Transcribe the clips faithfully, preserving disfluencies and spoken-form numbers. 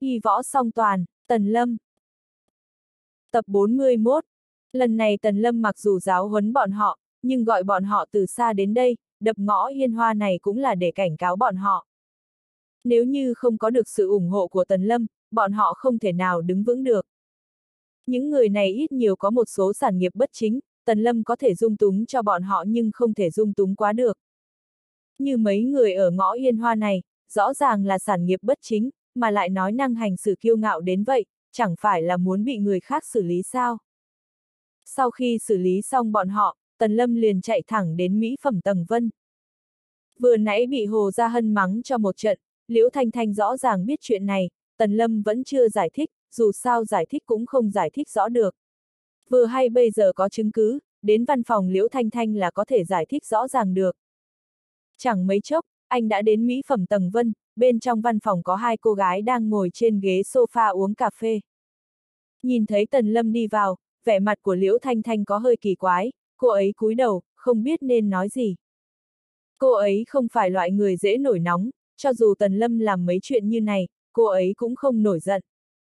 Y võ song toàn, Tần Lâm. Tập bốn mươi mốt. Lần này Tần Lâm mặc dù giáo huấn bọn họ, nhưng gọi bọn họ từ xa đến đây, đập ngõ Hiên Hoa này cũng là để cảnh cáo bọn họ. Nếu như không có được sự ủng hộ của Tần Lâm, bọn họ không thể nào đứng vững được. Những người này ít nhiều có một số sản nghiệp bất chính, Tần Lâm có thể dung túng cho bọn họ nhưng không thể dung túng quá được. Như mấy người ở ngõ Hiên Hoa này, rõ ràng là sản nghiệp bất chính, mà lại nói năng hành xử kiêu ngạo đến vậy, chẳng phải là muốn bị người khác xử lý sao? Sau khi xử lý xong bọn họ, Tần Lâm liền chạy thẳng đến mỹ phẩm tầng Vân. Vừa nãy bị Hồ Gia Hân mắng cho một trận, Liễu Thanh Thanh rõ ràng biết chuyện này, Tần Lâm vẫn chưa giải thích, dù sao giải thích cũng không giải thích rõ được. Vừa hay bây giờ có chứng cứ, đến văn phòng Liễu Thanh Thanh là có thể giải thích rõ ràng được. Chẳng mấy chốc, anh đã đến mỹ phẩm tầng Vân, bên trong văn phòng có hai cô gái đang ngồi trên ghế sofa uống cà phê. Nhìn thấy Tần Lâm đi vào, vẻ mặt của Liễu Thanh Thanh có hơi kỳ quái, cô ấy cúi đầu, không biết nên nói gì. Cô ấy không phải loại người dễ nổi nóng, cho dù Tần Lâm làm mấy chuyện như này, cô ấy cũng không nổi giận.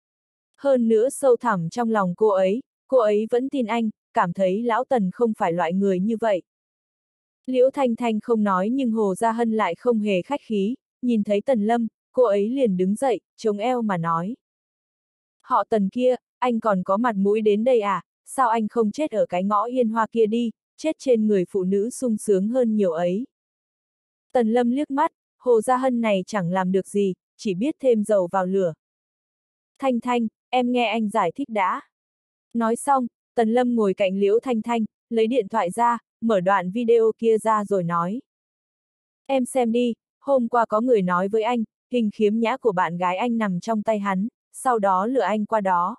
Hơn nữa sâu thẳm trong lòng cô ấy, cô ấy vẫn tin anh, cảm thấy lão Tần không phải loại người như vậy. Liễu Thanh Thanh không nói nhưng Hồ Gia Hân lại không hề khách khí, nhìn thấy Tần Lâm, cô ấy liền đứng dậy, chống eo mà nói. Họ Tần kia, anh còn có mặt mũi đến đây à, sao anh không chết ở cái ngõ Hiên Hoa kia đi, chết trên người phụ nữ sung sướng hơn nhiều ấy. Tần Lâm liếc mắt, Hồ Gia Hân này chẳng làm được gì, chỉ biết thêm dầu vào lửa. Thanh Thanh, em nghe anh giải thích đã. Nói xong, Tần Lâm ngồi cạnh Liễu Thanh Thanh, lấy điện thoại ra, mở đoạn video kia ra rồi nói. Em xem đi, hôm qua có người nói với anh, hình khiếm nhã của bạn gái anh nằm trong tay hắn, sau đó lừa anh qua đó.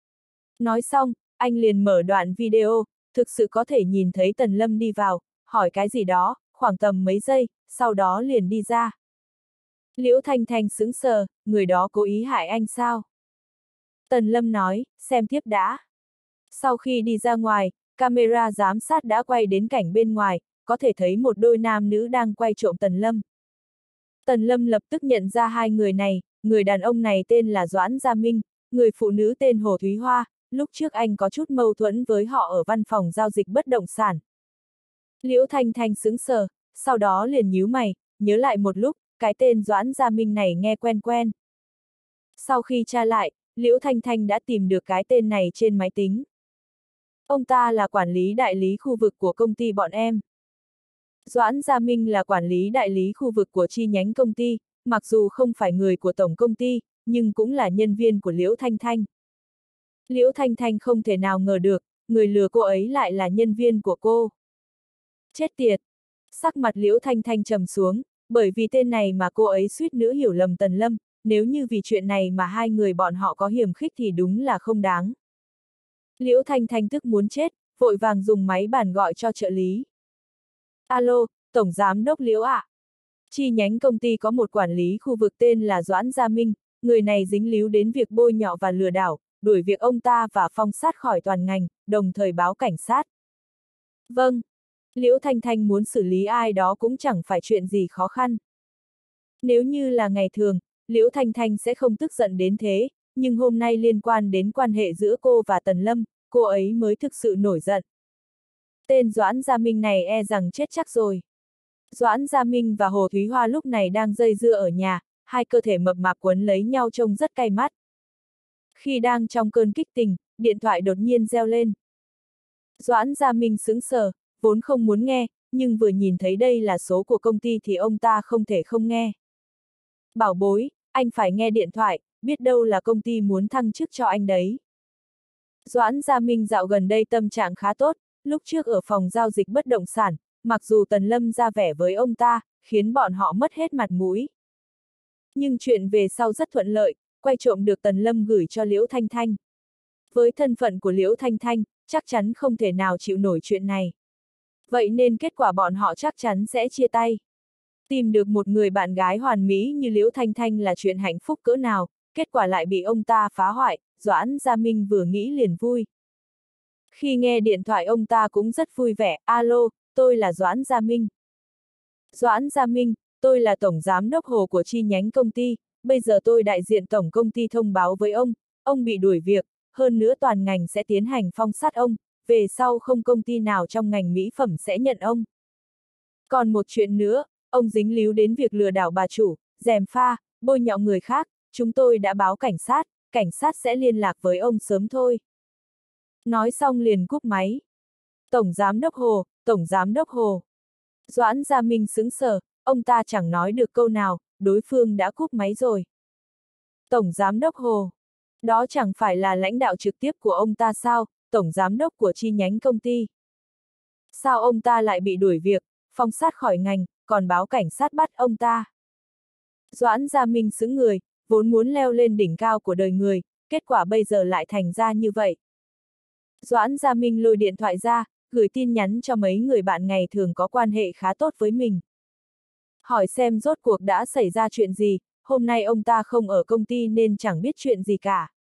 Nói xong, anh liền mở đoạn video, thực sự có thể nhìn thấy Tần Lâm đi vào, hỏi cái gì đó, khoảng tầm mấy giây, sau đó liền đi ra. Liễu Thanh Thanh sững sờ, người đó cố ý hại anh sao? Tần Lâm nói, xem tiếp đã. Sau khi đi ra ngoài, camera giám sát đã quay đến cảnh bên ngoài, có thể thấy một đôi nam nữ đang quay trộm Tần Lâm. Tần Lâm lập tức nhận ra hai người này, người đàn ông này tên là Doãn Gia Minh, người phụ nữ tên Hồ Thúy Hoa, lúc trước anh có chút mâu thuẫn với họ ở văn phòng giao dịch bất động sản. Liễu Thanh Thanh sững sờ, sau đó liền nhíu mày, nhớ lại một lúc, cái tên Doãn Gia Minh này nghe quen quen. Sau khi tra lại, Liễu Thanh Thanh đã tìm được cái tên này trên máy tính. Ông ta là quản lý đại lý khu vực của công ty bọn em. Doãn Gia Minh là quản lý đại lý khu vực của chi nhánh công ty, mặc dù không phải người của tổng công ty, nhưng cũng là nhân viên của Liễu Thanh Thanh. Liễu Thanh Thanh không thể nào ngờ được, người lừa cô ấy lại là nhân viên của cô. Chết tiệt! Sắc mặt Liễu Thanh Thanh trầm xuống, bởi vì tên này mà cô ấy suýt nữa hiểu lầm Tần Lâm, nếu như vì chuyện này mà hai người bọn họ có hiềm khích thì đúng là không đáng. Liễu Thanh Thanh tức muốn chết, vội vàng dùng máy bàn gọi cho trợ lý. Alo, Tổng Giám đốc Liễu ạ. À. Chi nhánh công ty có một quản lý khu vực tên là Doãn Gia Minh, người này dính líu đến việc bôi nhọ và lừa đảo, đuổi việc ông ta và phong sát khỏi toàn ngành, đồng thời báo cảnh sát. Vâng. Liễu Thanh Thanh muốn xử lý ai đó cũng chẳng phải chuyện gì khó khăn. Nếu như là ngày thường, Liễu Thanh Thanh sẽ không tức giận đến thế, nhưng hôm nay liên quan đến quan hệ giữa cô và Tần Lâm, cô ấy mới thực sự nổi giận. Tên Doãn Gia Minh này e rằng chết chắc rồi. Doãn Gia Minh và Hồ Thúy Hoa lúc này đang dây dưa ở nhà, hai cơ thể mập mạp quấn lấy nhau trông rất cay mắt. Khi đang trong cơn kích tình, điện thoại đột nhiên reo lên. Doãn Gia Minh sững sờ, vốn không muốn nghe, nhưng vừa nhìn thấy đây là số của công ty thì ông ta không thể không nghe. Bảo bối, anh phải nghe điện thoại, biết đâu là công ty muốn thăng chức cho anh đấy. Doãn Gia Minh dạo gần đây tâm trạng khá tốt, lúc trước ở phòng giao dịch bất động sản, mặc dù Tần Lâm ra vẻ với ông ta, khiến bọn họ mất hết mặt mũi. Nhưng chuyện về sau rất thuận lợi, quay trộm được Tần Lâm gửi cho Liễu Thanh Thanh. Với thân phận của Liễu Thanh Thanh, chắc chắn không thể nào chịu nổi chuyện này. Vậy nên kết quả bọn họ chắc chắn sẽ chia tay. Tìm được một người bạn gái hoàn mỹ như Liễu Thanh Thanh là chuyện hạnh phúc cỡ nào, kết quả lại bị ông ta phá hoại, Doãn Gia Minh vừa nghĩ liền vui. Khi nghe điện thoại ông ta cũng rất vui vẻ, alo, tôi là Doãn Gia Minh. Doãn Gia Minh, tôi là Tổng Giám đốc Hồ của chi nhánh công ty, bây giờ tôi đại diện tổng công ty thông báo với ông, ông bị đuổi việc, hơn nữa toàn ngành sẽ tiến hành phong sát ông, về sau không công ty nào trong ngành mỹ phẩm sẽ nhận ông. Còn một chuyện nữa, ông dính líu đến việc lừa đảo bà chủ, gièm pha, bôi nhọ người khác, chúng tôi đã báo cảnh sát, cảnh sát sẽ liên lạc với ông sớm thôi. Nói xong liền cúp máy. Tổng Giám đốc Hồ, Tổng Giám đốc Hồ. Doãn Gia Minh sững sờ, ông ta chẳng nói được câu nào, đối phương đã cúp máy rồi. Tổng Giám đốc Hồ. Đó chẳng phải là lãnh đạo trực tiếp của ông ta sao, Tổng Giám đốc của chi nhánh công ty. Sao ông ta lại bị đuổi việc, phong sát khỏi ngành, còn báo cảnh sát bắt ông ta? Doãn Gia Minh sững người, vốn muốn leo lên đỉnh cao của đời người, kết quả bây giờ lại thành ra như vậy. Doãn Gia Minh lôi điện thoại ra, gửi tin nhắn cho mấy người bạn ngày thường có quan hệ khá tốt với mình. Hỏi xem rốt cuộc đã xảy ra chuyện gì, hôm nay ông ta không ở công ty nên chẳng biết chuyện gì cả.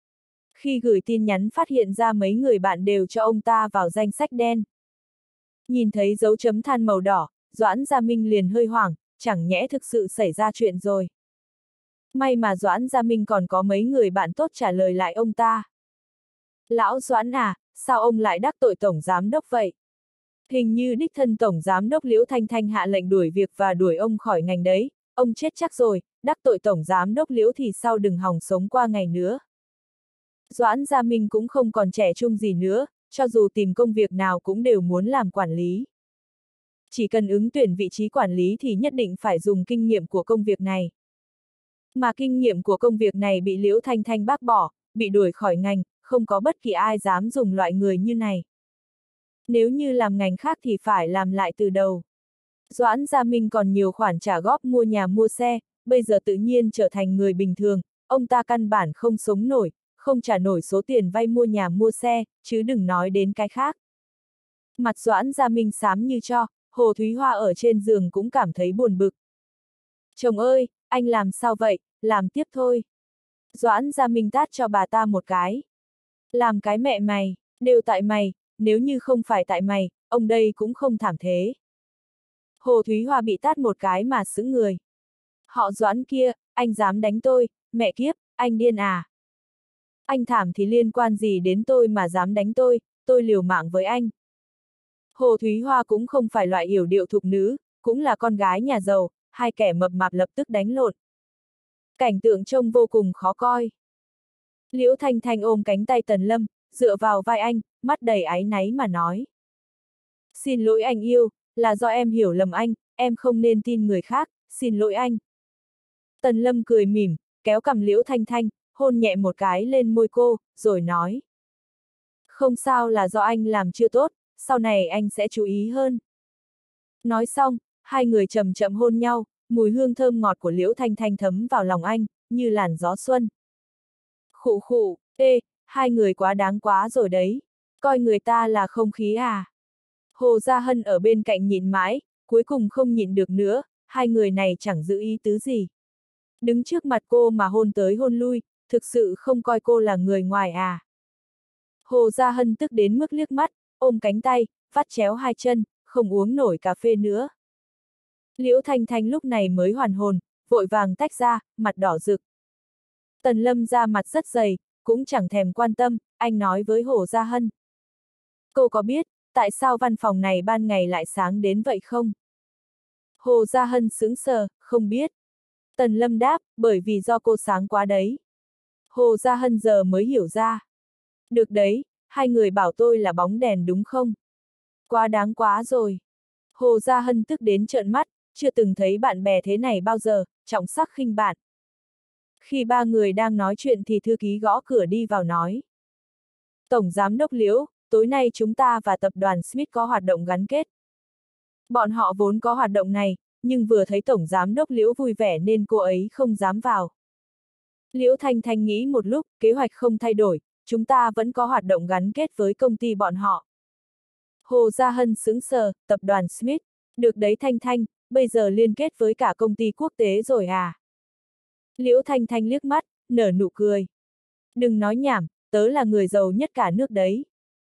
Khi gửi tin nhắn phát hiện ra mấy người bạn đều cho ông ta vào danh sách đen. Nhìn thấy dấu chấm than màu đỏ, Doãn Gia Minh liền hơi hoảng, chẳng nhẽ thực sự xảy ra chuyện rồi. May mà Doãn Gia Minh còn có mấy người bạn tốt trả lời lại ông ta. Lão Doãn à, sao ông lại đắc tội Tổng Giám đốc vậy? Hình như đích thân Tổng Giám đốc Liễu Thanh Thanh hạ lệnh đuổi việc và đuổi ông khỏi ngành đấy, ông chết chắc rồi, đắc tội Tổng Giám đốc Liễu thì sau đừng hòng sống qua ngày nữa. Doãn Gia Minh cũng không còn trẻ trung gì nữa, cho dù tìm công việc nào cũng đều muốn làm quản lý. Chỉ cần ứng tuyển vị trí quản lý thì nhất định phải dùng kinh nghiệm của công việc này. Mà kinh nghiệm của công việc này bị Liễu Thanh Thanh bác bỏ, bị đuổi khỏi ngành, không có bất kỳ ai dám dùng loại người như này. Nếu như làm ngành khác thì phải làm lại từ đầu. Doãn Gia Minh còn nhiều khoản trả góp mua nhà mua xe, bây giờ tự nhiên trở thành người bình thường, ông ta căn bản không sống nổi, không trả nổi số tiền vay mua nhà mua xe, chứ đừng nói đến cái khác. Mặt Doãn Gia Minh xám như tro, Hồ Thúy Hoa ở trên giường cũng cảm thấy buồn bực. Chồng ơi, anh làm sao vậy, làm tiếp thôi. Doãn Gia Minh tát cho bà ta một cái. Làm cái mẹ mày, đều tại mày, nếu như không phải tại mày, ông đây cũng không thảm thế. Hồ Thúy Hoa bị tát một cái mà sững người. Họ Doãn kia, anh dám đánh tôi, mẹ kiếp, anh điên à? Anh thảm thì liên quan gì đến tôi mà dám đánh tôi, tôi liều mạng với anh. Hồ Thúy Hoa cũng không phải loại yểu điệu thục nữ, cũng là con gái nhà giàu, hai kẻ mập mạp lập tức đánh lộn. Cảnh tượng trông vô cùng khó coi. Liễu Thanh Thanh ôm cánh tay Tần Lâm, dựa vào vai anh, mắt đầy áy náy mà nói. Xin lỗi anh yêu, là do em hiểu lầm anh, em không nên tin người khác, xin lỗi anh. Tần Lâm cười mỉm, kéo cằm Liễu Thanh Thanh, hôn nhẹ một cái lên môi cô, rồi nói. Không sao, là do anh làm chưa tốt, sau này anh sẽ chú ý hơn. Nói xong, hai người chậm chậm hôn nhau, mùi hương thơm ngọt của Liễu Thanh Thanh thấm vào lòng anh, như làn gió xuân. Khụ khụ, ê, hai người quá đáng quá rồi đấy, coi người ta là không khí à. Hồ Gia Hân ở bên cạnh nhịn mãi, cuối cùng không nhịn được nữa, hai người này chẳng giữ ý tứ gì. Đứng trước mặt cô mà hôn tới hôn lui, thực sự không coi cô là người ngoài à. Hồ Gia Hân tức đến mức liếc mắt, ôm cánh tay, vắt chéo hai chân, không uống nổi cà phê nữa. Liễu Thanh Thanh lúc này mới hoàn hồn, vội vàng tách ra, mặt đỏ rực. Tần Lâm ra mặt rất dày, cũng chẳng thèm quan tâm, anh nói với Hồ Gia Hân. Cô có biết, tại sao văn phòng này ban ngày lại sáng đến vậy không? Hồ Gia Hân sững sờ, không biết. Tần Lâm đáp, bởi vì do cô sáng quá đấy. Hồ Gia Hân giờ mới hiểu ra. Được đấy, hai người bảo tôi là bóng đèn đúng không? Quá đáng quá rồi. Hồ Gia Hân tức đến trợn mắt, chưa từng thấy bạn bè thế này bao giờ, trọng sắc khinh bạn. Khi ba người đang nói chuyện thì thư ký gõ cửa đi vào nói. Tổng Giám đốc Liễu, tối nay chúng ta và tập đoàn Smith có hoạt động gắn kết. Bọn họ vốn có hoạt động này, nhưng vừa thấy Tổng Giám đốc Liễu vui vẻ nên cô ấy không dám vào. Liễu Thanh Thanh nghĩ một lúc, kế hoạch không thay đổi, chúng ta vẫn có hoạt động gắn kết với công ty bọn họ. Hồ Gia Hân sững sờ, tập đoàn Smith, được đấy Thanh Thanh, bây giờ liên kết với cả công ty quốc tế rồi à? Liễu Thanh Thanh liếc mắt, nở nụ cười. Đừng nói nhảm, tớ là người giàu nhất cả nước đấy.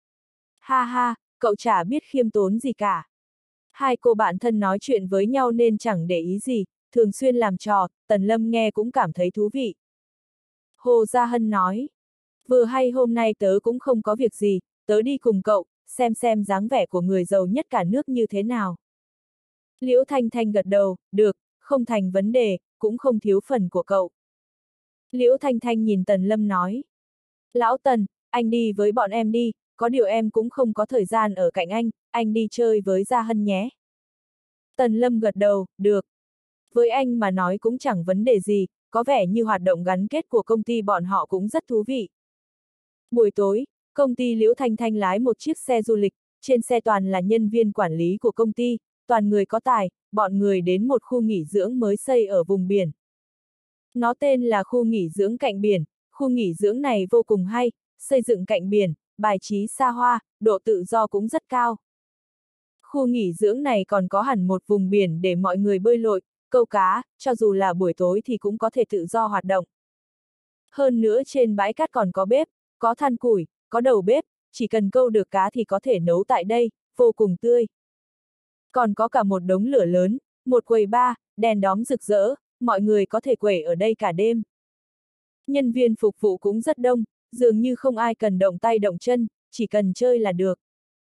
Ha ha, cậu chả biết khiêm tốn gì cả. Hai cô bạn thân nói chuyện với nhau nên chẳng để ý gì, thường xuyên làm trò, Tần Lâm nghe cũng cảm thấy thú vị. Hồ Gia Hân nói, vừa hay hôm nay tớ cũng không có việc gì, tớ đi cùng cậu, xem xem dáng vẻ của người giàu nhất cả nước như thế nào. Liễu Thanh Thanh gật đầu, được, không thành vấn đề, cũng không thiếu phần của cậu. Liễu Thanh Thanh nhìn Tần Lâm nói, Lão Tần, anh đi với bọn em đi, có điều em cũng không có thời gian ở cạnh anh, anh đi chơi với Gia Hân nhé. Tần Lâm gật đầu, được. Với anh mà nói cũng chẳng vấn đề gì, có vẻ như hoạt động gắn kết của công ty bọn họ cũng rất thú vị. Buổi tối, công ty Liễu Thanh Thanh lái một chiếc xe du lịch, trên xe toàn là nhân viên quản lý của công ty, toàn người có tài, bọn người đến một khu nghỉ dưỡng mới xây ở vùng biển. Nó tên là khu nghỉ dưỡng cạnh biển, khu nghỉ dưỡng này vô cùng hay, xây dựng cạnh biển, bài trí xa hoa, độ tự do cũng rất cao. Khu nghỉ dưỡng này còn có hẳn một vùng biển để mọi người bơi lội, câu cá, cho dù là buổi tối thì cũng có thể tự do hoạt động. Hơn nữa trên bãi cát còn có bếp, có than củi, có đầu bếp, chỉ cần câu được cá thì có thể nấu tại đây, vô cùng tươi. Còn có cả một đống lửa lớn, một quầy bar, đèn đóm rực rỡ, mọi người có thể quẩy ở đây cả đêm. Nhân viên phục vụ cũng rất đông, dường như không ai cần động tay động chân, chỉ cần chơi là được.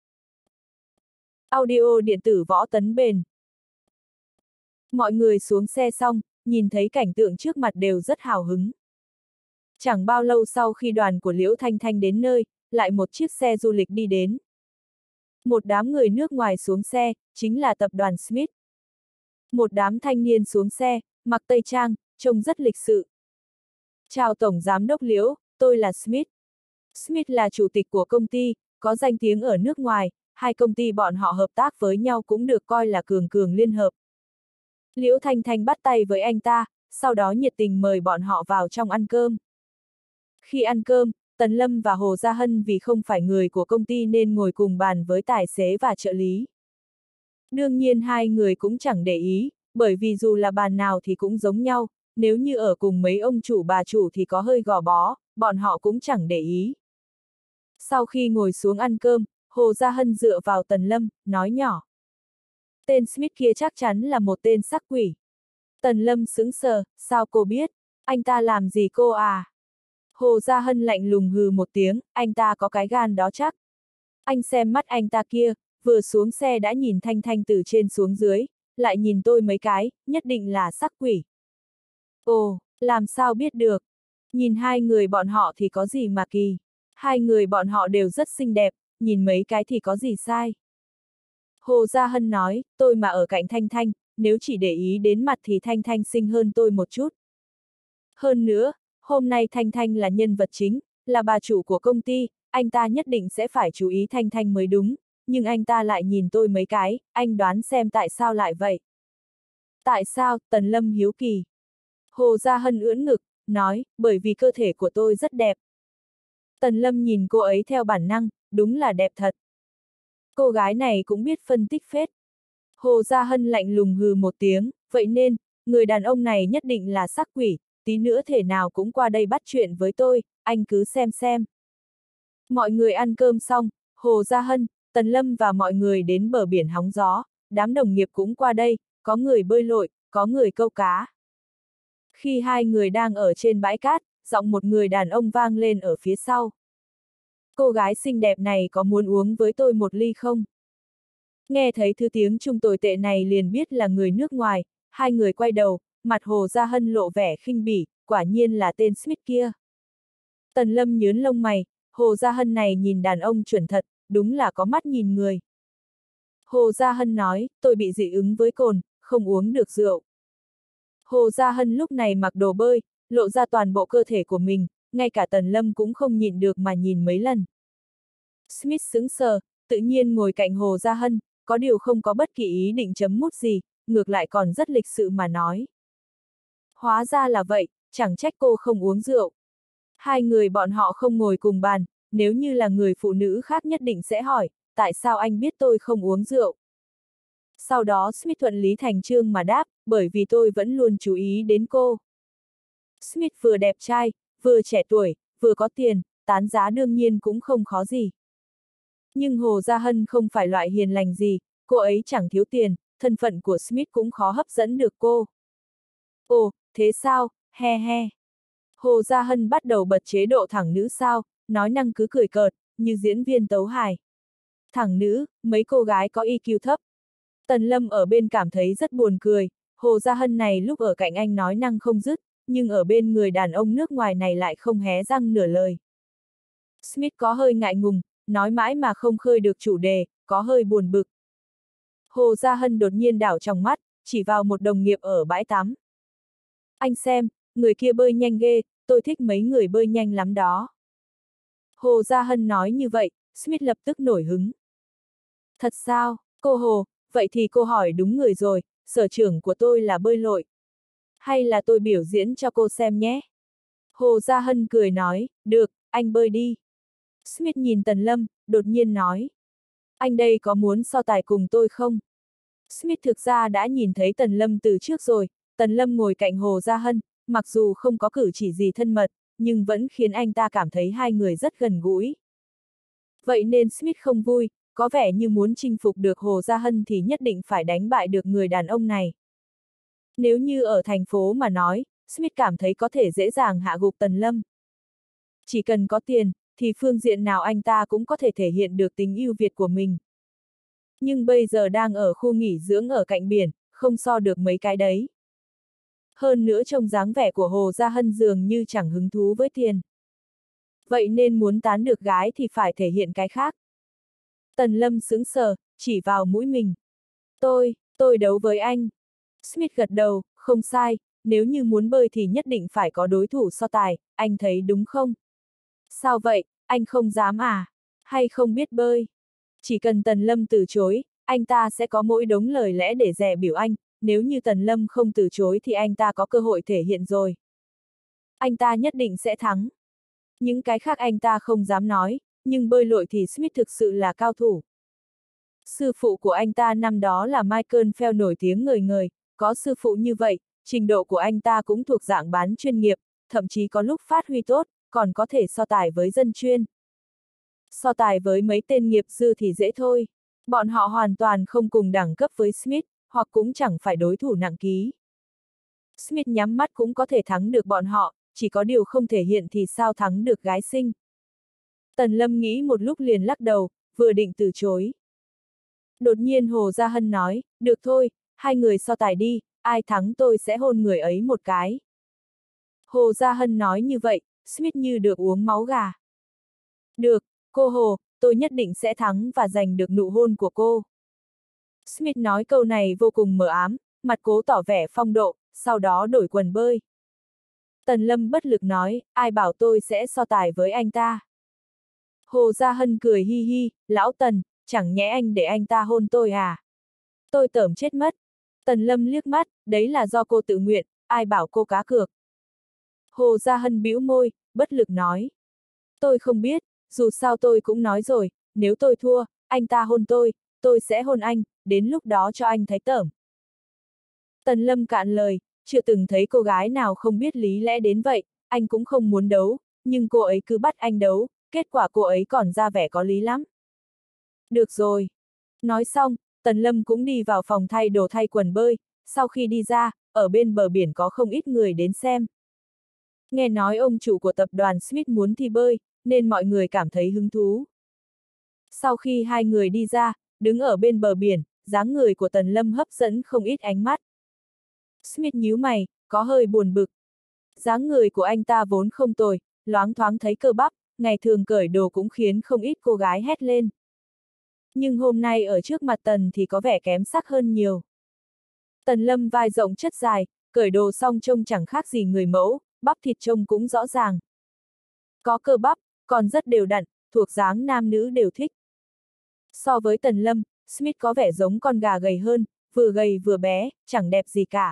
Audio điện tử Võ Tấn Bền. Mọi người xuống xe xong, nhìn thấy cảnh tượng trước mặt đều rất hào hứng. Chẳng bao lâu sau khi đoàn của Liễu Thanh Thanh đến nơi, lại một chiếc xe du lịch đi đến. Một đám người nước ngoài xuống xe, chính là tập đoàn Smith. Một đám thanh niên xuống xe, mặc tây trang, trông rất lịch sự. Chào Tổng Giám đốc Liễu, tôi là Smith. Smith là chủ tịch của công ty, có danh tiếng ở nước ngoài, hai công ty bọn họ hợp tác với nhau cũng được coi là cường cường liên hợp. Liễu Thanh Thanh bắt tay với anh ta, sau đó nhiệt tình mời bọn họ vào trong ăn cơm. Khi ăn cơm, Tần Lâm và Hồ Gia Hân vì không phải người của công ty nên ngồi cùng bàn với tài xế và trợ lý. Đương nhiên hai người cũng chẳng để ý, bởi vì dù là bàn nào thì cũng giống nhau, nếu như ở cùng mấy ông chủ bà chủ thì có hơi gò bó, bọn họ cũng chẳng để ý. Sau khi ngồi xuống ăn cơm, Hồ Gia Hân dựa vào Tần Lâm, nói nhỏ. Tên Smith kia chắc chắn là một tên sắc quỷ. Tần Lâm sững sờ, sao cô biết? Anh ta làm gì cô à? Hồ Gia Hân lạnh lùng hừ một tiếng, anh ta có cái gan đó chắc. Anh xem mắt anh ta kia, vừa xuống xe đã nhìn Thanh Thanh từ trên xuống dưới, lại nhìn tôi mấy cái, nhất định là sắc quỷ. Ồ, làm sao biết được? Nhìn hai người bọn họ thì có gì mà kỳ? Hai người bọn họ đều rất xinh đẹp, nhìn mấy cái thì có gì sai? Hồ Gia Hân nói, tôi mà ở cạnh Thanh Thanh, nếu chỉ để ý đến mặt thì Thanh Thanh xinh hơn tôi một chút. Hơn nữa, hôm nay Thanh Thanh là nhân vật chính, là bà chủ của công ty, anh ta nhất định sẽ phải chú ý Thanh Thanh mới đúng, nhưng anh ta lại nhìn tôi mấy cái, anh đoán xem tại sao lại vậy. Tại sao? Tần Lâm hiếu kỳ. Hồ Gia Hân ưỡn ngực, nói, bởi vì cơ thể của tôi rất đẹp. Tần Lâm nhìn cô ấy theo bản năng, đúng là đẹp thật. Cô gái này cũng biết phân tích phết. Hồ Gia Hân lạnh lùng hừ một tiếng, vậy nên, người đàn ông này nhất định là sắc quỷ, tí nữa thể nào cũng qua đây bắt chuyện với tôi, anh cứ xem xem. Mọi người ăn cơm xong, Hồ Gia Hân, Tần Lâm và mọi người đến bờ biển hóng gió, đám đồng nghiệp cũng qua đây, có người bơi lội, có người câu cá. Khi hai người đang ở trên bãi cát, giọng một người đàn ông vang lên ở phía sau. Cô gái xinh đẹp này có muốn uống với tôi một ly không? Nghe thấy thứ tiếng Trung tồi tệ này liền biết là người nước ngoài, hai người quay đầu, mặt Hồ Gia Hân lộ vẻ khinh bỉ, quả nhiên là tên Smith kia. Tần Lâm nhướng lông mày, Hồ Gia Hân này nhìn đàn ông chuẩn thật, đúng là có mắt nhìn người. Hồ Gia Hân nói, tôi bị dị ứng với cồn, không uống được rượu. Hồ Gia Hân lúc này mặc đồ bơi, lộ ra toàn bộ cơ thể của mình, ngay cả Tần Lâm cũng không nhịn được mà nhìn mấy lần. Smith sững sờ, tự nhiên ngồi cạnh Hồ Gia Hân, có điều không có bất kỳ ý định chấm mút gì, ngược lại còn rất lịch sự mà nói. Hóa ra là vậy, chẳng trách cô không uống rượu. Hai người bọn họ không ngồi cùng bàn, nếu như là người phụ nữ khác nhất định sẽ hỏi, tại sao anh biết tôi không uống rượu? Sau đó Smith thuận lý thành chương mà đáp, bởi vì tôi vẫn luôn chú ý đến cô. Smith vừa đẹp trai, vừa trẻ tuổi, vừa có tiền, tán giá đương nhiên cũng không khó gì. Nhưng Hồ Gia Hân không phải loại hiền lành gì, cô ấy chẳng thiếu tiền, thân phận của Smith cũng khó hấp dẫn được cô. Ồ, thế sao, he he. Hồ Gia Hân bắt đầu bật chế độ thẳng nữ sao, nói năng cứ cười cợt, như diễn viên tấu hài. Thẳng nữ, mấy cô gái có i kiu thấp. Tần Lâm ở bên cảm thấy rất buồn cười, Hồ Gia Hân này lúc ở cạnh anh nói năng không dứt, nhưng ở bên người đàn ông nước ngoài này lại không hé răng nửa lời. Smith có hơi ngại ngùng, nói mãi mà không khơi được chủ đề, có hơi buồn bực. Hồ Gia Hân đột nhiên đảo trong mắt, chỉ vào một đồng nghiệp ở bãi tắm. Anh xem, người kia bơi nhanh ghê, tôi thích mấy người bơi nhanh lắm đó. Hồ Gia Hân nói như vậy, Smith lập tức nổi hứng. Thật sao, cô Hồ, vậy thì cô hỏi đúng người rồi, sở trường của tôi là bơi lội. Hay là tôi biểu diễn cho cô xem nhé? Hồ Gia Hân cười nói, được, anh bơi đi. Smith nhìn Tần Lâm, đột nhiên nói. Anh đây có muốn so tài cùng tôi không? Smith thực ra đã nhìn thấy Tần Lâm từ trước rồi, Tần Lâm ngồi cạnh Hồ Gia Hân, mặc dù không có cử chỉ gì thân mật, nhưng vẫn khiến anh ta cảm thấy hai người rất gần gũi. Vậy nên Smith không vui, có vẻ như muốn chinh phục được Hồ Gia Hân thì nhất định phải đánh bại được người đàn ông này. Nếu như ở thành phố mà nói, Smith cảm thấy có thể dễ dàng hạ gục Tần Lâm. Chỉ cần có tiền, thì phương diện nào anh ta cũng có thể thể hiện được tính ưu việt của mình. Nhưng bây giờ đang ở khu nghỉ dưỡng ở cạnh biển, không so được mấy cái đấy. Hơn nữa trông dáng vẻ của Hồ Gia Hân dường như chẳng hứng thú với tiền. Vậy nên muốn tán được gái thì phải thể hiện cái khác. Tần Lâm sững sờ, chỉ vào mũi mình. Tôi, tôi đấu với anh. Smith gật đầu, không sai, nếu như muốn bơi thì nhất định phải có đối thủ so tài, anh thấy đúng không? Sao vậy, anh không dám à? Hay không biết bơi? Chỉ cần Tần Lâm từ chối, anh ta sẽ có mỗi đống lời lẽ để dè biểu anh, nếu như Tần Lâm không từ chối thì anh ta có cơ hội thể hiện rồi. Anh ta nhất định sẽ thắng. Những cái khác anh ta không dám nói, nhưng bơi lội thì Smith thực sự là cao thủ. Sư phụ của anh ta năm đó là Michael Phelps nổi tiếng ngời ngời, có sư phụ như vậy, trình độ của anh ta cũng thuộc dạng bán chuyên nghiệp, thậm chí có lúc phát huy tốt, còn có thể so tài với dân chuyên. So tài với mấy tên nghiệp dư thì dễ thôi, bọn họ hoàn toàn không cùng đẳng cấp với Smith, hoặc cũng chẳng phải đối thủ nặng ký. Smith nhắm mắt cũng có thể thắng được bọn họ, chỉ có điều không thể hiện thì sao thắng được gái xinh. Tần Lâm nghĩ một lúc liền lắc đầu, vừa định từ chối. Đột nhiên Hồ Gia Hân nói, được thôi, hai người so tài đi, ai thắng tôi sẽ hôn người ấy một cái. Hồ Gia Hân nói như vậy, Smith như được uống máu gà. Được, cô Hồ, tôi nhất định sẽ thắng và giành được nụ hôn của cô. Smith nói câu này vô cùng mờ ám, mặt cố tỏ vẻ phong độ, sau đó đổi quần bơi. Tần Lâm bất lực nói, ai bảo tôi sẽ so tài với anh ta. Hồ Gia Hân cười hi hi, lão Tần, chẳng nhẽ anh để anh ta hôn tôi à? Tôi tởm chết mất. Tần Lâm liếc mắt, đấy là do cô tự nguyện, ai bảo cô cá cược. Hồ Gia Hân bĩu môi, bất lực nói. Tôi không biết, dù sao tôi cũng nói rồi, nếu tôi thua, anh ta hôn tôi, tôi sẽ hôn anh, đến lúc đó cho anh thấy tởm. Tần Lâm cạn lời, chưa từng thấy cô gái nào không biết lý lẽ đến vậy, anh cũng không muốn đấu, nhưng cô ấy cứ bắt anh đấu, kết quả cô ấy còn ra vẻ có lý lắm. Được rồi. Nói xong, Tần Lâm cũng đi vào phòng thay đồ thay quần bơi, sau khi đi ra, ở bên bờ biển có không ít người đến xem. Nghe nói ông chủ của tập đoàn Smith muốn thi bơi, nên mọi người cảm thấy hứng thú. Sau khi hai người đi ra, đứng ở bên bờ biển, dáng người của Tần Lâm hấp dẫn không ít ánh mắt. Smith nhíu mày, có hơi buồn bực. Dáng người của anh ta vốn không tồi, loáng thoáng thấy cơ bắp, ngày thường cởi đồ cũng khiến không ít cô gái hét lên. Nhưng hôm nay ở trước mặt Tần thì có vẻ kém sắc hơn nhiều. Tần Lâm vai rộng chất dài, cởi đồ xong trông chẳng khác gì người mẫu, bắp thịt trông cũng rõ ràng. Có cơ bắp, còn rất đều đặn, thuộc dáng nam nữ đều thích. So với Tần Lâm, Smith có vẻ giống con gà gầy hơn, vừa gầy vừa bé, chẳng đẹp gì cả.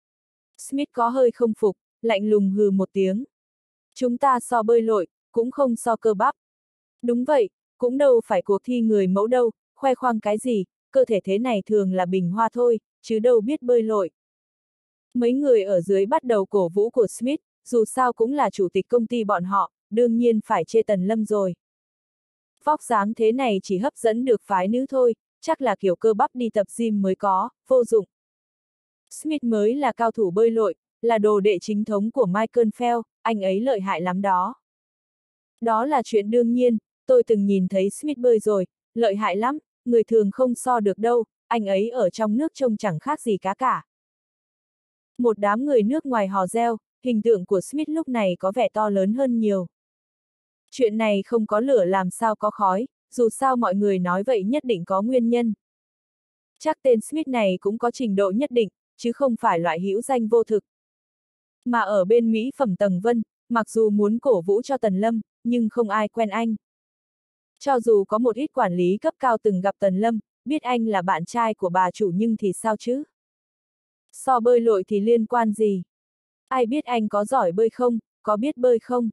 Smith có hơi không phục, lạnh lùng hừ một tiếng. Chúng ta so bơi lội, cũng không so cơ bắp. Đúng vậy, cũng đâu phải cuộc thi người mẫu đâu, khoe khoang cái gì, cơ thể thế này thường là bình hoa thôi, chứ đâu biết bơi lội. Mấy người ở dưới bắt đầu cổ vũ của Smith, dù sao cũng là chủ tịch công ty bọn họ, đương nhiên phải chê Tần Lâm rồi. Vóc dáng thế này chỉ hấp dẫn được phái nữ thôi, chắc là kiểu cơ bắp đi tập gym mới có, vô dụng. Smith mới là cao thủ bơi lội, là đồ đệ chính thống của Michael Phelps, anh ấy lợi hại lắm đó. Đó là chuyện đương nhiên, tôi từng nhìn thấy Smith bơi rồi, lợi hại lắm, người thường không so được đâu, anh ấy ở trong nước trông chẳng khác gì cá cả. Một đám người nước ngoài hò reo, hình tượng của Smith lúc này có vẻ to lớn hơn nhiều. Chuyện này không có lửa làm sao có khói, dù sao mọi người nói vậy nhất định có nguyên nhân. Chắc tên Smith này cũng có trình độ nhất định, chứ không phải loại hữu danh vô thực. Mà ở bên Mỹ phẩm Tầng Vân, mặc dù muốn cổ vũ cho Tần Lâm, nhưng không ai quen anh. Cho dù có một ít quản lý cấp cao từng gặp Tần Lâm, biết anh là bạn trai của bà chủ nhưng thì sao chứ? So bơi lội thì liên quan gì? Ai biết anh có giỏi bơi không, có biết bơi không?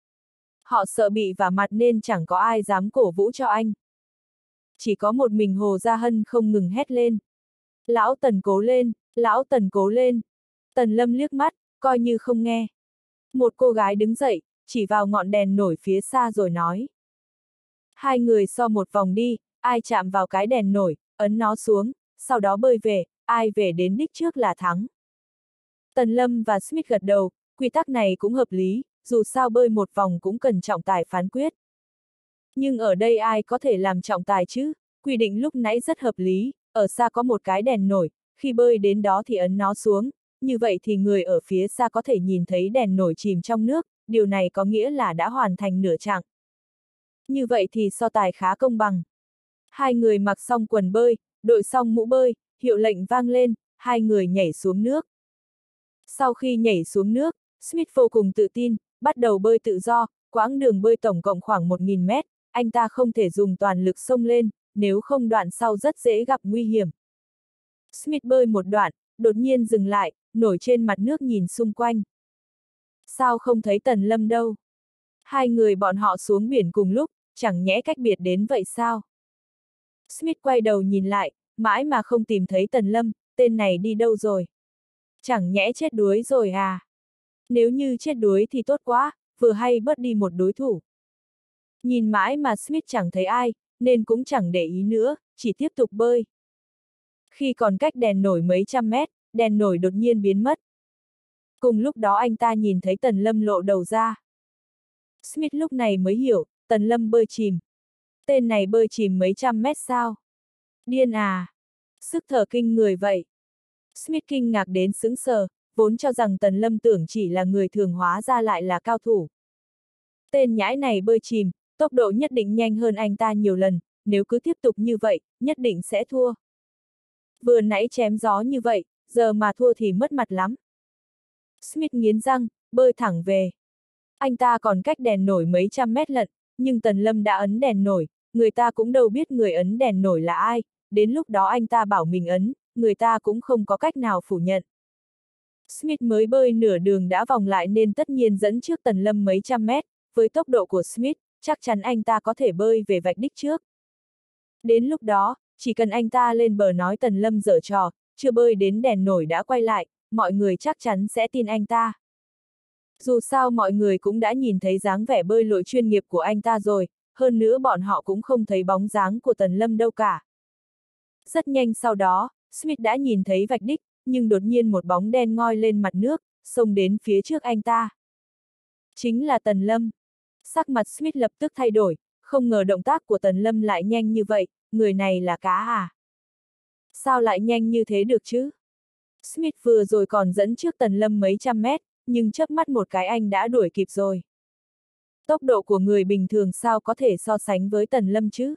Họ sợ bị vả mặt nên chẳng có ai dám cổ vũ cho anh. Chỉ có một mình Hồ Gia Hân không ngừng hét lên. Lão Tần cố lên, lão Tần cố lên. Tần Lâm liếc mắt, coi như không nghe. Một cô gái đứng dậy, chỉ vào ngọn đèn nổi phía xa rồi nói. Hai người so một vòng đi, ai chạm vào cái đèn nổi, ấn nó xuống, sau đó bơi về, ai về đến đích trước là thắng. Tần Lâm và Smith gật đầu, quy tắc này cũng hợp lý, dù sao bơi một vòng cũng cần trọng tài phán quyết. Nhưng ở đây ai có thể làm trọng tài chứ, quy định lúc nãy rất hợp lý, ở xa có một cái đèn nổi, khi bơi đến đó thì ấn nó xuống, như vậy thì người ở phía xa có thể nhìn thấy đèn nổi chìm trong nước, điều này có nghĩa là đã hoàn thành nửa chặng. Như vậy thì so tài khá công bằng. Hai người mặc xong quần bơi, đội xong mũ bơi, hiệu lệnh vang lên, hai người nhảy xuống nước. Sau khi nhảy xuống nước, Smith vô cùng tự tin, bắt đầu bơi tự do, quãng đường bơi tổng cộng khoảng một nghìn mét, anh ta không thể dùng toàn lực xông lên, nếu không đoạn sau rất dễ gặp nguy hiểm. Smith bơi một đoạn, đột nhiên dừng lại, nổi trên mặt nước nhìn xung quanh. Sao không thấy Tần Lâm đâu? Hai người bọn họ xuống biển cùng lúc, chẳng nhẽ cách biệt đến vậy sao? Smith quay đầu nhìn lại, mãi mà không tìm thấy Tần Lâm, tên này đi đâu rồi? Chẳng nhẽ chết đuối rồi à? Nếu như chết đuối thì tốt quá, vừa hay bớt đi một đối thủ. Nhìn mãi mà Smith chẳng thấy ai, nên cũng chẳng để ý nữa, chỉ tiếp tục bơi. Khi còn cách đèn nổi mấy trăm mét, đèn nổi đột nhiên biến mất. Cùng lúc đó anh ta nhìn thấy Tần Lâm lộ đầu ra. Smith lúc này mới hiểu, Tần Lâm bơi chìm. Tên này bơi chìm mấy trăm mét sao? Điên à? Sức thở kinh người vậy. Smith kinh ngạc đến sững sờ, vốn cho rằng Tần Lâm tưởng chỉ là người thường hóa ra lại là cao thủ. Tên nhãi này bơi chìm, tốc độ nhất định nhanh hơn anh ta nhiều lần, nếu cứ tiếp tục như vậy, nhất định sẽ thua. Vừa nãy chém gió như vậy, giờ mà thua thì mất mặt lắm. Smith nghiến răng, bơi thẳng về. Anh ta còn cách đèn nổi mấy trăm mét lận, nhưng Tần Lâm đã ấn đèn nổi, người ta cũng đâu biết người ấn đèn nổi là ai, đến lúc đó anh ta bảo mình ấn, người ta cũng không có cách nào phủ nhận. Smith mới bơi nửa đường đã vòng lại nên tất nhiên dẫn trước Tần Lâm mấy trăm mét, với tốc độ của Smith, chắc chắn anh ta có thể bơi về vạch đích trước. Đến lúc đó, chỉ cần anh ta lên bờ nói Tần Lâm giở trò, chưa bơi đến đèn nổi đã quay lại, mọi người chắc chắn sẽ tin anh ta. Dù sao mọi người cũng đã nhìn thấy dáng vẻ bơi lội chuyên nghiệp của anh ta rồi, hơn nữa bọn họ cũng không thấy bóng dáng của Tần Lâm đâu cả. Rất nhanh sau đó, Smith đã nhìn thấy vạch đích, nhưng đột nhiên một bóng đen ngoi lên mặt nước, xông đến phía trước anh ta. Chính là Tần Lâm. Sắc mặt Smith lập tức thay đổi, không ngờ động tác của Tần Lâm lại nhanh như vậy, người này là cá à? Sao lại nhanh như thế được chứ? Smith vừa rồi còn dẫn trước Tần Lâm mấy trăm mét, nhưng chớp mắt một cái anh đã đuổi kịp rồi. Tốc độ của người bình thường sao có thể so sánh với Tần Lâm chứ?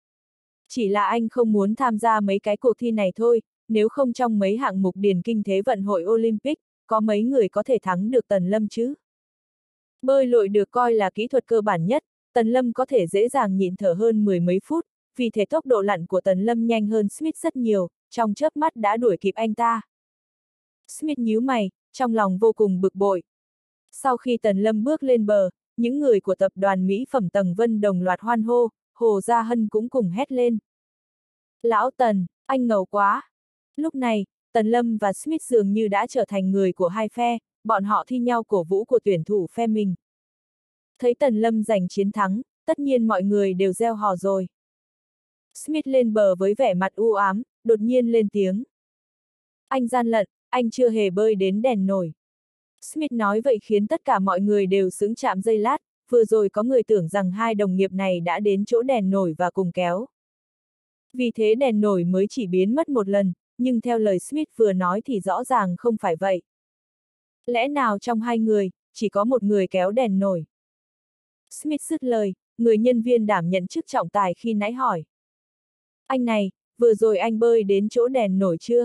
Chỉ là anh không muốn tham gia mấy cái cuộc thi này thôi, nếu không trong mấy hạng mục điền kinh thế vận hội Olympic, có mấy người có thể thắng được Tần Lâm chứ? Bơi lội được coi là kỹ thuật cơ bản nhất, Tần Lâm có thể dễ dàng nhịn thở hơn mười mấy phút, vì thế tốc độ lặn của Tần Lâm nhanh hơn Smith rất nhiều, trong chớp mắt đã đuổi kịp anh ta. Smith nhíu mày, trong lòng vô cùng bực bội. Sau khi Tần Lâm bước lên bờ, những người của tập đoàn Mỹ phẩm Tầng Vân đồng loạt hoan hô, Hồ Gia Hân cũng cùng hét lên. Lão Tần, anh ngầu quá! Lúc này, Tần Lâm và Smith dường như đã trở thành người của hai phe, bọn họ thi nhau cổ vũ của tuyển thủ phe mình. Thấy Tần Lâm giành chiến thắng, tất nhiên mọi người đều reo hò rồi. Smith lên bờ với vẻ mặt u ám, đột nhiên lên tiếng. Anh gian lận, anh chưa hề bơi đến đèn nổi. Smith nói vậy khiến tất cả mọi người đều sững chạm giây lát, vừa rồi có người tưởng rằng hai đồng nghiệp này đã đến chỗ đèn nổi và cùng kéo. Vì thế đèn nổi mới chỉ biến mất một lần, nhưng theo lời Smith vừa nói thì rõ ràng không phải vậy. Lẽ nào trong hai người, chỉ có một người kéo đèn nổi? Smith dứt lời, người nhân viên đảm nhận chức trọng tài khi nãy hỏi. Anh này, vừa rồi anh bơi đến chỗ đèn nổi chưa?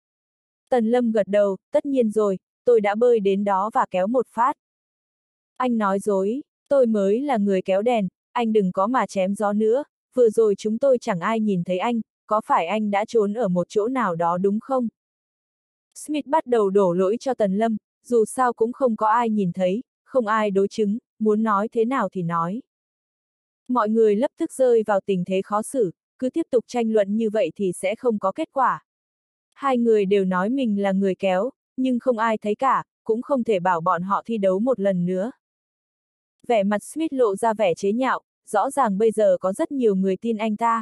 Tần Lâm gật đầu, tất nhiên rồi, tôi đã bơi đến đó và kéo một phát. Anh nói dối, tôi mới là người kéo đèn, anh đừng có mà chém gió nữa, vừa rồi chúng tôi chẳng ai nhìn thấy anh, có phải anh đã trốn ở một chỗ nào đó đúng không? Smith bắt đầu đổ lỗi cho Tần Lâm, dù sao cũng không có ai nhìn thấy, không ai đối chứng, muốn nói thế nào thì nói. Mọi người lập tức rơi vào tình thế khó xử, cứ tiếp tục tranh luận như vậy thì sẽ không có kết quả. Hai người đều nói mình là người kéo, nhưng không ai thấy cả, cũng không thể bảo bọn họ thi đấu một lần nữa. Vẻ mặt Smith lộ ra vẻ chế nhạo, rõ ràng bây giờ có rất nhiều người tin anh ta.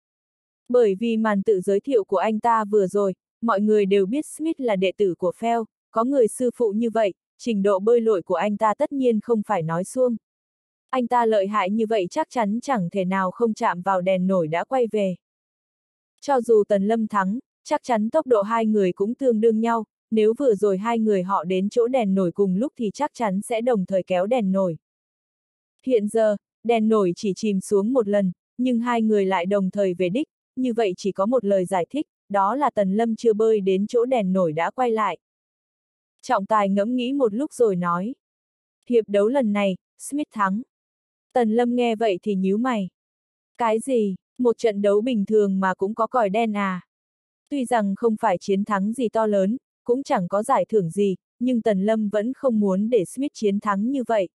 Bởi vì màn tự giới thiệu của anh ta vừa rồi, mọi người đều biết Smith là đệ tử của Phil, có người sư phụ như vậy, trình độ bơi lội của anh ta tất nhiên không phải nói suông. Anh ta lợi hại như vậy chắc chắn chẳng thể nào không chạm vào đèn nổi đã quay về. Cho dù Tần Lâm thắng, chắc chắn tốc độ hai người cũng tương đương nhau, nếu vừa rồi hai người họ đến chỗ đèn nổi cùng lúc thì chắc chắn sẽ đồng thời kéo đèn nổi. Hiện giờ, đèn nổi chỉ chìm xuống một lần, nhưng hai người lại đồng thời về đích, như vậy chỉ có một lời giải thích, đó là Tần Lâm chưa bơi đến chỗ đèn nổi đã quay lại. Trọng tài ngẫm nghĩ một lúc rồi nói. Hiệp đấu lần này, Smith thắng. Tần Lâm nghe vậy thì nhíu mày. Cái gì, một trận đấu bình thường mà cũng có còi đen à? Tuy rằng không phải chiến thắng gì to lớn, cũng chẳng có giải thưởng gì, nhưng Tần Lâm vẫn không muốn để Smith chiến thắng như vậy.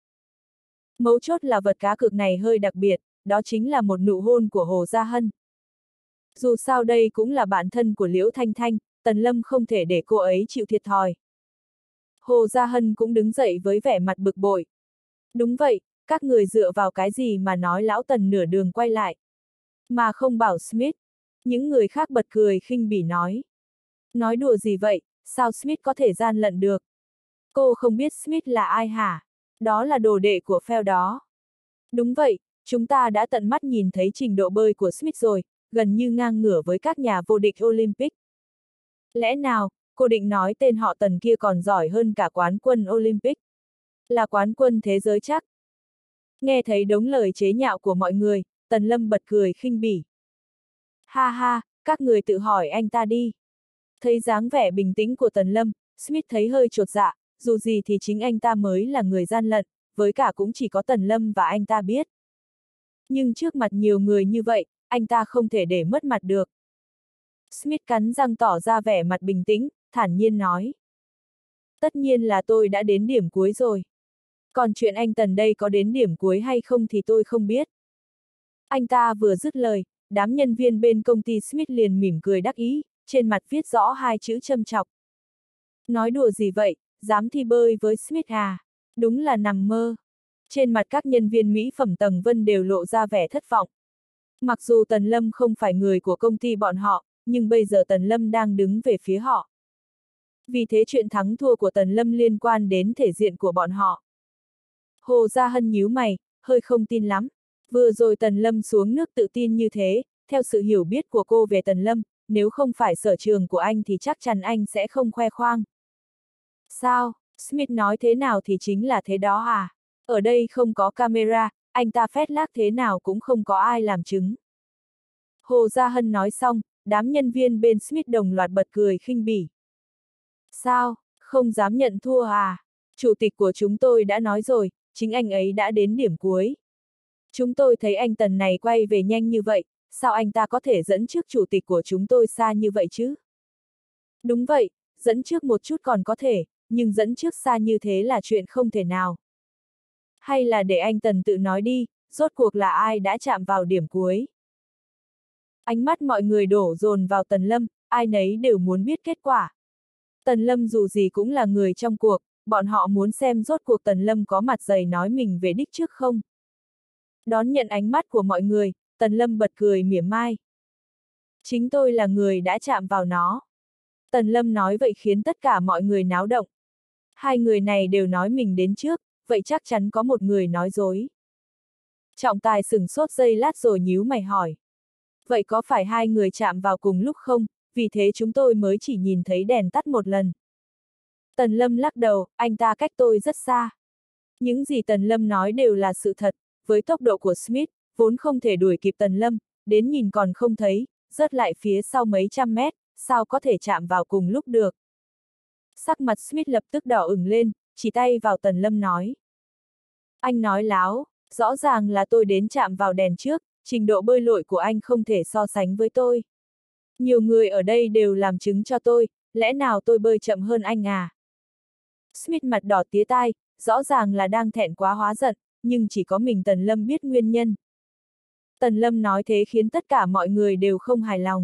Mấu chốt là vật cá cược này hơi đặc biệt, đó chính là một nụ hôn của Hồ Gia Hân. Dù sao đây cũng là bạn thân của Liễu Thanh Thanh, Tần Lâm không thể để cô ấy chịu thiệt thòi. Hồ Gia Hân cũng đứng dậy với vẻ mặt bực bội. Đúng vậy, các người dựa vào cái gì mà nói lão Tần nửa đường quay lại. Mà không bảo Smith. Những người khác bật cười khinh bỉ nói. Nói đùa gì vậy, sao Smith có thể gian lận được? Cô không biết Smith là ai hả? Đó là đồ đệ của Phil đó. Đúng vậy, chúng ta đã tận mắt nhìn thấy trình độ bơi của Smith rồi, gần như ngang ngửa với các nhà vô địch Olympic. Lẽ nào, cô định nói tên họ Tần kia còn giỏi hơn cả quán quân Olympic? Là quán quân thế giới chắc? Nghe thấy đống lời chế nhạo của mọi người, Tần Lâm bật cười khinh bỉ. Ha ha, các người tự hỏi anh ta đi. Thấy dáng vẻ bình tĩnh của Tần Lâm, Smith thấy hơi chột dạ, dù gì thì chính anh ta mới là người gian lận, với cả cũng chỉ có Tần Lâm và anh ta biết. Nhưng trước mặt nhiều người như vậy, anh ta không thể để mất mặt được. Smith cắn răng tỏ ra vẻ mặt bình tĩnh, thản nhiên nói. Tất nhiên là tôi đã đến điểm cuối rồi. Còn chuyện anh Tần đây có đến điểm cuối hay không thì tôi không biết. Anh ta vừa dứt lời, đám nhân viên bên công ty Smith liền mỉm cười đắc ý, trên mặt viết rõ hai chữ châm chọc. Nói đùa gì vậy, dám thi bơi với Smith à? Đúng là nằm mơ. Trên mặt các nhân viên mỹ phẩm tầng Vân đều lộ ra vẻ thất vọng. Mặc dù Tần Lâm không phải người của công ty bọn họ, nhưng bây giờ Tần Lâm đang đứng về phía họ. Vì thế chuyện thắng thua của Tần Lâm liên quan đến thể diện của bọn họ. Hồ Gia Hân nhíu mày, hơi không tin lắm. Vừa rồi Tần Lâm xuống nước tự tin như thế, theo sự hiểu biết của cô về Tần Lâm, nếu không phải sở trường của anh thì chắc chắn anh sẽ không khoe khoang. Sao, Smith nói thế nào thì chính là thế đó à? Ở đây không có camera, anh ta phét lác thế nào cũng không có ai làm chứng. Hồ Gia Hân nói xong, đám nhân viên bên Smith đồng loạt bật cười khinh bỉ. Sao, không dám nhận thua à? Chủ tịch của chúng tôi đã nói rồi, chính anh ấy đã đến điểm cuối. Chúng tôi thấy anh Tần này quay về nhanh như vậy, sao anh ta có thể dẫn trước chủ tịch của chúng tôi xa như vậy chứ? Đúng vậy, dẫn trước một chút còn có thể, nhưng dẫn trước xa như thế là chuyện không thể nào. Hay là để anh Tần tự nói đi, rốt cuộc là ai đã chạm vào điểm cuối? Ánh mắt mọi người đổ dồn vào Tần Lâm, ai nấy đều muốn biết kết quả. Tần Lâm dù gì cũng là người trong cuộc, bọn họ muốn xem rốt cuộc Tần Lâm có mặt dày nói mình về đích trước không. Đón nhận ánh mắt của mọi người, Tần Lâm bật cười mỉa mai. Chính tôi là người đã chạm vào nó. Tần Lâm nói vậy khiến tất cả mọi người náo động. Hai người này đều nói mình đến trước, vậy chắc chắn có một người nói dối. Trọng tài sửng sốt giây lát rồi nhíu mày hỏi. Vậy có phải hai người chạm vào cùng lúc không, vì thế chúng tôi mới chỉ nhìn thấy đèn tắt một lần. Tần Lâm lắc đầu, anh ta cách tôi rất xa. Những gì Tần Lâm nói đều là sự thật, với tốc độ của Smith, vốn không thể đuổi kịp Tần Lâm, đến nhìn còn không thấy, rớt lại phía sau mấy trăm mét, sao có thể chạm vào cùng lúc được. Sắc mặt Smith lập tức đỏ ửng lên, chỉ tay vào Tần Lâm nói. Anh nói láo, rõ ràng là tôi đến chạm vào đèn trước, trình độ bơi lội của anh không thể so sánh với tôi. Nhiều người ở đây đều làm chứng cho tôi, lẽ nào tôi bơi chậm hơn anh à? Smith mặt đỏ tía tai, rõ ràng là đang thẹn quá hóa giận, nhưng chỉ có mình Tần Lâm biết nguyên nhân. Tần Lâm nói thế khiến tất cả mọi người đều không hài lòng.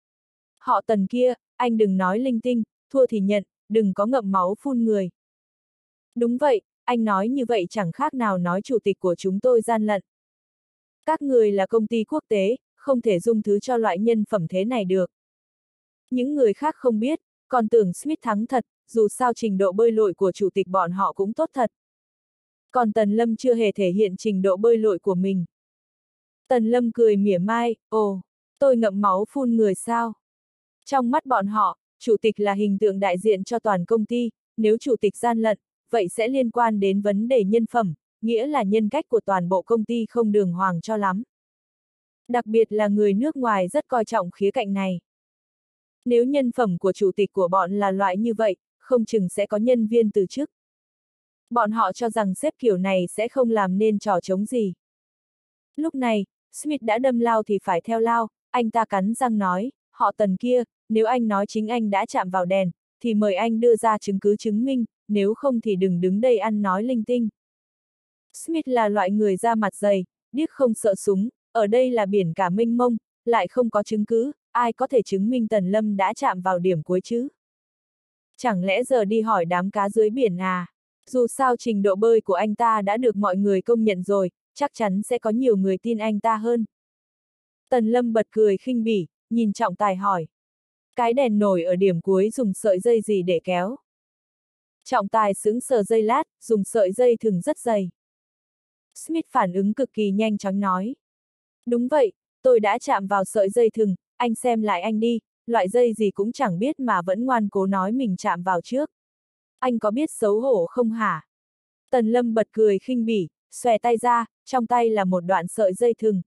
Họ Tần kia, anh đừng nói linh tinh, thua thì nhận, đừng có ngậm máu phun người. Đúng vậy, anh nói như vậy chẳng khác nào nói chủ tịch của chúng tôi gian lận. Các người là công ty quốc tế, không thể dung thứ cho loại nhân phẩm thế này được. Những người khác không biết, còn tưởng Smith thắng thật, dù sao trình độ bơi lội của chủ tịch bọn họ cũng tốt thật. Còn Tần Lâm chưa hề thể hiện trình độ bơi lội của mình. Tần Lâm cười mỉa mai, ồ, tôi ngậm máu phun người sao? Trong mắt bọn họ, chủ tịch là hình tượng đại diện cho toàn công ty, nếu chủ tịch gian lận, vậy sẽ liên quan đến vấn đề nhân phẩm, nghĩa là nhân cách của toàn bộ công ty không đường hoàng cho lắm. Đặc biệt là người nước ngoài rất coi trọng khía cạnh này. Nếu nhân phẩm của chủ tịch của bọn là loại như vậy, không chừng sẽ có nhân viên từ chức. Bọn họ cho rằng xếp kiểu này sẽ không làm nên trò trống gì. Lúc này, Smith đã đâm lao thì phải theo lao, anh ta cắn răng nói, họ Tần kia, nếu anh nói chính anh đã chạm vào đèn, thì mời anh đưa ra chứng cứ chứng minh, nếu không thì đừng đứng đây ăn nói linh tinh. Smith là loại người da mặt dày, điếc không sợ súng, ở đây là biển cả mênh mông, lại không có chứng cứ, ai có thể chứng minh Tần Lâm đã chạm vào điểm cuối chứ? Chẳng lẽ giờ đi hỏi đám cá dưới biển à? Dù sao trình độ bơi của anh ta đã được mọi người công nhận rồi, chắc chắn sẽ có nhiều người tin anh ta hơn. Tần Lâm bật cười khinh bỉ, nhìn trọng tài hỏi. Cái đèn nổi ở điểm cuối dùng sợi dây gì để kéo? Trọng tài sững sờ giây lát, dùng sợi dây thừng rất dày. Smith phản ứng cực kỳ nhanh chóng nói. Đúng vậy, tôi đã chạm vào sợi dây thừng, anh xem lại anh đi, loại dây gì cũng chẳng biết mà vẫn ngoan cố nói mình chạm vào trước. Anh có biết xấu hổ không hả? Tần Lâm bật cười khinh bỉ, xòe tay ra, trong tay là một đoạn sợi dây thừng.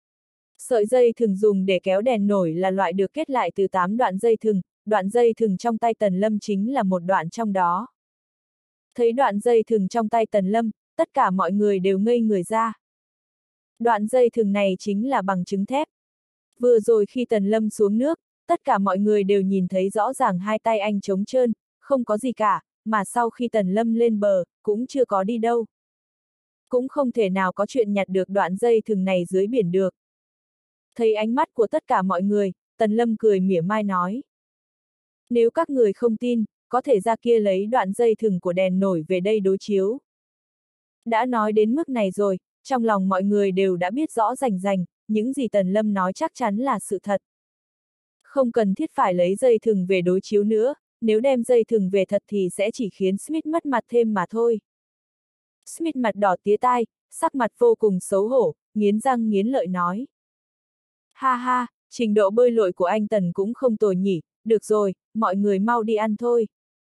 Sợi dây thừng dùng để kéo đèn nổi là loại được kết lại từ tám đoạn dây thừng, đoạn dây thừng trong tay Tần Lâm chính là một đoạn trong đó. Thấy đoạn dây thừng trong tay Tần Lâm, tất cả mọi người đều ngây người ra. Đoạn dây thừng này chính là bằng chứng thép. Vừa rồi khi Tần Lâm xuống nước, tất cả mọi người đều nhìn thấy rõ ràng hai tay anh trống trơn, không có gì cả, mà sau khi Tần Lâm lên bờ, cũng chưa có đi đâu. Cũng không thể nào có chuyện nhặt được đoạn dây thừng này dưới biển được. Thấy ánh mắt của tất cả mọi người, Tần Lâm cười mỉa mai nói. Nếu các người không tin, có thể ra kia lấy đoạn dây thừng của đèn nổi về đây đối chiếu. Đã nói đến mức này rồi, trong lòng mọi người đều đã biết rõ rành rành, những gì Tần Lâm nói chắc chắn là sự thật. Không cần thiết phải lấy dây thừng về đối chiếu nữa, nếu đem dây thừng về thật thì sẽ chỉ khiến Smith mất mặt thêm mà thôi. Smith mặt đỏ tía tai, sắc mặt vô cùng xấu hổ, nghiến răng nghiến lợi nói. Ha ha, trình độ bơi lội của anh Tần cũng không tồi nhỉ, được rồi, mọi người mau đi ăn thôi.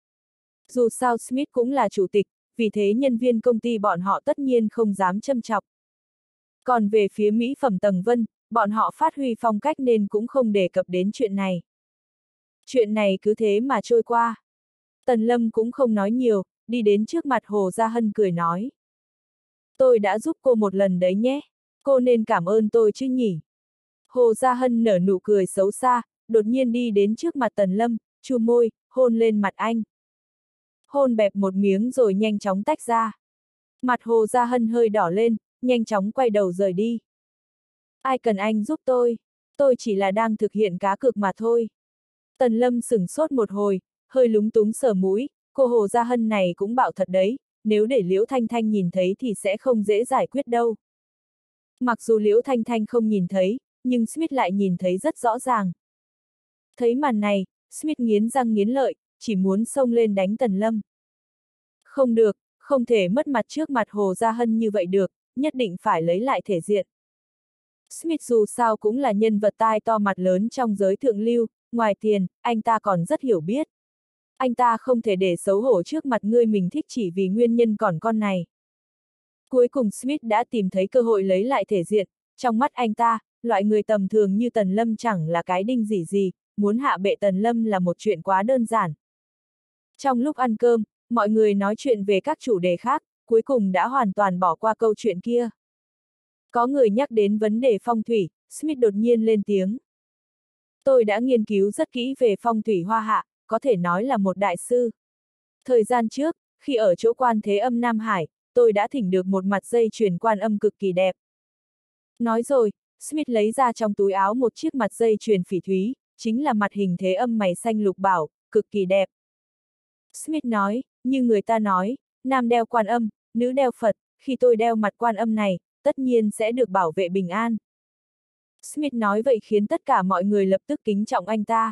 Dù sao Smith cũng là chủ tịch, vì thế nhân viên công ty bọn họ tất nhiên không dám châm chọc. Còn về phía mỹ phẩm Tầng Vân, bọn họ phát huy phong cách nên cũng không đề cập đến chuyện này. Chuyện này cứ thế mà trôi qua. Tần Lâm cũng không nói nhiều, đi đến trước mặt Hồ Gia Hân cười nói. Tôi đã giúp cô một lần đấy nhé, cô nên cảm ơn tôi chứ nhỉ. Hồ Gia Hân nở nụ cười xấu xa, đột nhiên đi đến trước mặt Tần Lâm, chu môi, hôn lên mặt anh. Hôn bẹp một miếng rồi nhanh chóng tách ra. Mặt Hồ Gia Hân hơi đỏ lên, nhanh chóng quay đầu rời đi. Ai cần anh giúp tôi? Tôi chỉ là đang thực hiện cá cược mà thôi. Tần Lâm sửng sốt một hồi, hơi lúng túng sờ mũi, cô Hồ Gia Hân này cũng bạo thật đấy, nếu để Liễu Thanh Thanh nhìn thấy thì sẽ không dễ giải quyết đâu. Mặc dù Liễu Thanh Thanh không nhìn thấy, nhưng Smith lại nhìn thấy rất rõ ràng. Thấy màn này, Smith nghiến răng nghiến lợi, chỉ muốn xông lên đánh Tần Lâm. Không được, không thể mất mặt trước mặt Hồ Gia Hân như vậy được, nhất định phải lấy lại thể diện. Smith dù sao cũng là nhân vật tai to mặt lớn trong giới thượng lưu, ngoài tiền, anh ta còn rất hiểu biết. Anh ta không thể để xấu hổ trước mặt người mình thích chỉ vì nguyên nhân còn con này. Cuối cùng Smith đã tìm thấy cơ hội lấy lại thể diện, trong mắt anh ta, loại người tầm thường như Tần Lâm chẳng là cái đinh gì gì, muốn hạ bệ Tần Lâm là một chuyện quá đơn giản. Trong lúc ăn cơm, mọi người nói chuyện về các chủ đề khác, cuối cùng đã hoàn toàn bỏ qua câu chuyện kia. Có người nhắc đến vấn đề phong thủy, Smith đột nhiên lên tiếng. Tôi đã nghiên cứu rất kỹ về phong thủy Hoa Hạ, có thể nói là một đại sư. Thời gian trước, khi ở chỗ Quan Thế Âm Nam Hải, tôi đã thỉnh được một mặt dây chuyền quan âm cực kỳ đẹp. Nói rồi, Smith lấy ra trong túi áo một chiếc mặt dây chuyền phỉ thúy, chính là mặt hình thế âm mày xanh lục bảo, cực kỳ đẹp. Smith nói, như người ta nói, nam đeo quan âm, nữ đeo Phật, khi tôi đeo mặt quan âm này, tất nhiên sẽ được bảo vệ bình an. Smith nói vậy khiến tất cả mọi người lập tức kính trọng anh ta.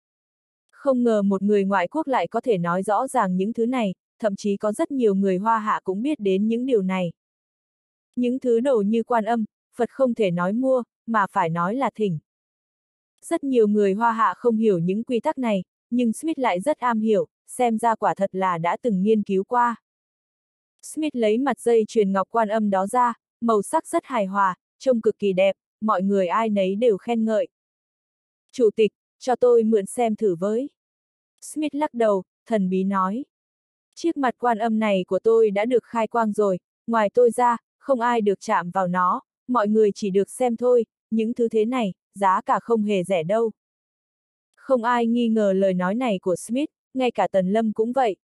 Không ngờ một người ngoại quốc lại có thể nói rõ ràng những thứ này, thậm chí có rất nhiều người Hoa Hạ cũng biết đến những điều này. Những thứ đồ như quan âm, Phật không thể nói mua, mà phải nói là thỉnh. Rất nhiều người Hoa Hạ không hiểu những quy tắc này, nhưng Smith lại rất am hiểu, xem ra quả thật là đã từng nghiên cứu qua. Smith lấy mặt dây chuyền ngọc quan âm đó ra, màu sắc rất hài hòa, trông cực kỳ đẹp, mọi người ai nấy đều khen ngợi. Chủ tịch, cho tôi mượn xem thử với. Smith lắc đầu, thần bí nói. Chiếc mặt quan âm này của tôi đã được khai quang rồi, ngoài tôi ra, không ai được chạm vào nó, mọi người chỉ được xem thôi, những thứ thế này, giá cả không hề rẻ đâu. Không ai nghi ngờ lời nói này của Smith, ngay cả Tần Lâm cũng vậy.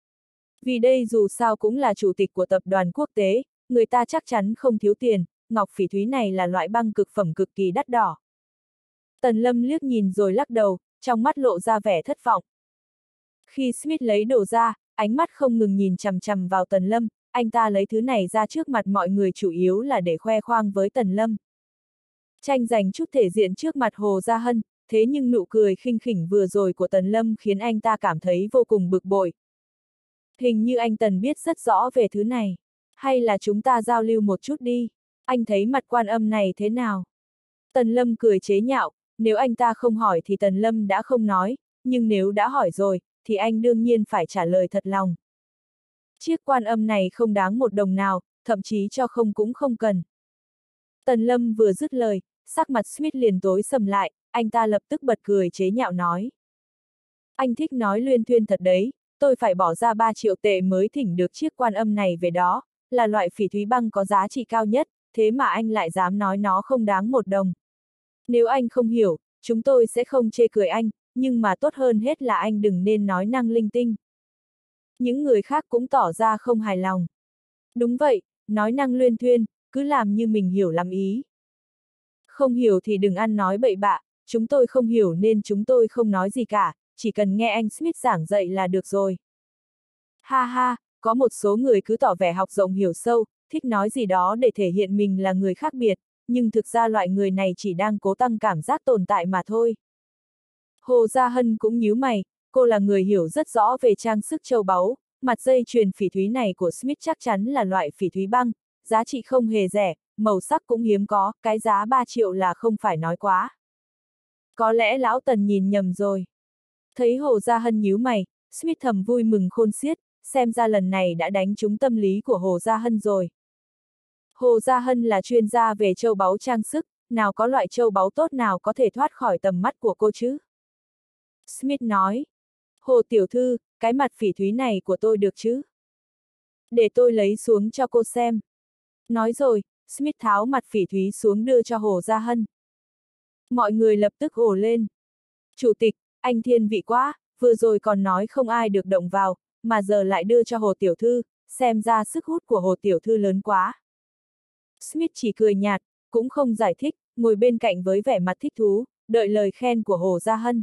Vì đây dù sao cũng là chủ tịch của tập đoàn quốc tế, người ta chắc chắn không thiếu tiền, ngọc phỉ thúy này là loại băng cực phẩm cực kỳ đắt đỏ. Tần Lâm liếc nhìn rồi lắc đầu, trong mắt lộ ra vẻ thất vọng. Khi Smith lấy đồ ra, ánh mắt không ngừng nhìn chằm chằm vào Tần Lâm, anh ta lấy thứ này ra trước mặt mọi người chủ yếu là để khoe khoang với Tần Lâm. Tranh giành chút thể diện trước mặt Hồ Gia Hân, thế nhưng nụ cười khinh khỉnh vừa rồi của Tần Lâm khiến anh ta cảm thấy vô cùng bực bội. Hình như anh Tần biết rất rõ về thứ này. Hay là chúng ta giao lưu một chút đi, anh thấy mặt quan âm này thế nào? Tần Lâm cười chế nhạo, nếu anh ta không hỏi thì Tần Lâm đã không nói, nhưng nếu đã hỏi rồi, thì anh đương nhiên phải trả lời thật lòng. Chiếc quan âm này không đáng một đồng nào, thậm chí cho không cũng không cần. Tần Lâm vừa dứt lời, sắc mặt Smith liền tối sầm lại, anh ta lập tức bật cười chế nhạo nói. Anh thích nói luyên thuyên thật đấy, tôi phải bỏ ra ba triệu tệ mới thỉnh được chiếc quan âm này về đó, là loại phỉ thúy băng có giá trị cao nhất, thế mà anh lại dám nói nó không đáng một đồng. Nếu anh không hiểu, chúng tôi sẽ không chê cười anh, nhưng mà tốt hơn hết là anh đừng nên nói năng linh tinh. Những người khác cũng tỏ ra không hài lòng. Đúng vậy, nói năng luyên thuyên, cứ làm như mình hiểu lắm ý. Không hiểu thì đừng ăn nói bậy bạ, chúng tôi không hiểu nên chúng tôi không nói gì cả, chỉ cần nghe anh Smith giảng dạy là được rồi. Ha ha, có một số người cứ tỏ vẻ học rộng hiểu sâu, thích nói gì đó để thể hiện mình là người khác biệt, nhưng thực ra loại người này chỉ đang cố tăng cảm giác tồn tại mà thôi. Hồ Gia Hân cũng nhíu mày, cô là người hiểu rất rõ về trang sức châu báu, mặt dây chuyền phỉ thúy này của Smith chắc chắn là loại phỉ thúy băng, giá trị không hề rẻ, màu sắc cũng hiếm có, cái giá ba triệu là không phải nói quá. Có lẽ lão Tần nhìn nhầm rồi. Thấy Hồ Gia Hân nhíu mày, Smith thầm vui mừng khôn xiết, xem ra lần này đã đánh trúng tâm lý của Hồ Gia Hân rồi. Hồ Gia Hân là chuyên gia về châu báu trang sức, nào có loại châu báu tốt nào có thể thoát khỏi tầm mắt của cô chứ? Smith nói, Hồ tiểu thư, cái mặt phỉ thúy này của tôi được chứ? Để tôi lấy xuống cho cô xem. Nói rồi, Smith tháo mặt phỉ thúy xuống đưa cho Hồ Gia Hân. Mọi người lập tức ồ lên. Chủ tịch, anh thiên vị quá, vừa rồi còn nói không ai được động vào, mà giờ lại đưa cho Hồ tiểu thư, xem ra sức hút của Hồ tiểu thư lớn quá. Smith chỉ cười nhạt, cũng không giải thích, ngồi bên cạnh với vẻ mặt thích thú, đợi lời khen của Hồ Gia Hân.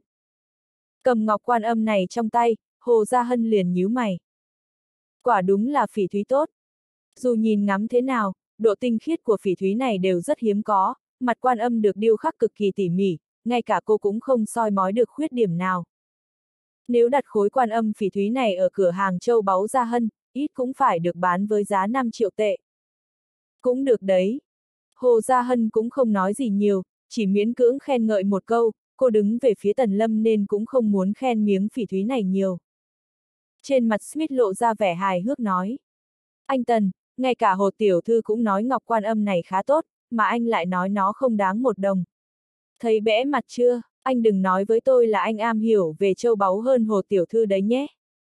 Cầm ngọc quan âm này trong tay, Hồ Gia Hân liền nhíu mày. Quả đúng là phỉ thúy tốt. Dù nhìn ngắm thế nào, độ tinh khiết của phỉ thúy này đều rất hiếm có, mặt quan âm được điêu khắc cực kỳ tỉ mỉ, ngay cả cô cũng không soi mói được khuyết điểm nào. Nếu đặt khối quan âm phỉ thúy này ở cửa hàng châu báu Gia Hân, ít cũng phải được bán với giá năm triệu tệ. Cũng được đấy. Hồ Gia Hân cũng không nói gì nhiều, chỉ miễn cưỡng khen ngợi một câu, cô đứng về phía Tần Lâm nên cũng không muốn khen miếng phỉ thúy này nhiều. Trên mặt Smith lộ ra vẻ hài hước nói. Anh Tần, ngay cả Hồ Tiểu Thư cũng nói ngọc quan âm này khá tốt, mà anh lại nói nó không đáng một đồng. Thấy bẽ mặt chưa, anh đừng nói với tôi là anh am hiểu về châu báu hơn Hồ Tiểu Thư đấy nhé.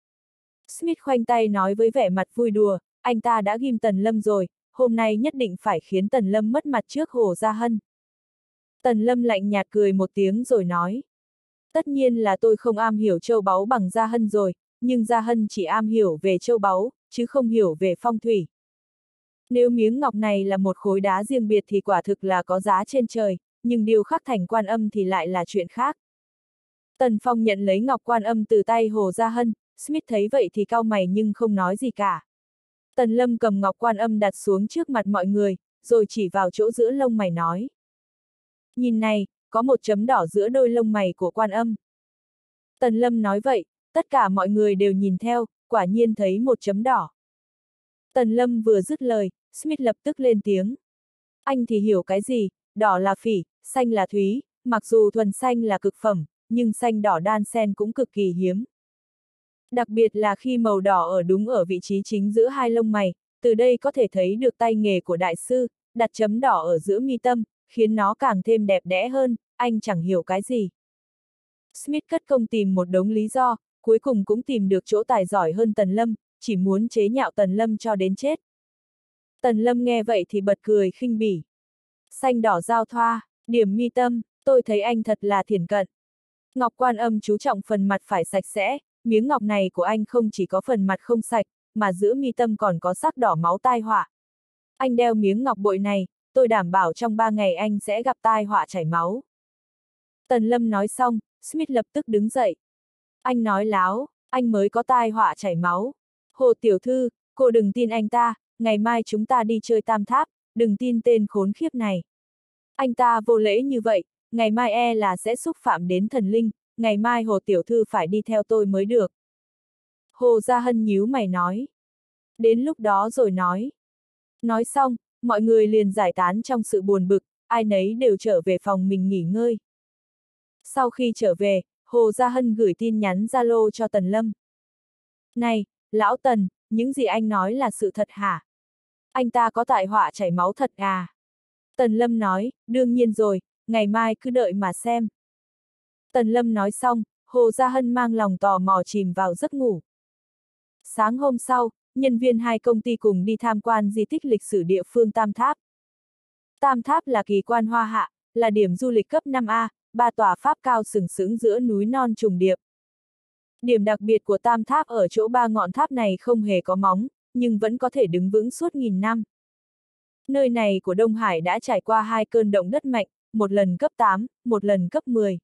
Smith khoanh tay nói với vẻ mặt vui đùa, anh ta đã ghim Tần Lâm rồi, hôm nay nhất định phải khiến Tần Lâm mất mặt trước Hồ Gia Hân. Tần Lâm lạnh nhạt cười một tiếng rồi nói. Tất nhiên là tôi không am hiểu châu báu bằng Gia Hân rồi, nhưng Gia Hân chỉ am hiểu về châu báu, chứ không hiểu về phong thủy. Nếu miếng ngọc này là một khối đá riêng biệt thì quả thực là có giá trên trời, nhưng điêu khắc thành quan âm thì lại là chuyện khác. Tần Phong nhận lấy ngọc quan âm từ tay Hồ Gia Hân, Smith thấy vậy thì cau mày nhưng không nói gì cả. Tần Lâm cầm ngọc quan âm đặt xuống trước mặt mọi người, rồi chỉ vào chỗ giữa lông mày nói. Nhìn này, có một chấm đỏ giữa đôi lông mày của quan âm. Tần Lâm nói vậy, tất cả mọi người đều nhìn theo, quả nhiên thấy một chấm đỏ. Tần Lâm vừa dứt lời, Smith lập tức lên tiếng. Anh thì hiểu cái gì, đỏ là phỉ, xanh là thúy, mặc dù thuần xanh là cực phẩm, nhưng xanh đỏ đan xen cũng cực kỳ hiếm. Đặc biệt là khi màu đỏ ở đúng ở vị trí chính giữa hai lông mày, từ đây có thể thấy được tay nghề của đại sư, đặt chấm đỏ ở giữa mi tâm, khiến nó càng thêm đẹp đẽ hơn, anh chẳng hiểu cái gì. Smith cất công tìm một đống lý do, cuối cùng cũng tìm được chỗ tài giỏi hơn Tần Lâm, chỉ muốn chế nhạo Tần Lâm cho đến chết. Tần Lâm nghe vậy thì bật cười khinh bỉ. Xanh đỏ giao thoa, điểm mi tâm, tôi thấy anh thật là thiển cận. Ngọc quan âm chú trọng phần mặt phải sạch sẽ, miếng ngọc này của anh không chỉ có phần mặt không sạch, mà giữa mi tâm còn có sắc đỏ máu tai họa. Anh đeo miếng ngọc bội này, tôi đảm bảo trong ba ngày anh sẽ gặp tai họa chảy máu. Tần Lâm nói xong, Smith lập tức đứng dậy. Anh nói láo, anh mới có tai họa chảy máu. Hồ Tiểu Thư, cô đừng tin anh ta, ngày mai chúng ta đi chơi tam tháp, đừng tin tên khốn khiếp này. Anh ta vô lễ như vậy, ngày mai e là sẽ xúc phạm đến thần linh, ngày mai Hồ Tiểu Thư phải đi theo tôi mới được. Hồ Gia Hân nhíu mày nói. Đến lúc đó rồi nói. Nói xong, mọi người liền giải tán trong sự buồn bực, ai nấy đều trở về phòng mình nghỉ ngơi. Sau khi trở về, Hồ Gia Hân gửi tin nhắn Zalo cho Tần Lâm. Này, lão Tần, những gì anh nói là sự thật hả? Anh ta có tai họa chảy máu thật à? Tần Lâm nói, đương nhiên rồi, ngày mai cứ đợi mà xem. Tần Lâm nói xong, Hồ Gia Hân mang lòng tò mò chìm vào giấc ngủ. Sáng hôm sau, nhân viên hai công ty cùng đi tham quan di tích lịch sử địa phương Tam Tháp. Tam Tháp là kỳ quan Hoa Hạ, là điểm du lịch cấp năm A, ba tòa pháp cao sừng sững giữa núi non trùng điệp. Điểm đặc biệt của Tam Tháp ở chỗ ba ngọn tháp này không hề có móng, nhưng vẫn có thể đứng vững suốt nghìn năm. Nơi này của Đông Hải đã trải qua hai cơn động đất mạnh, một lần cấp tám, một lần cấp mười.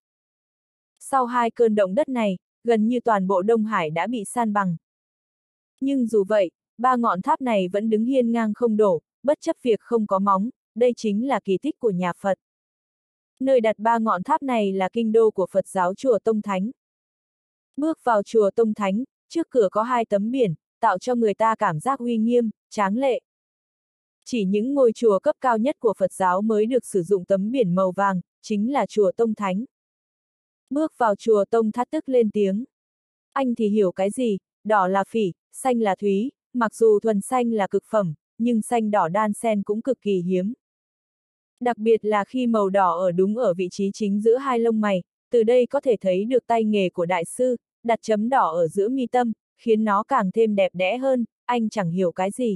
Sau hai cơn động đất này, gần như toàn bộ Đông Hải đã bị san bằng. Nhưng dù vậy, ba ngọn tháp này vẫn đứng hiên ngang không đổ, bất chấp việc không có móng, đây chính là kỳ tích của nhà Phật. Nơi đặt ba ngọn tháp này là kinh đô của Phật giáo chùa Tông Thánh. Bước vào chùa Tông Thánh, trước cửa có hai tấm biển, tạo cho người ta cảm giác uy nghiêm, tráng lệ. Chỉ những ngôi chùa cấp cao nhất của Phật giáo mới được sử dụng tấm biển màu vàng, chính là chùa Tông Thánh. Bước vào chùa Tông Thát tức lên tiếng. Anh thì hiểu cái gì, đỏ là phỉ, xanh là thúy, mặc dù thuần xanh là cực phẩm, nhưng xanh đỏ đan xen cũng cực kỳ hiếm. Đặc biệt là khi màu đỏ ở đúng ở vị trí chính giữa hai lông mày, từ đây có thể thấy được tay nghề của đại sư, đặt chấm đỏ ở giữa mi tâm, khiến nó càng thêm đẹp đẽ hơn, anh chẳng hiểu cái gì.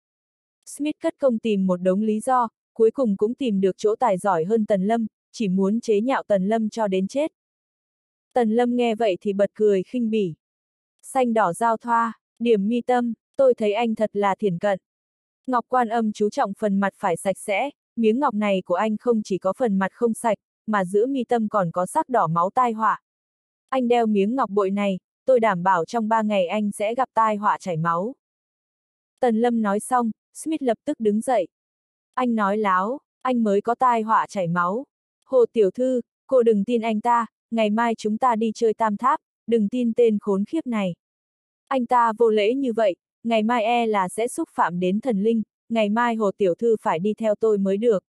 Smith cất công tìm một đống lý do, cuối cùng cũng tìm được chỗ tài giỏi hơn Tần Lâm, chỉ muốn chế nhạo Tần Lâm cho đến chết. Tần Lâm nghe vậy thì bật cười khinh bỉ. Xanh đỏ giao thoa, điểm mi tâm, tôi thấy anh thật là thiển cận. Ngọc quan âm chú trọng phần mặt phải sạch sẽ, miếng ngọc này của anh không chỉ có phần mặt không sạch, mà giữa mi tâm còn có sắc đỏ máu tai họa. Anh đeo miếng ngọc bội này, tôi đảm bảo trong ba ngày anh sẽ gặp tai họa chảy máu. Tần Lâm nói xong, Smith lập tức đứng dậy. Anh nói láo, anh mới có tai họa chảy máu. Hồ Tiểu Thư, cô đừng tin anh ta, ngày mai chúng ta đi chơi Tam Tháp, đừng tin tên khốn khiếp này. Anh ta vô lễ như vậy, ngày mai e là sẽ xúc phạm đến thần linh, ngày mai Hồ tiểu thư phải đi theo tôi mới được.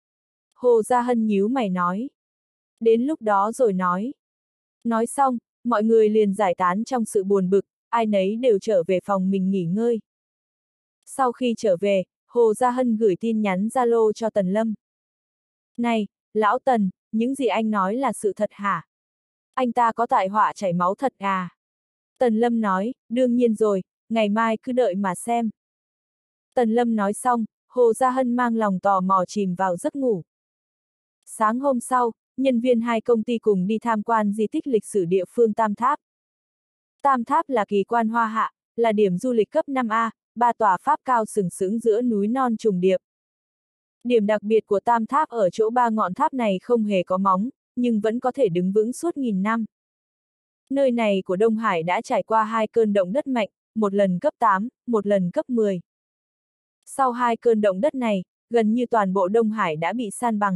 Hồ Gia Hân nhíu mày nói. Đến lúc đó rồi nói. Nói xong, mọi người liền giải tán trong sự buồn bực, ai nấy đều trở về phòng mình nghỉ ngơi. Sau khi trở về, Hồ Gia Hân gửi tin nhắn Zalo cho Tần Lâm. Này, lão Tần, những gì anh nói là sự thật hả? Anh ta có tại họa chảy máu thật à? Tần Lâm nói, đương nhiên rồi, ngày mai cứ đợi mà xem. Tần Lâm nói xong, Hồ Gia Hân mang lòng tò mò chìm vào giấc ngủ. Sáng hôm sau, nhân viên hai công ty cùng đi tham quan di tích lịch sử địa phương Tam Tháp. Tam Tháp là kỳ quan hoa hạ, là điểm du lịch cấp năm A, ba tòa Pháp cao sừng sững giữa núi non trùng điệp. Điểm đặc biệt của Tam Tháp ở chỗ ba ngọn tháp này không hề có móng, nhưng vẫn có thể đứng vững suốt nghìn năm. Nơi này của Đông Hải đã trải qua hai cơn động đất mạnh, một lần cấp tám, một lần cấp mười. Sau hai cơn động đất này, gần như toàn bộ Đông Hải đã bị san bằng.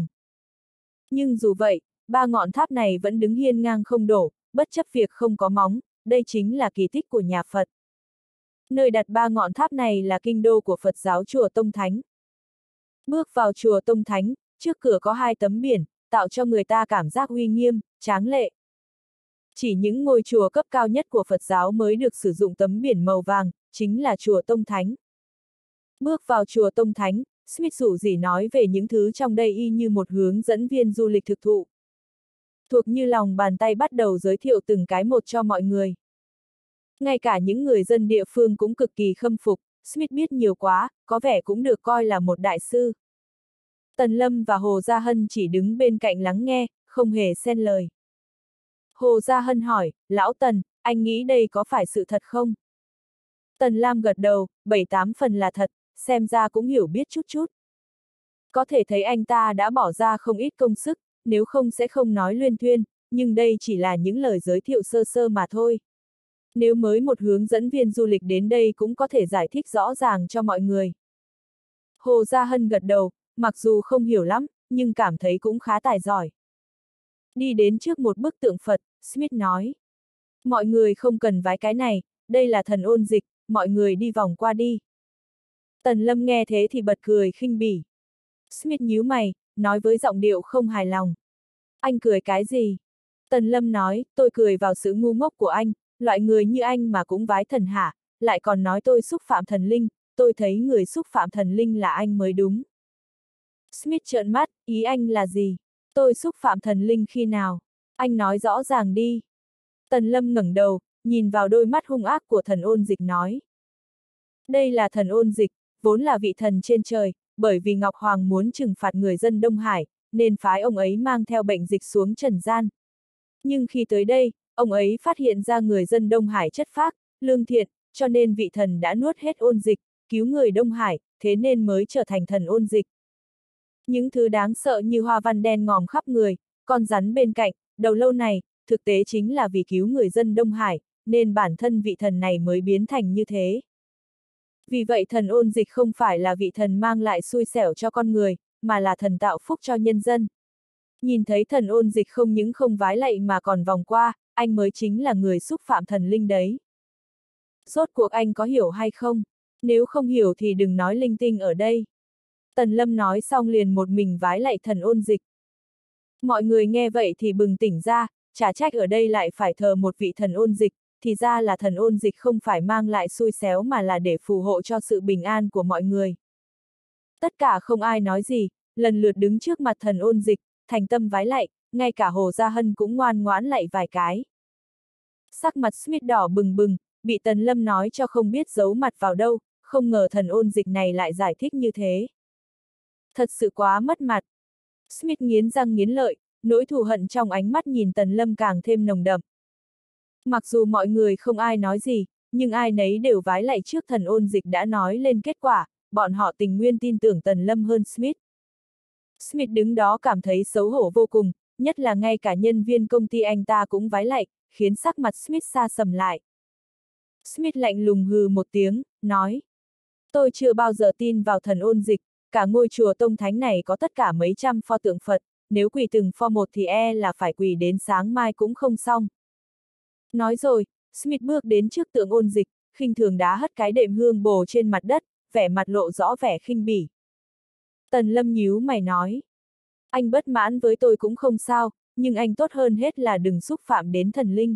Nhưng dù vậy, ba ngọn tháp này vẫn đứng hiên ngang không đổ, bất chấp việc không có móng, đây chính là kỳ tích của nhà Phật. Nơi đặt ba ngọn tháp này là kinh đô của Phật giáo chùa Tông Thánh. Bước vào chùa Tông Thánh, trước cửa có hai tấm biển, tạo cho người ta cảm giác uy nghiêm, tráng lệ. Chỉ những ngôi chùa cấp cao nhất của Phật giáo mới được sử dụng tấm biển màu vàng, chính là chùa Tông Thánh. Bước vào chùa Tông Thánh, Smith rủ rỉ nói về những thứ trong đây y như một hướng dẫn viên du lịch thực thụ. Thuộc như lòng bàn tay bắt đầu giới thiệu từng cái một cho mọi người. Ngay cả những người dân địa phương cũng cực kỳ khâm phục, Smith biết nhiều quá, có vẻ cũng được coi là một đại sư. Tần Lâm và Hồ Gia Hân chỉ đứng bên cạnh lắng nghe, không hề xen lời. Hồ Gia Hân hỏi, Lão Tần, anh nghĩ đây có phải sự thật không? Tần Lam gật đầu, bảy tám phần là thật, xem ra cũng hiểu biết chút chút. Có thể thấy anh ta đã bỏ ra không ít công sức, nếu không sẽ không nói luyên thuyên, nhưng đây chỉ là những lời giới thiệu sơ sơ mà thôi. Nếu mới một hướng dẫn viên du lịch đến đây cũng có thể giải thích rõ ràng cho mọi người. Hồ Gia Hân gật đầu, mặc dù không hiểu lắm, nhưng cảm thấy cũng khá tài giỏi. Đi đến trước một bức tượng Phật, Smith nói. Mọi người không cần vái cái này, đây là thần ôn dịch, mọi người đi vòng qua đi. Tần Lâm nghe thế thì bật cười khinh bỉ. Smith nhíu mày, nói với giọng điệu không hài lòng. Anh cười cái gì? Tần Lâm nói, tôi cười vào sự ngu ngốc của anh, loại người như anh mà cũng vái thần hả, lại còn nói tôi xúc phạm thần linh, tôi thấy người xúc phạm thần linh là anh mới đúng. Smith trợn mắt, ý anh là gì? Tôi xúc phạm thần linh khi nào? Anh nói rõ ràng đi. Tần Lâm ngẩng đầu, nhìn vào đôi mắt hung ác của thần ôn dịch nói. Đây là thần ôn dịch, vốn là vị thần trên trời, bởi vì Ngọc Hoàng muốn trừng phạt người dân Đông Hải, nên phái ông ấy mang theo bệnh dịch xuống trần gian. Nhưng khi tới đây, ông ấy phát hiện ra người dân Đông Hải chất phác, lương thiện, cho nên vị thần đã nuốt hết ôn dịch, cứu người Đông Hải, thế nên mới trở thành thần ôn dịch. Những thứ đáng sợ như hoa văn đen ngòm khắp người, con rắn bên cạnh, đầu lâu này, thực tế chính là vì cứu người dân Đông Hải, nên bản thân vị thần này mới biến thành như thế. Vì vậy thần ôn dịch không phải là vị thần mang lại xui xẻo cho con người, mà là thần tạo phúc cho nhân dân. Nhìn thấy thần ôn dịch không những không vái lạy mà còn vòng qua, anh mới chính là người xúc phạm thần linh đấy. Rốt cuộc anh có hiểu hay không? Nếu không hiểu thì đừng nói linh tinh ở đây. Tần Lâm nói xong liền một mình vái lạy thần ôn dịch. Mọi người nghe vậy thì bừng tỉnh ra, chả trách ở đây lại phải thờ một vị thần ôn dịch, thì ra là thần ôn dịch không phải mang lại xui xéo mà là để phù hộ cho sự bình an của mọi người. Tất cả không ai nói gì, lần lượt đứng trước mặt thần ôn dịch, thành tâm vái lạy, ngay cả Hồ Gia Hân cũng ngoan ngoãn lạy vài cái. Sắc mặt Smith đỏ bừng bừng, bị Tần Lâm nói cho không biết giấu mặt vào đâu, không ngờ thần ôn dịch này lại giải thích như thế. Thật sự quá mất mặt. Smith nghiến răng nghiến lợi, nỗi thù hận trong ánh mắt nhìn Tần Lâm càng thêm nồng đậm. Mặc dù mọi người không ai nói gì, nhưng ai nấy đều vái lạy trước thần ôn dịch đã nói lên kết quả, bọn họ tình nguyên tin tưởng Tần Lâm hơn Smith. Smith đứng đó cảm thấy xấu hổ vô cùng, nhất là ngay cả nhân viên công ty anh ta cũng vái lạy, khiến sắc mặt Smith xa sầm lại. Smith lạnh lùng hừ một tiếng, nói. Tôi chưa bao giờ tin vào thần ôn dịch, cả ngôi chùa Tông Thánh này có tất cả mấy trăm pho tượng Phật, nếu quỳ từng pho một thì e là phải quỳ đến sáng mai cũng không xong. Nói rồi, Smith bước đến trước tượng ôn dịch, khinh thường đá hất cái đệm hương bồ trên mặt đất, vẻ mặt lộ rõ vẻ khinh bỉ. Tần Lâm nhíu mày nói. Anh bất mãn với tôi cũng không sao, nhưng anh tốt hơn hết là đừng xúc phạm đến thần linh.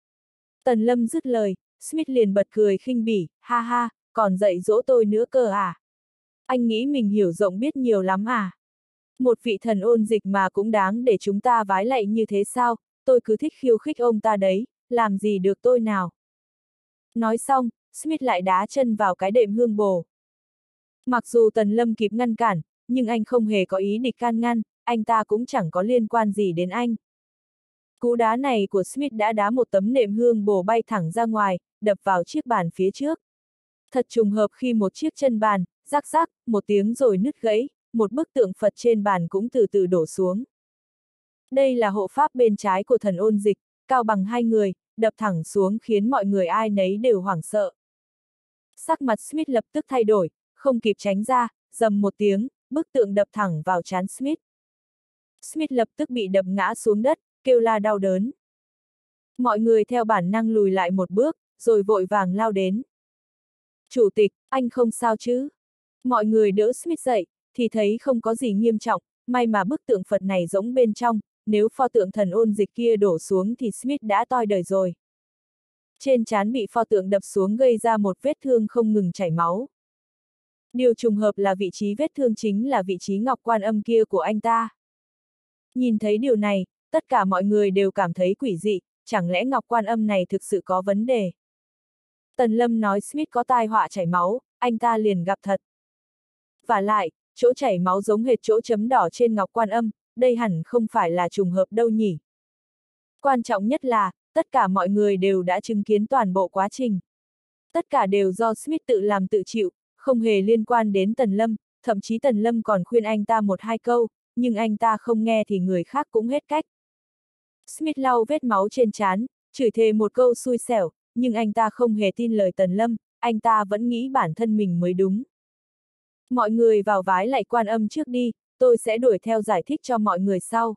Tần Lâm dứt lời, Smith liền bật cười khinh bỉ, ha ha, còn dạy dỗ tôi nữa cơ à? Anh nghĩ mình hiểu rộng biết nhiều lắm à? Một vị thần ôn dịch mà cũng đáng để chúng ta vái lạy như thế sao, tôi cứ thích khiêu khích ông ta đấy, làm gì được tôi nào? Nói xong, Smith lại đá chân vào cái đệm hương bồ. Mặc dù Tần Lâm kịp ngăn cản, nhưng anh không hề có ý địch can ngăn, anh ta cũng chẳng có liên quan gì đến anh. Cú đá này của Smith đã đá một tấm nệm hương bồ bay thẳng ra ngoài, đập vào chiếc bàn phía trước. Thật trùng hợp khi một chiếc chân bàn, rắc rắc, một tiếng rồi nứt gãy, một bức tượng Phật trên bàn cũng từ từ đổ xuống. Đây là hộ pháp bên trái của thần ôn dịch, cao bằng hai người, đập thẳng xuống khiến mọi người ai nấy đều hoảng sợ. Sắc mặt Smith lập tức thay đổi, không kịp tránh ra, rầm một tiếng, bức tượng đập thẳng vào trán Smith. Smith lập tức bị đập ngã xuống đất, kêu la đau đớn. Mọi người theo bản năng lùi lại một bước, rồi vội vàng lao đến. Chủ tịch, anh không sao chứ? Mọi người đỡ Smith dậy, thì thấy không có gì nghiêm trọng, may mà bức tượng Phật này rỗng bên trong, nếu pho tượng thần ôn dịch kia đổ xuống thì Smith đã toi đời rồi. Trên trán bị pho tượng đập xuống gây ra một vết thương không ngừng chảy máu. Điều trùng hợp là vị trí vết thương chính là vị trí ngọc quan âm kia của anh ta. Nhìn thấy điều này, tất cả mọi người đều cảm thấy quỷ dị, chẳng lẽ ngọc quan âm này thực sự có vấn đề? Tần Lâm nói Smith có tai họa chảy máu, anh ta liền gặp thật. Vả lại, chỗ chảy máu giống hệt chỗ chấm đỏ trên ngọc quan âm, đây hẳn không phải là trùng hợp đâu nhỉ. Quan trọng nhất là, tất cả mọi người đều đã chứng kiến toàn bộ quá trình. Tất cả đều do Smith tự làm tự chịu, không hề liên quan đến Tần Lâm, thậm chí Tần Lâm còn khuyên anh ta một hai câu, nhưng anh ta không nghe thì người khác cũng hết cách. Smith lau vết máu trên trán, chửi thề một câu xui xẻo, nhưng anh ta không hề tin lời Tần Lâm, anh ta vẫn nghĩ bản thân mình mới đúng. Mọi người vào vái lạy quan âm trước đi, tôi sẽ đuổi theo giải thích cho mọi người sau.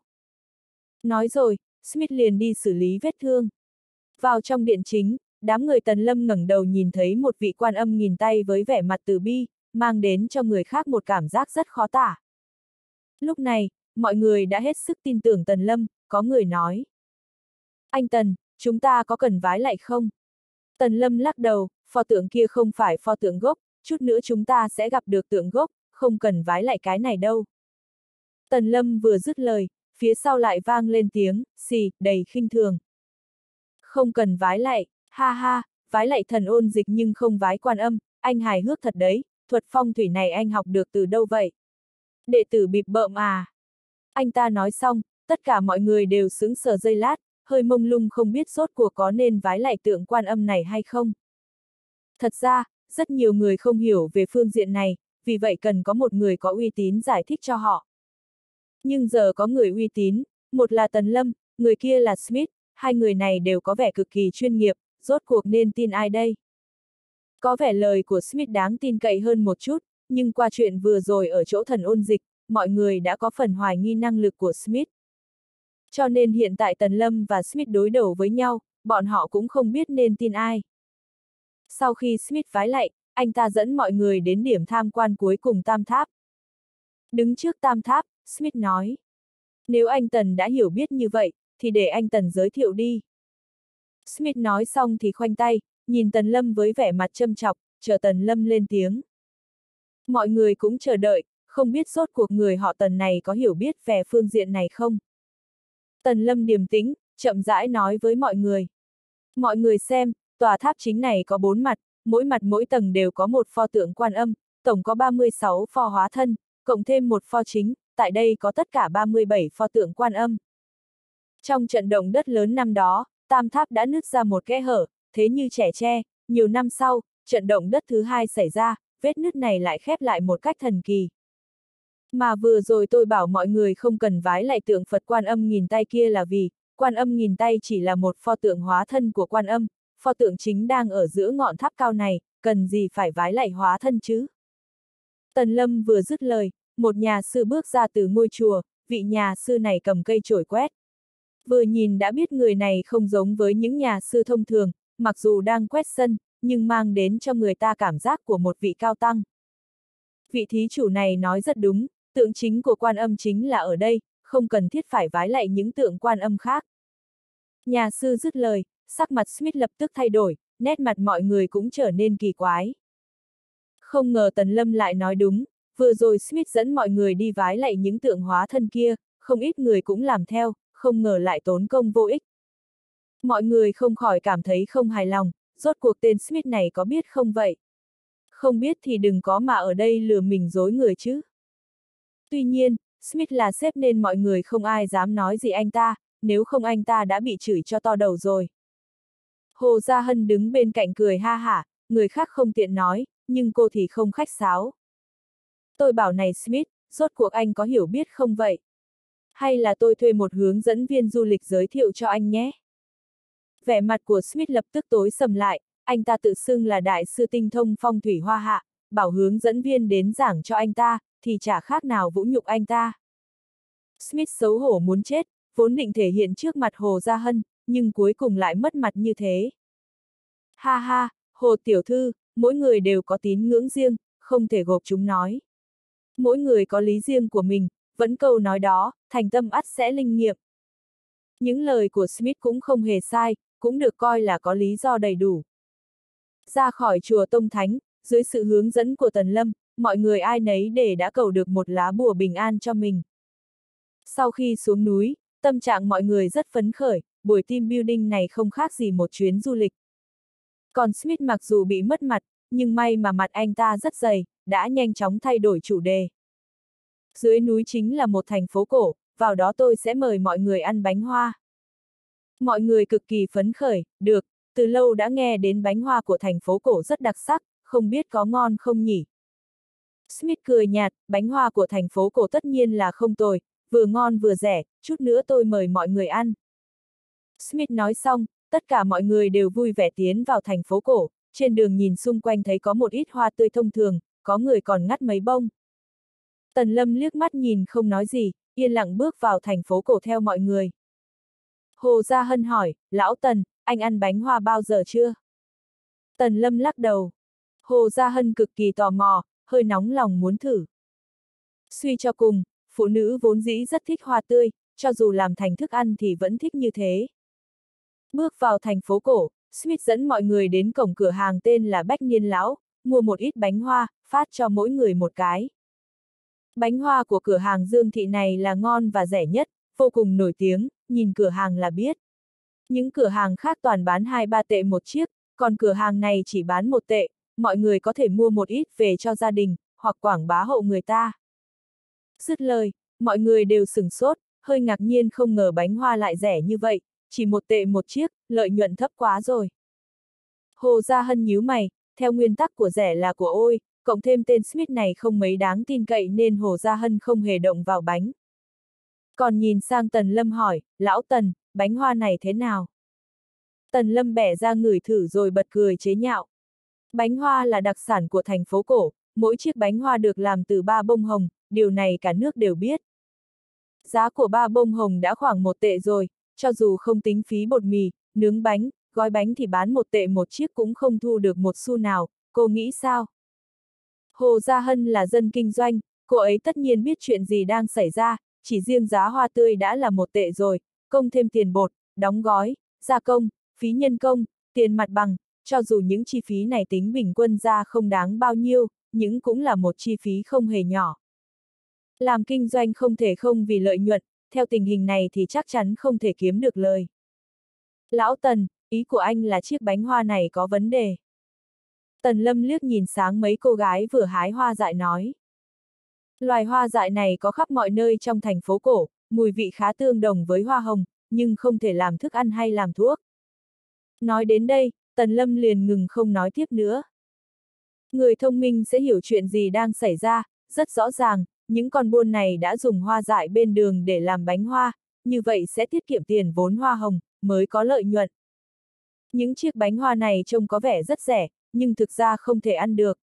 Nói rồi, Smith liền đi xử lý vết thương. Vào trong điện chính, đám người Tần Lâm ngẩng đầu nhìn thấy một vị quan âm nghìn tay với vẻ mặt từ bi, mang đến cho người khác một cảm giác rất khó tả. Lúc này, mọi người đã hết sức tin tưởng Tần Lâm, có người nói. Anh Tần, chúng ta có cần vái lạy không? Tần Lâm lắc đầu, pho tượng kia không phải pho tượng gốc, chút nữa chúng ta sẽ gặp được tượng gốc, không cần vái lạy cái này đâu. Tần Lâm vừa dứt lời, phía sau lại vang lên tiếng, xì, đầy khinh thường. Không cần vái lạy, ha ha, vái lạy thần ôn dịch nhưng không vái quan âm, anh hài hước thật đấy, thuật phong thủy này anh học được từ đâu vậy? Đệ tử bịp bợm à? Anh ta nói xong, tất cả mọi người đều sững sờ giây lát, hơi mông lung không biết rốt cuộc có nên vái lạy tượng quan âm này hay không. Thật ra, rất nhiều người không hiểu về phương diện này, vì vậy cần có một người có uy tín giải thích cho họ. Nhưng giờ có người uy tín, một là Tần Lâm, người kia là Smith, hai người này đều có vẻ cực kỳ chuyên nghiệp, rốt cuộc nên tin ai đây? Có vẻ lời của Smith đáng tin cậy hơn một chút, nhưng qua chuyện vừa rồi ở chỗ thần ôn dịch, mọi người đã có phần hoài nghi năng lực của Smith. Cho nên hiện tại Tần Lâm và Smith đối đầu với nhau, bọn họ cũng không biết nên tin ai. Sau khi Smith vái lạy, anh ta dẫn mọi người đến điểm tham quan cuối cùng Tam Tháp. Đứng trước Tam Tháp, Smith nói. Nếu anh Tần đã hiểu biết như vậy, thì để anh Tần giới thiệu đi. Smith nói xong thì khoanh tay, nhìn Tần Lâm với vẻ mặt châm chọc, chờ Tần Lâm lên tiếng. Mọi người cũng chờ đợi, không biết rốt cuộc người họ Tần này có hiểu biết về phương diện này không. Tần Lâm điềm tĩnh, chậm rãi nói với mọi người. Mọi người xem, tòa tháp chính này có bốn mặt, mỗi mặt mỗi tầng đều có một pho tượng quan âm, tổng có ba mươi sáu pho hóa thân, cộng thêm một pho chính, tại đây có tất cả ba mươi bảy pho tượng quan âm. Trong trận động đất lớn năm đó, Tam Tháp đã nứt ra một kẽ hở, thế như trẻ tre, nhiều năm sau, trận động đất thứ hai xảy ra, vết nứt này lại khép lại một cách thần kỳ. Mà vừa rồi tôi bảo mọi người không cần vái lạy tượng Phật quan âm nghìn tay kia là vì, quan âm nghìn tay chỉ là một pho tượng hóa thân của quan âm, pho tượng chính đang ở giữa ngọn tháp cao này, cần gì phải vái lạy hóa thân chứ? Tần Lâm vừa dứt lời, một nhà sư bước ra từ ngôi chùa, vị nhà sư này cầm cây chổi quét. Vừa nhìn đã biết người này không giống với những nhà sư thông thường, mặc dù đang quét sân, nhưng mang đến cho người ta cảm giác của một vị cao tăng. Vị thí chủ này nói rất đúng, tượng chính của Quan Âm chính là ở đây, không cần thiết phải vái lạy những tượng Quan Âm khác. Nhà sư dứt lời, sắc mặt Smith lập tức thay đổi, nét mặt mọi người cũng trở nên kỳ quái. Không ngờ Tần Lâm lại nói đúng, vừa rồi Smith dẫn mọi người đi vái lạy những tượng hóa thân kia, không ít người cũng làm theo, không ngờ lại tốn công vô ích. Mọi người không khỏi cảm thấy không hài lòng, rốt cuộc tên Smith này có biết không vậy? Không biết thì đừng có mà ở đây lừa mình dối người chứ. Tuy nhiên, Smith là sếp nên mọi người không ai dám nói gì anh ta, nếu không anh ta đã bị chửi cho to đầu rồi. Hồ Gia Hân đứng bên cạnh cười ha hả, người khác không tiện nói, nhưng cô thì không khách sáo. Tôi bảo này Smith, rốt cuộc anh có hiểu biết không vậy? Hay là tôi thuê một hướng dẫn viên du lịch giới thiệu cho anh nhé? Vẻ mặt của Smith lập tức tối sầm lại, anh ta tự xưng là đại sư tinh thông phong thủy hoa hạ, bảo hướng dẫn viên đến giảng cho anh ta, thì chả khác nào vũ nhục anh ta. Smith xấu hổ muốn chết, vốn định thể hiện trước mặt Hồ Gia Hân, nhưng cuối cùng lại mất mặt như thế. Ha ha, Hồ tiểu thư, mỗi người đều có tín ngưỡng riêng, không thể gộp chúng nói. Mỗi người có lý riêng của mình, vẫn câu nói đó, thành tâm ắt sẽ linh nghiệm. Những lời của Smith cũng không hề sai, cũng được coi là có lý do đầy đủ. Ra khỏi chùa Tông Thánh, dưới sự hướng dẫn của Tần Lâm, mọi người ai nấy để đã cầu được một lá bùa bình an cho mình. Sau khi xuống núi, tâm trạng mọi người rất phấn khởi, buổi team building này không khác gì một chuyến du lịch. Còn Smith mặc dù bị mất mặt, nhưng may mà mặt anh ta rất dày, đã nhanh chóng thay đổi chủ đề. Dưới núi chính là một thành phố cổ, vào đó tôi sẽ mời mọi người ăn bánh hoa. Mọi người cực kỳ phấn khởi, được, từ lâu đã nghe đến bánh hoa của thành phố cổ rất đặc sắc, không biết có ngon không nhỉ? Smith cười nhạt, bánh hoa của thành phố cổ tất nhiên là không tồi, vừa ngon vừa rẻ, chút nữa tôi mời mọi người ăn. Smith nói xong, tất cả mọi người đều vui vẻ tiến vào thành phố cổ, trên đường nhìn xung quanh thấy có một ít hoa tươi thông thường, có người còn ngắt mấy bông. Tần Lâm liếc mắt nhìn không nói gì, yên lặng bước vào thành phố cổ theo mọi người. Hồ Gia Hân hỏi, Lão Tần, anh ăn bánh hoa bao giờ chưa? Tần Lâm lắc đầu. Hồ Gia Hân cực kỳ tò mò, hơi nóng lòng muốn thử. Suy cho cùng, phụ nữ vốn dĩ rất thích hoa tươi, cho dù làm thành thức ăn thì vẫn thích như thế. Bước vào thành phố cổ, Smith dẫn mọi người đến cổng cửa hàng tên là Bách Niên Lão, mua một ít bánh hoa, phát cho mỗi người một cái. Bánh hoa của cửa hàng Dương Thị này là ngon và rẻ nhất, vô cùng nổi tiếng, nhìn cửa hàng là biết. Những cửa hàng khác toàn bán hai ba tệ một chiếc, còn cửa hàng này chỉ bán một tệ, mọi người có thể mua một ít về cho gia đình, hoặc quảng bá hộ người ta. Dứt lời, mọi người đều sửng sốt, hơi ngạc nhiên không ngờ bánh hoa lại rẻ như vậy, chỉ một tệ một chiếc, lợi nhuận thấp quá rồi. Hồ Gia Hân nhíu mày, theo nguyên tắc của rẻ là của ôi, cộng thêm tên Smith này không mấy đáng tin cậy nên Hồ Gia Hân không hề động vào bánh. Còn nhìn sang Tần Lâm hỏi, Lão Tần, bánh hoa này thế nào? Tần Lâm bẻ ra ngửi thử rồi bật cười chế nhạo. Bánh hoa là đặc sản của thành phố cổ, mỗi chiếc bánh hoa được làm từ ba bông hồng, điều này cả nước đều biết. Giá của ba bông hồng đã khoảng một tệ rồi, cho dù không tính phí bột mì, nướng bánh, gói bánh thì bán một tệ một chiếc cũng không thu được một xu nào, cô nghĩ sao? Hồ Gia Hân là dân kinh doanh, cô ấy tất nhiên biết chuyện gì đang xảy ra, chỉ riêng giá hoa tươi đã là một tệ rồi, công thêm tiền bột, đóng gói, gia công, phí nhân công, tiền mặt bằng, cho dù những chi phí này tính bình quân ra không đáng bao nhiêu, nhưng cũng là một chi phí không hề nhỏ. Làm kinh doanh không thể không vì lợi nhuận, theo tình hình này thì chắc chắn không thể kiếm được lời. Lão Tần, ý của anh là chiếc bánh hoa này có vấn đề. Tần Lâm liếc nhìn sáng mấy cô gái vừa hái hoa dại nói. Loài hoa dại này có khắp mọi nơi trong thành phố cổ, mùi vị khá tương đồng với hoa hồng, nhưng không thể làm thức ăn hay làm thuốc. Nói đến đây, Tần Lâm liền ngừng không nói tiếp nữa. Người thông minh sẽ hiểu chuyện gì đang xảy ra, rất rõ ràng, những con buôn này đã dùng hoa dại bên đường để làm bánh hoa, như vậy sẽ tiết kiệm tiền vốn hoa hồng, mới có lợi nhuận. Những chiếc bánh hoa này trông có vẻ rất rẻ, nhưng thực ra không thể ăn được.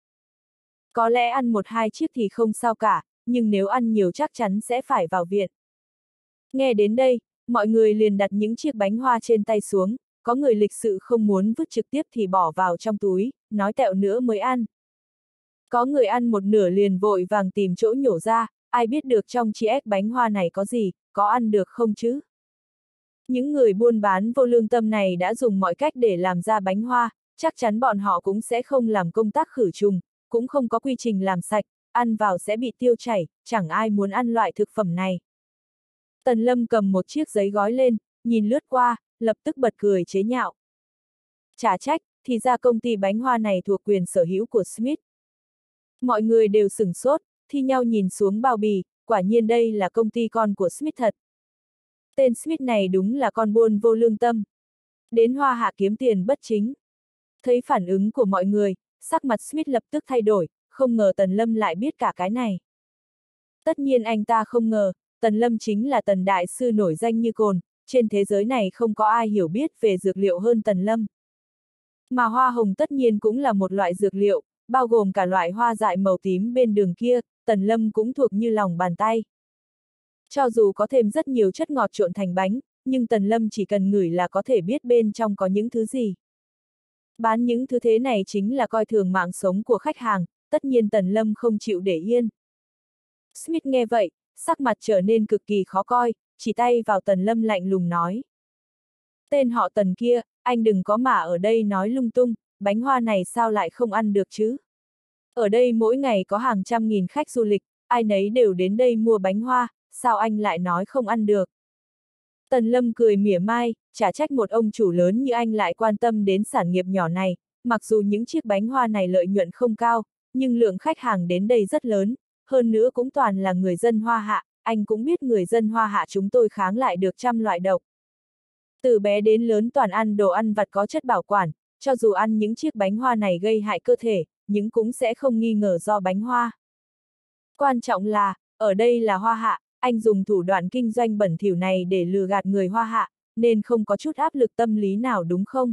Có lẽ ăn một hai chiếc thì không sao cả, nhưng nếu ăn nhiều chắc chắn sẽ phải vào viện. Nghe đến đây, mọi người liền đặt những chiếc bánh hoa trên tay xuống, có người lịch sự không muốn vứt trực tiếp thì bỏ vào trong túi, nói tẹo nữa mới ăn. Có người ăn một nửa liền vội vàng tìm chỗ nhổ ra, ai biết được trong chiếc bánh hoa này có gì, có ăn được không chứ? Những người buôn bán vô lương tâm này đã dùng mọi cách để làm ra bánh hoa, chắc chắn bọn họ cũng sẽ không làm công tác khử trùng, cũng không có quy trình làm sạch, ăn vào sẽ bị tiêu chảy, chẳng ai muốn ăn loại thực phẩm này. Tần Lâm cầm một chiếc giấy gói lên, nhìn lướt qua, lập tức bật cười chế nhạo. Chả trách, thì ra công ty bánh hoa này thuộc quyền sở hữu của Smith. Mọi người đều sửng sốt, thi nhau nhìn xuống bao bì, quả nhiên đây là công ty con của Smith thật. Tên Smith này đúng là con buôn vô lương tâm. Đến Hoa Hạ kiếm tiền bất chính. Thấy phản ứng của mọi người, sắc mặt Smith lập tức thay đổi, không ngờ Tần Lâm lại biết cả cái này. Tất nhiên anh ta không ngờ, Tần Lâm chính là Tần Đại Sư nổi danh như cồn, trên thế giới này không có ai hiểu biết về dược liệu hơn Tần Lâm. Mà hoa hồng tất nhiên cũng là một loại dược liệu, bao gồm cả loại hoa dại màu tím bên đường kia, Tần Lâm cũng thuộc như lòng bàn tay. Cho dù có thêm rất nhiều chất ngọt trộn thành bánh, nhưng Tần Lâm chỉ cần ngửi là có thể biết bên trong có những thứ gì. Bán những thứ thế này chính là coi thường mạng sống của khách hàng, tất nhiên Tần Lâm không chịu để yên. Smith nghe vậy, sắc mặt trở nên cực kỳ khó coi, chỉ tay vào Tần Lâm lạnh lùng nói. Tên họ Tần kia, anh đừng có mà ở đây nói lung tung, bánh hoa này sao lại không ăn được chứ? Ở đây mỗi ngày có hàng trăm nghìn khách du lịch, ai nấy đều đến đây mua bánh hoa, sao anh lại nói không ăn được? Tần Lâm cười mỉa mai, chả trách một ông chủ lớn như anh lại quan tâm đến sản nghiệp nhỏ này, mặc dù những chiếc bánh hoa này lợi nhuận không cao, nhưng lượng khách hàng đến đây rất lớn, hơn nữa cũng toàn là người dân Hoa Hạ, anh cũng biết người dân Hoa Hạ chúng tôi kháng lại được trăm loại độc. Từ bé đến lớn toàn ăn đồ ăn vặt có chất bảo quản, cho dù ăn những chiếc bánh hoa này gây hại cơ thể, nhưng cũng sẽ không nghi ngờ do bánh hoa. Quan trọng là, ở đây là Hoa Hạ, anh dùng thủ đoạn kinh doanh bẩn thỉu này để lừa gạt người Hoa Hạ, nên không có chút áp lực tâm lý nào đúng không?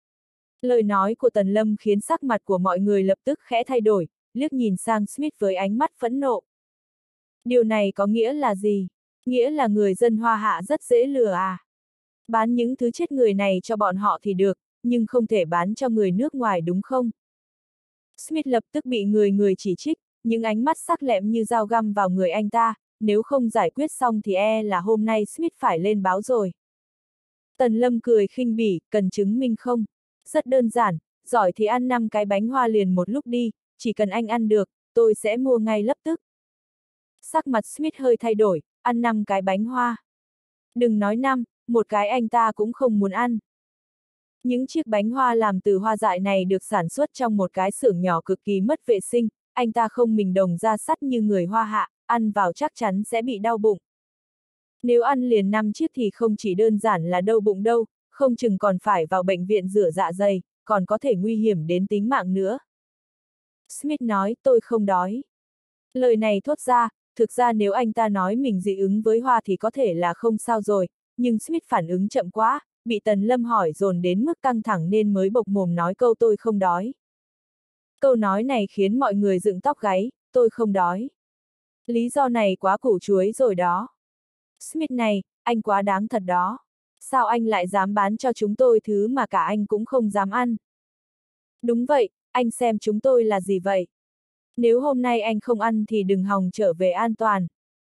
Lời nói của Tần Lâm khiến sắc mặt của mọi người lập tức khẽ thay đổi, liếc nhìn sang Smith với ánh mắt phẫn nộ. Điều này có nghĩa là gì? Nghĩa là người dân Hoa Hạ rất dễ lừa à? Bán những thứ chết người này cho bọn họ thì được, nhưng không thể bán cho người nước ngoài đúng không? Smith lập tức bị người người chỉ trích, những ánh mắt sắc lẹm như dao găm vào người anh ta, nếu không giải quyết xong thì e là hôm nay Smith phải lên báo rồi. Tần Lâm cười khinh bỉ, cần chứng minh không? Rất đơn giản, giỏi thì ăn năm cái bánh hoa liền một lúc đi, chỉ cần anh ăn được, tôi sẽ mua ngay lập tức. Sắc mặt Smith hơi thay đổi, ăn năm cái bánh hoa. Đừng nói năm, một cái anh ta cũng không muốn ăn. Những chiếc bánh hoa làm từ hoa dại này được sản xuất trong một cái xưởng nhỏ cực kỳ mất vệ sinh, anh ta không mình đồng ra sắt như người Hoa Hạ, ăn vào chắc chắn sẽ bị đau bụng. Nếu ăn liền năm chiếc thì không chỉ đơn giản là đau bụng đâu, không chừng còn phải vào bệnh viện rửa dạ dày, còn có thể nguy hiểm đến tính mạng nữa. Smith nói, tôi không đói. Lời này thốt ra, thực ra nếu anh ta nói mình dị ứng với hoa thì có thể là không sao rồi, nhưng Smith phản ứng chậm quá, bị Tần Lâm hỏi dồn đến mức căng thẳng nên mới bộc mồm nói câu tôi không đói. Câu nói này khiến mọi người dựng tóc gáy, tôi không đói. Lý do này quá củ chuối rồi đó. Smith này, anh quá đáng thật đó. Sao anh lại dám bán cho chúng tôi thứ mà cả anh cũng không dám ăn? Đúng vậy, anh xem chúng tôi là gì vậy? Nếu hôm nay anh không ăn thì đừng hòng trở về an toàn.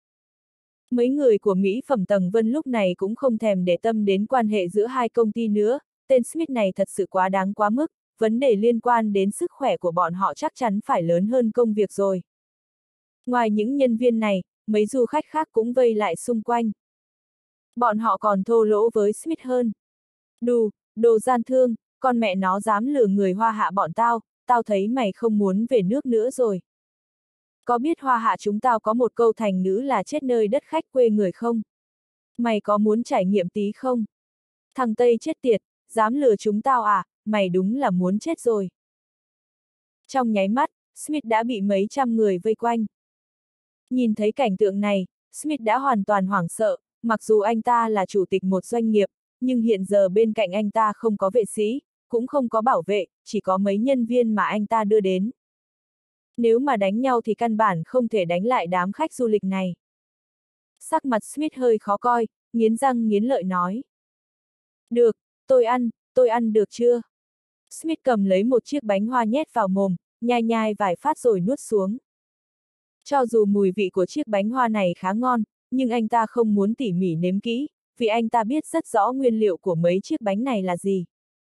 Mấy người của Mỹ phẩm Tầng Vân lúc này cũng không thèm để tâm đến quan hệ giữa hai công ty nữa, tên Smith này thật sự quá đáng quá mức, vấn đề liên quan đến sức khỏe của bọn họ chắc chắn phải lớn hơn công việc rồi. Ngoài những nhân viên này, mấy du khách khác cũng vây lại xung quanh. Bọn họ còn thô lỗ với Smith hơn. Đù, đồ gian thương, con mẹ nó dám lừa người Hoa Hạ bọn tao, tao thấy mày không muốn về nước nữa rồi. Có biết Hoa Hạ chúng tao có một câu thành ngữ là chết nơi đất khách quê người không? Mày có muốn trải nghiệm tí không? Thằng Tây chết tiệt, dám lừa chúng tao à, mày đúng là muốn chết rồi. Trong nháy mắt, Smith đã bị mấy trăm người vây quanh. Nhìn thấy cảnh tượng này, Smith đã hoàn toàn hoảng sợ, mặc dù anh ta là chủ tịch một doanh nghiệp, nhưng hiện giờ bên cạnh anh ta không có vệ sĩ, cũng không có bảo vệ, chỉ có mấy nhân viên mà anh ta đưa đến. Nếu mà đánh nhau thì căn bản không thể đánh lại đám khách du lịch này. Sắc mặt Smith hơi khó coi, nghiến răng nghiến lợi nói. Được, tôi ăn, tôi ăn được chưa? Smith cầm lấy một chiếc bánh hoa nhét vào mồm, nhai nhai vài phát rồi nuốt xuống. Cho dù mùi vị của chiếc bánh hoa này khá ngon, nhưng anh ta không muốn tỉ mỉ nếm kỹ, vì anh ta biết rất rõ nguyên liệu của mấy chiếc bánh này là gì.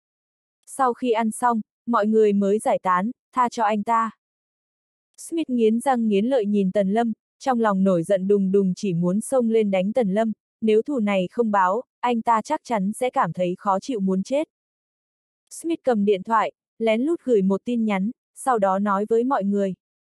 Sau khi ăn xong, mọi người mới giải tán, tha cho anh ta. Smith nghiến răng nghiến lợi nhìn Tần Lâm, trong lòng nổi giận đùng đùng chỉ muốn xông lên đánh Tần Lâm, nếu thù này không báo, anh ta chắc chắn sẽ cảm thấy khó chịu muốn chết. Smith cầm điện thoại, lén lút gửi một tin nhắn, sau đó nói với mọi người.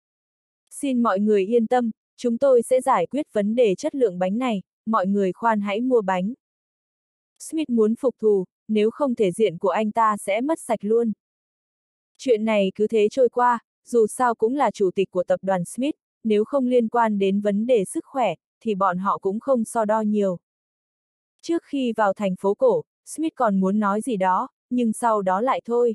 Xin mọi người yên tâm, chúng tôi sẽ giải quyết vấn đề chất lượng bánh này, mọi người khoan hãy mua bánh. Smith muốn phục thù, nếu không thể diện của anh ta sẽ mất sạch luôn. Chuyện này cứ thế trôi qua, dù sao cũng là chủ tịch của tập đoàn Smith, nếu không liên quan đến vấn đề sức khỏe, thì bọn họ cũng không so đo nhiều. Trước khi vào thành phố cổ, Smith còn muốn nói gì đó, nhưng sau đó lại thôi.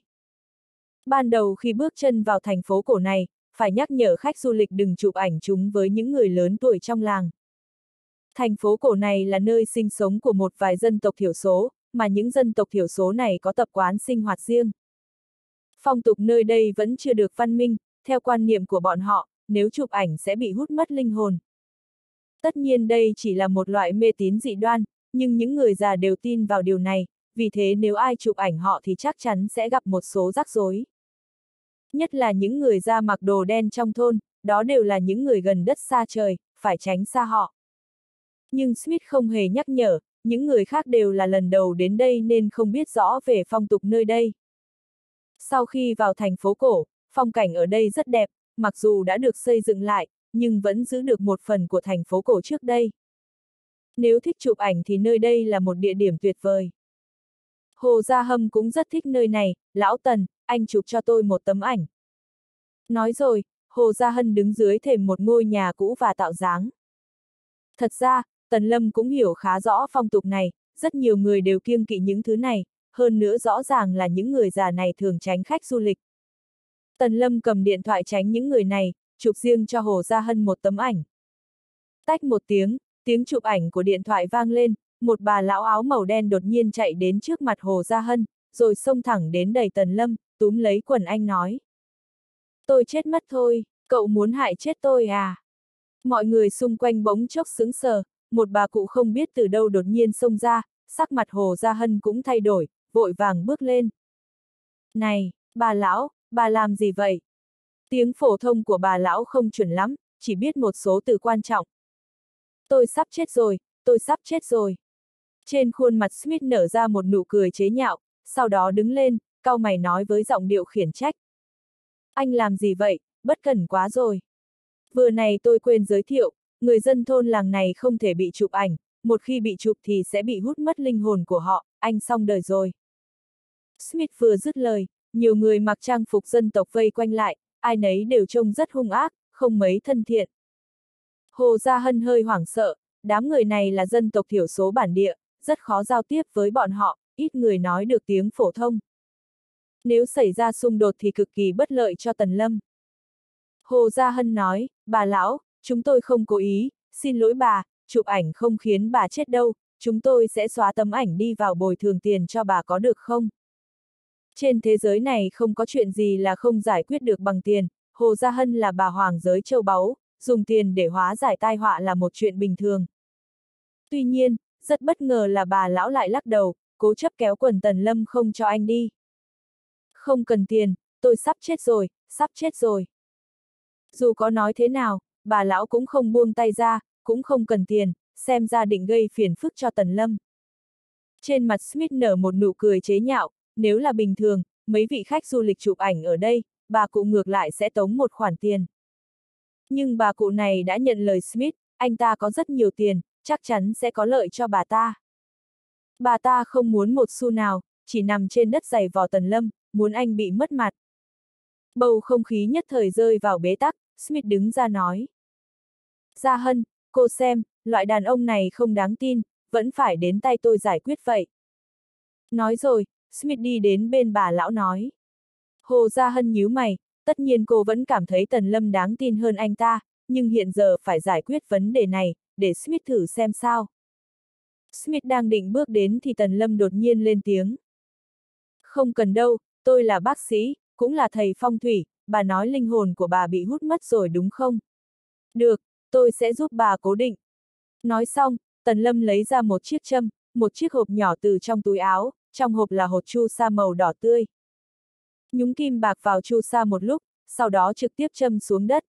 Ban đầu khi bước chân vào thành phố cổ này, phải nhắc nhở khách du lịch đừng chụp ảnh chúng với những người lớn tuổi trong làng. Thành phố cổ này là nơi sinh sống của một vài dân tộc thiểu số, mà những dân tộc thiểu số này có tập quán sinh hoạt riêng. Phong tục nơi đây vẫn chưa được văn minh, theo quan niệm của bọn họ, nếu chụp ảnh sẽ bị hút mất linh hồn. Tất nhiên đây chỉ là một loại mê tín dị đoan, nhưng những người già đều tin vào điều này, vì thế nếu ai chụp ảnh họ thì chắc chắn sẽ gặp một số rắc rối. Nhất là những người da mặc đồ đen trong thôn, đó đều là những người gần đất xa trời, phải tránh xa họ. Nhưng Smith không hề nhắc nhở, những người khác đều là lần đầu đến đây nên không biết rõ về phong tục nơi đây. Sau khi vào thành phố cổ, phong cảnh ở đây rất đẹp, mặc dù đã được xây dựng lại, nhưng vẫn giữ được một phần của thành phố cổ trước đây. Nếu thích chụp ảnh thì nơi đây là một địa điểm tuyệt vời. Hồ Gia Hâm cũng rất thích nơi này, lão Tần, anh chụp cho tôi một tấm ảnh. Nói rồi, Hồ Gia Hân đứng dưới thềm một ngôi nhà cũ và tạo dáng. Thật ra, Tần Lâm cũng hiểu khá rõ phong tục này, rất nhiều người đều kiêng kỵ những thứ này, hơn nữa rõ ràng là những người già này thường tránh khách du lịch. Tần Lâm cầm điện thoại tránh những người này, chụp riêng cho Hồ Gia Hân một tấm ảnh. Tách một tiếng, tiếng chụp ảnh của điện thoại vang lên, một bà lão áo màu đen đột nhiên chạy đến trước mặt Hồ Gia Hân, rồi xông thẳng đến đẩy Tần Lâm, túm lấy quần anh nói. Tôi chết mất thôi, cậu muốn hại chết tôi à? Mọi người xung quanh bỗng chốc sững sờ, một bà cụ không biết từ đâu đột nhiên xông ra, sắc mặt Hồ Gia Hân cũng thay đổi, vội vàng bước lên. Này, bà lão, bà làm gì vậy? Tiếng phổ thông của bà lão không chuẩn lắm, chỉ biết một số từ quan trọng. Tôi sắp chết rồi, tôi sắp chết rồi. Trên khuôn mặt Smith nở ra một nụ cười chế nhạo, sau đó đứng lên, cau mày nói với giọng điệu khiển trách. Anh làm gì vậy, bất cẩn quá rồi. Vừa này tôi quên giới thiệu, người dân thôn làng này không thể bị chụp ảnh, một khi bị chụp thì sẽ bị hút mất linh hồn của họ, anh xong đời rồi. Smith vừa dứt lời, nhiều người mặc trang phục dân tộc vây quanh lại, ai nấy đều trông rất hung ác, không mấy thân thiện. Hồ Gia Hân hơi hoảng sợ, đám người này là dân tộc thiểu số bản địa, rất khó giao tiếp với bọn họ, ít người nói được tiếng phổ thông. Nếu xảy ra xung đột thì cực kỳ bất lợi cho Tần Lâm. Hồ Gia Hân nói, bà lão, chúng tôi không cố ý, xin lỗi bà, chụp ảnh không khiến bà chết đâu, chúng tôi sẽ xóa tấm ảnh đi vào bồi thường tiền cho bà có được không? Trên thế giới này không có chuyện gì là không giải quyết được bằng tiền, Hồ Gia Hân là bà hoàng giới châu báu, dùng tiền để hóa giải tai họa là một chuyện bình thường. Tuy nhiên, rất bất ngờ là bà lão lại lắc đầu, cố chấp kéo quần Tần Lâm không cho anh đi. Không cần tiền, tôi sắp chết rồi, sắp chết rồi. Dù có nói thế nào, bà lão cũng không buông tay ra, cũng không cần tiền, xem ra định gây phiền phức cho Tần Lâm. Trên mặt Smith nở một nụ cười chế nhạo, nếu là bình thường, mấy vị khách du lịch chụp ảnh ở đây, bà cụ ngược lại sẽ tống một khoản tiền. Nhưng bà cụ này đã nhận lời Smith, anh ta có rất nhiều tiền, chắc chắn sẽ có lợi cho bà ta. Bà ta không muốn một xu nào, chỉ nằm trên đất giày vò Tần Lâm, muốn anh bị mất mặt. Bầu không khí nhất thời rơi vào bế tắc, Smith đứng ra nói. Gia Hân, cô xem, loại đàn ông này không đáng tin, vẫn phải đến tay tôi giải quyết vậy. Nói rồi, Smith đi đến bên bà lão nói. Hồ Gia Hân nhíu mày, tất nhiên cô vẫn cảm thấy Tần Lâm đáng tin hơn anh ta, nhưng hiện giờ phải giải quyết vấn đề này, để Smith thử xem sao. Smith đang định bước đến thì Tần Lâm đột nhiên lên tiếng. Không cần đâu, tôi là bác sĩ, cũng là thầy phong thủy, bà nói linh hồn của bà bị hút mất rồi đúng không? Được, tôi sẽ giúp bà cố định. Nói xong, Tần Lâm lấy ra một chiếc châm, một chiếc hộp nhỏ từ trong túi áo, trong hộp là hột chu sa màu đỏ tươi. Nhúng kim bạc vào chu sa một lúc, sau đó trực tiếp châm xuống đất.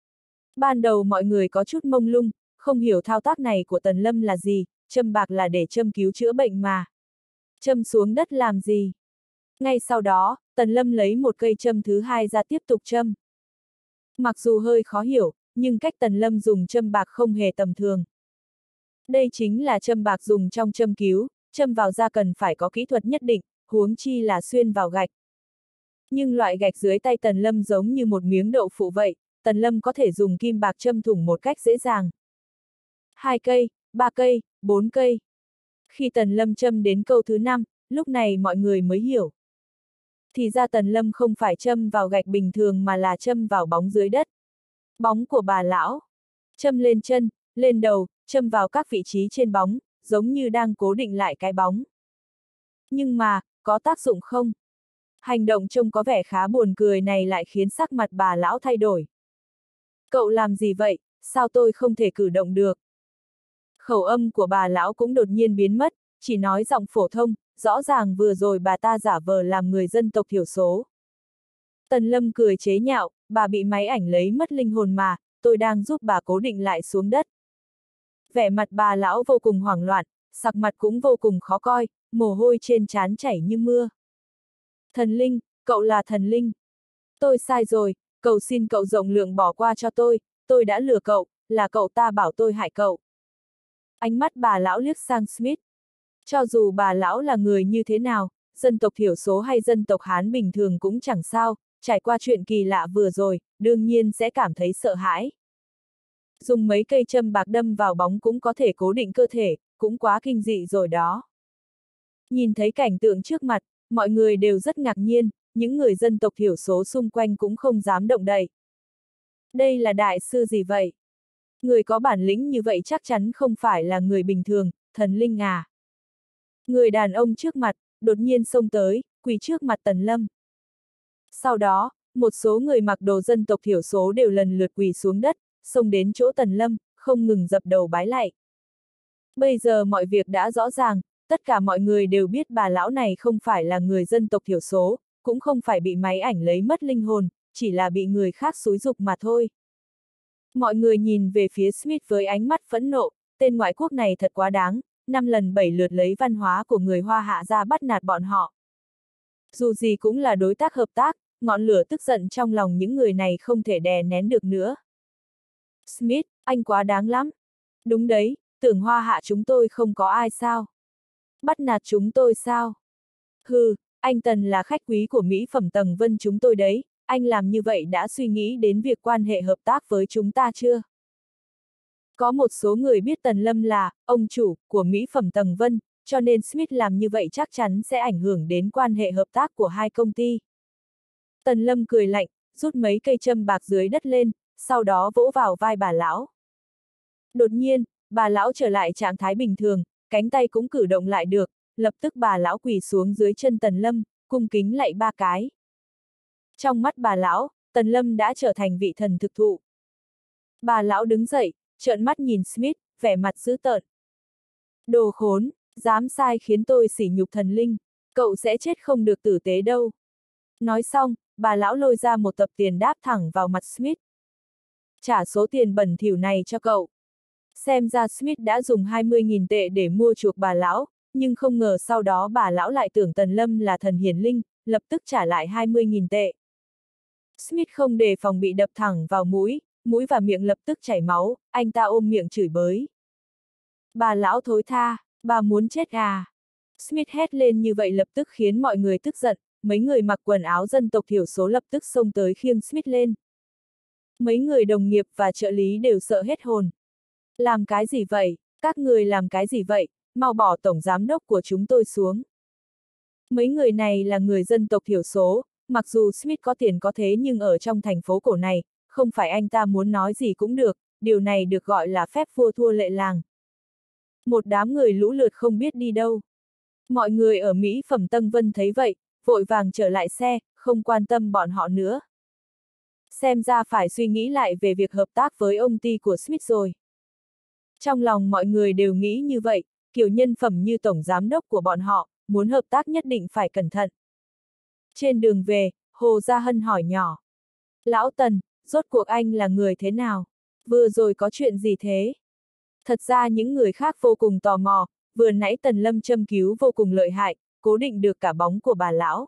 Ban đầu mọi người có chút mông lung, không hiểu thao tác này của Tần Lâm là gì, châm bạc là để châm cứu chữa bệnh mà. Châm xuống đất làm gì? Ngay sau đó, Tần Lâm lấy một cây châm thứ hai ra tiếp tục châm. Mặc dù hơi khó hiểu, nhưng cách Tần Lâm dùng châm bạc không hề tầm thường. Đây chính là châm bạc dùng trong châm cứu, châm vào da cần phải có kỹ thuật nhất định, huống chi là xuyên vào gạch. Nhưng loại gạch dưới tay Tần Lâm giống như một miếng đậu phụ vậy, Tần Lâm có thể dùng kim bạc châm thủng một cách dễ dàng. Hai cây, ba cây, bốn cây. Khi Tần Lâm châm đến câu thứ năm, lúc này mọi người mới hiểu. Thì ra Tần Lâm không phải châm vào gạch bình thường mà là châm vào bóng dưới đất. Bóng của bà lão. Châm lên chân, lên đầu, châm vào các vị trí trên bóng, giống như đang cố định lại cái bóng. Nhưng mà, có tác dụng không? Hành động trông có vẻ khá buồn cười này lại khiến sắc mặt bà lão thay đổi. Cậu làm gì vậy, sao tôi không thể cử động được? Khẩu âm của bà lão cũng đột nhiên biến mất, chỉ nói giọng phổ thông, rõ ràng vừa rồi bà ta giả vờ làm người dân tộc thiểu số. Tần Lâm cười chế nhạo, bà bị máy ảnh lấy mất linh hồn mà, tôi đang giúp bà cố định lại xuống đất. Vẻ mặt bà lão vô cùng hoảng loạn, sắc mặt cũng vô cùng khó coi, mồ hôi trên trán chảy như mưa. Thần linh, cậu là thần linh. Tôi sai rồi, cầu xin cậu rộng lượng bỏ qua cho tôi, tôi đã lừa cậu, là cậu ta bảo tôi hại cậu. Ánh mắt bà lão liếc sang Smith. Cho dù bà lão là người như thế nào, dân tộc thiểu số hay dân tộc Hán bình thường cũng chẳng sao, trải qua chuyện kỳ lạ vừa rồi, đương nhiên sẽ cảm thấy sợ hãi. Dùng mấy cây châm bạc đâm vào bóng cũng có thể cố định cơ thể, cũng quá kinh dị rồi đó. Nhìn thấy cảnh tượng trước mặt, mọi người đều rất ngạc nhiên, những người dân tộc thiểu số xung quanh cũng không dám động đậy. Đây là đại sư gì vậy? Người có bản lĩnh như vậy chắc chắn không phải là người bình thường, thần linh à. Người đàn ông trước mặt, đột nhiên xông tới, quỳ trước mặt Tần Lâm. Sau đó, một số người mặc đồ dân tộc thiểu số đều lần lượt quỳ xuống đất, xông đến chỗ Tần Lâm, không ngừng dập đầu bái lạy. Bây giờ mọi việc đã rõ ràng, tất cả mọi người đều biết bà lão này không phải là người dân tộc thiểu số, cũng không phải bị máy ảnh lấy mất linh hồn, chỉ là bị người khác xúi giục mà thôi. Mọi người nhìn về phía Smith với ánh mắt phẫn nộ, tên ngoại quốc này thật quá đáng, năm lần bảy lượt lấy văn hóa của người Hoa Hạ ra bắt nạt bọn họ. Dù gì cũng là đối tác hợp tác, ngọn lửa tức giận trong lòng những người này không thể đè nén được nữa. Smith, anh quá đáng lắm. Đúng đấy, tưởng Hoa Hạ chúng tôi không có ai sao? Bắt nạt chúng tôi sao? Hừ, anh Tần là khách quý của mỹ phẩm Tầng Vân chúng tôi đấy, anh làm như vậy đã suy nghĩ đến việc quan hệ hợp tác với chúng ta chưa? Có một số người biết Tần Lâm là ông chủ của mỹ phẩm Tầng Vân, cho nên Smith làm như vậy chắc chắn sẽ ảnh hưởng đến quan hệ hợp tác của hai công ty. Tần Lâm cười lạnh, rút mấy cây châm bạc dưới đất lên, sau đó vỗ vào vai bà lão. Đột nhiên, bà lão trở lại trạng thái bình thường, cánh tay cũng cử động lại được, lập tức bà lão quỳ xuống dưới chân Tần Lâm, cung kính lạy ba cái. Trong mắt bà lão, Tần Lâm đã trở thành vị thần thực thụ. Bà lão đứng dậy, trợn mắt nhìn Smith, vẻ mặt dữ tợn. Đồ khốn, dám sai khiến tôi sỉ nhục thần linh, cậu sẽ chết không được tử tế đâu. Nói xong, bà lão lôi ra một tập tiền đáp thẳng vào mặt Smith. Trả số tiền bẩn thỉu này cho cậu. Xem ra Smith đã dùng hai mươi nghìn tệ để mua chuộc bà lão, nhưng không ngờ sau đó bà lão lại tưởng Tần Lâm là thần hiển linh, lập tức trả lại hai mươi nghìn tệ. Smith không đề phòng bị đập thẳng vào mũi, mũi và miệng lập tức chảy máu, anh ta ôm miệng chửi bới. Bà lão thối tha, bà muốn chết à? Smith hét lên như vậy lập tức khiến mọi người tức giận, mấy người mặc quần áo dân tộc thiểu số lập tức xông tới khiêng Smith lên. Mấy người đồng nghiệp và trợ lý đều sợ hết hồn. Làm cái gì vậy? Các người làm cái gì vậy? Mau bỏ tổng giám đốc của chúng tôi xuống. Mấy người này là người dân tộc thiểu số, mặc dù Smith có tiền có thế nhưng ở trong thành phố cổ này, không phải anh ta muốn nói gì cũng được, điều này được gọi là phép vua thua lệ làng. Một đám người lũ lượt không biết đi đâu. Mọi người ở Mỹ phẩm Tân Vân thấy vậy, vội vàng trở lại xe, không quan tâm bọn họ nữa. Xem ra phải suy nghĩ lại về việc hợp tác với ông ty của Smith rồi. Trong lòng mọi người đều nghĩ như vậy, kiểu nhân phẩm như tổng giám đốc của bọn họ, muốn hợp tác nhất định phải cẩn thận. Trên đường về, Hồ Gia Hân hỏi nhỏ. Lão Tần, rốt cuộc anh là người thế nào? Vừa rồi có chuyện gì thế? Thật ra những người khác vô cùng tò mò, vừa nãy Tần Lâm châm cứu vô cùng lợi hại, cố định được cả bóng của bà lão.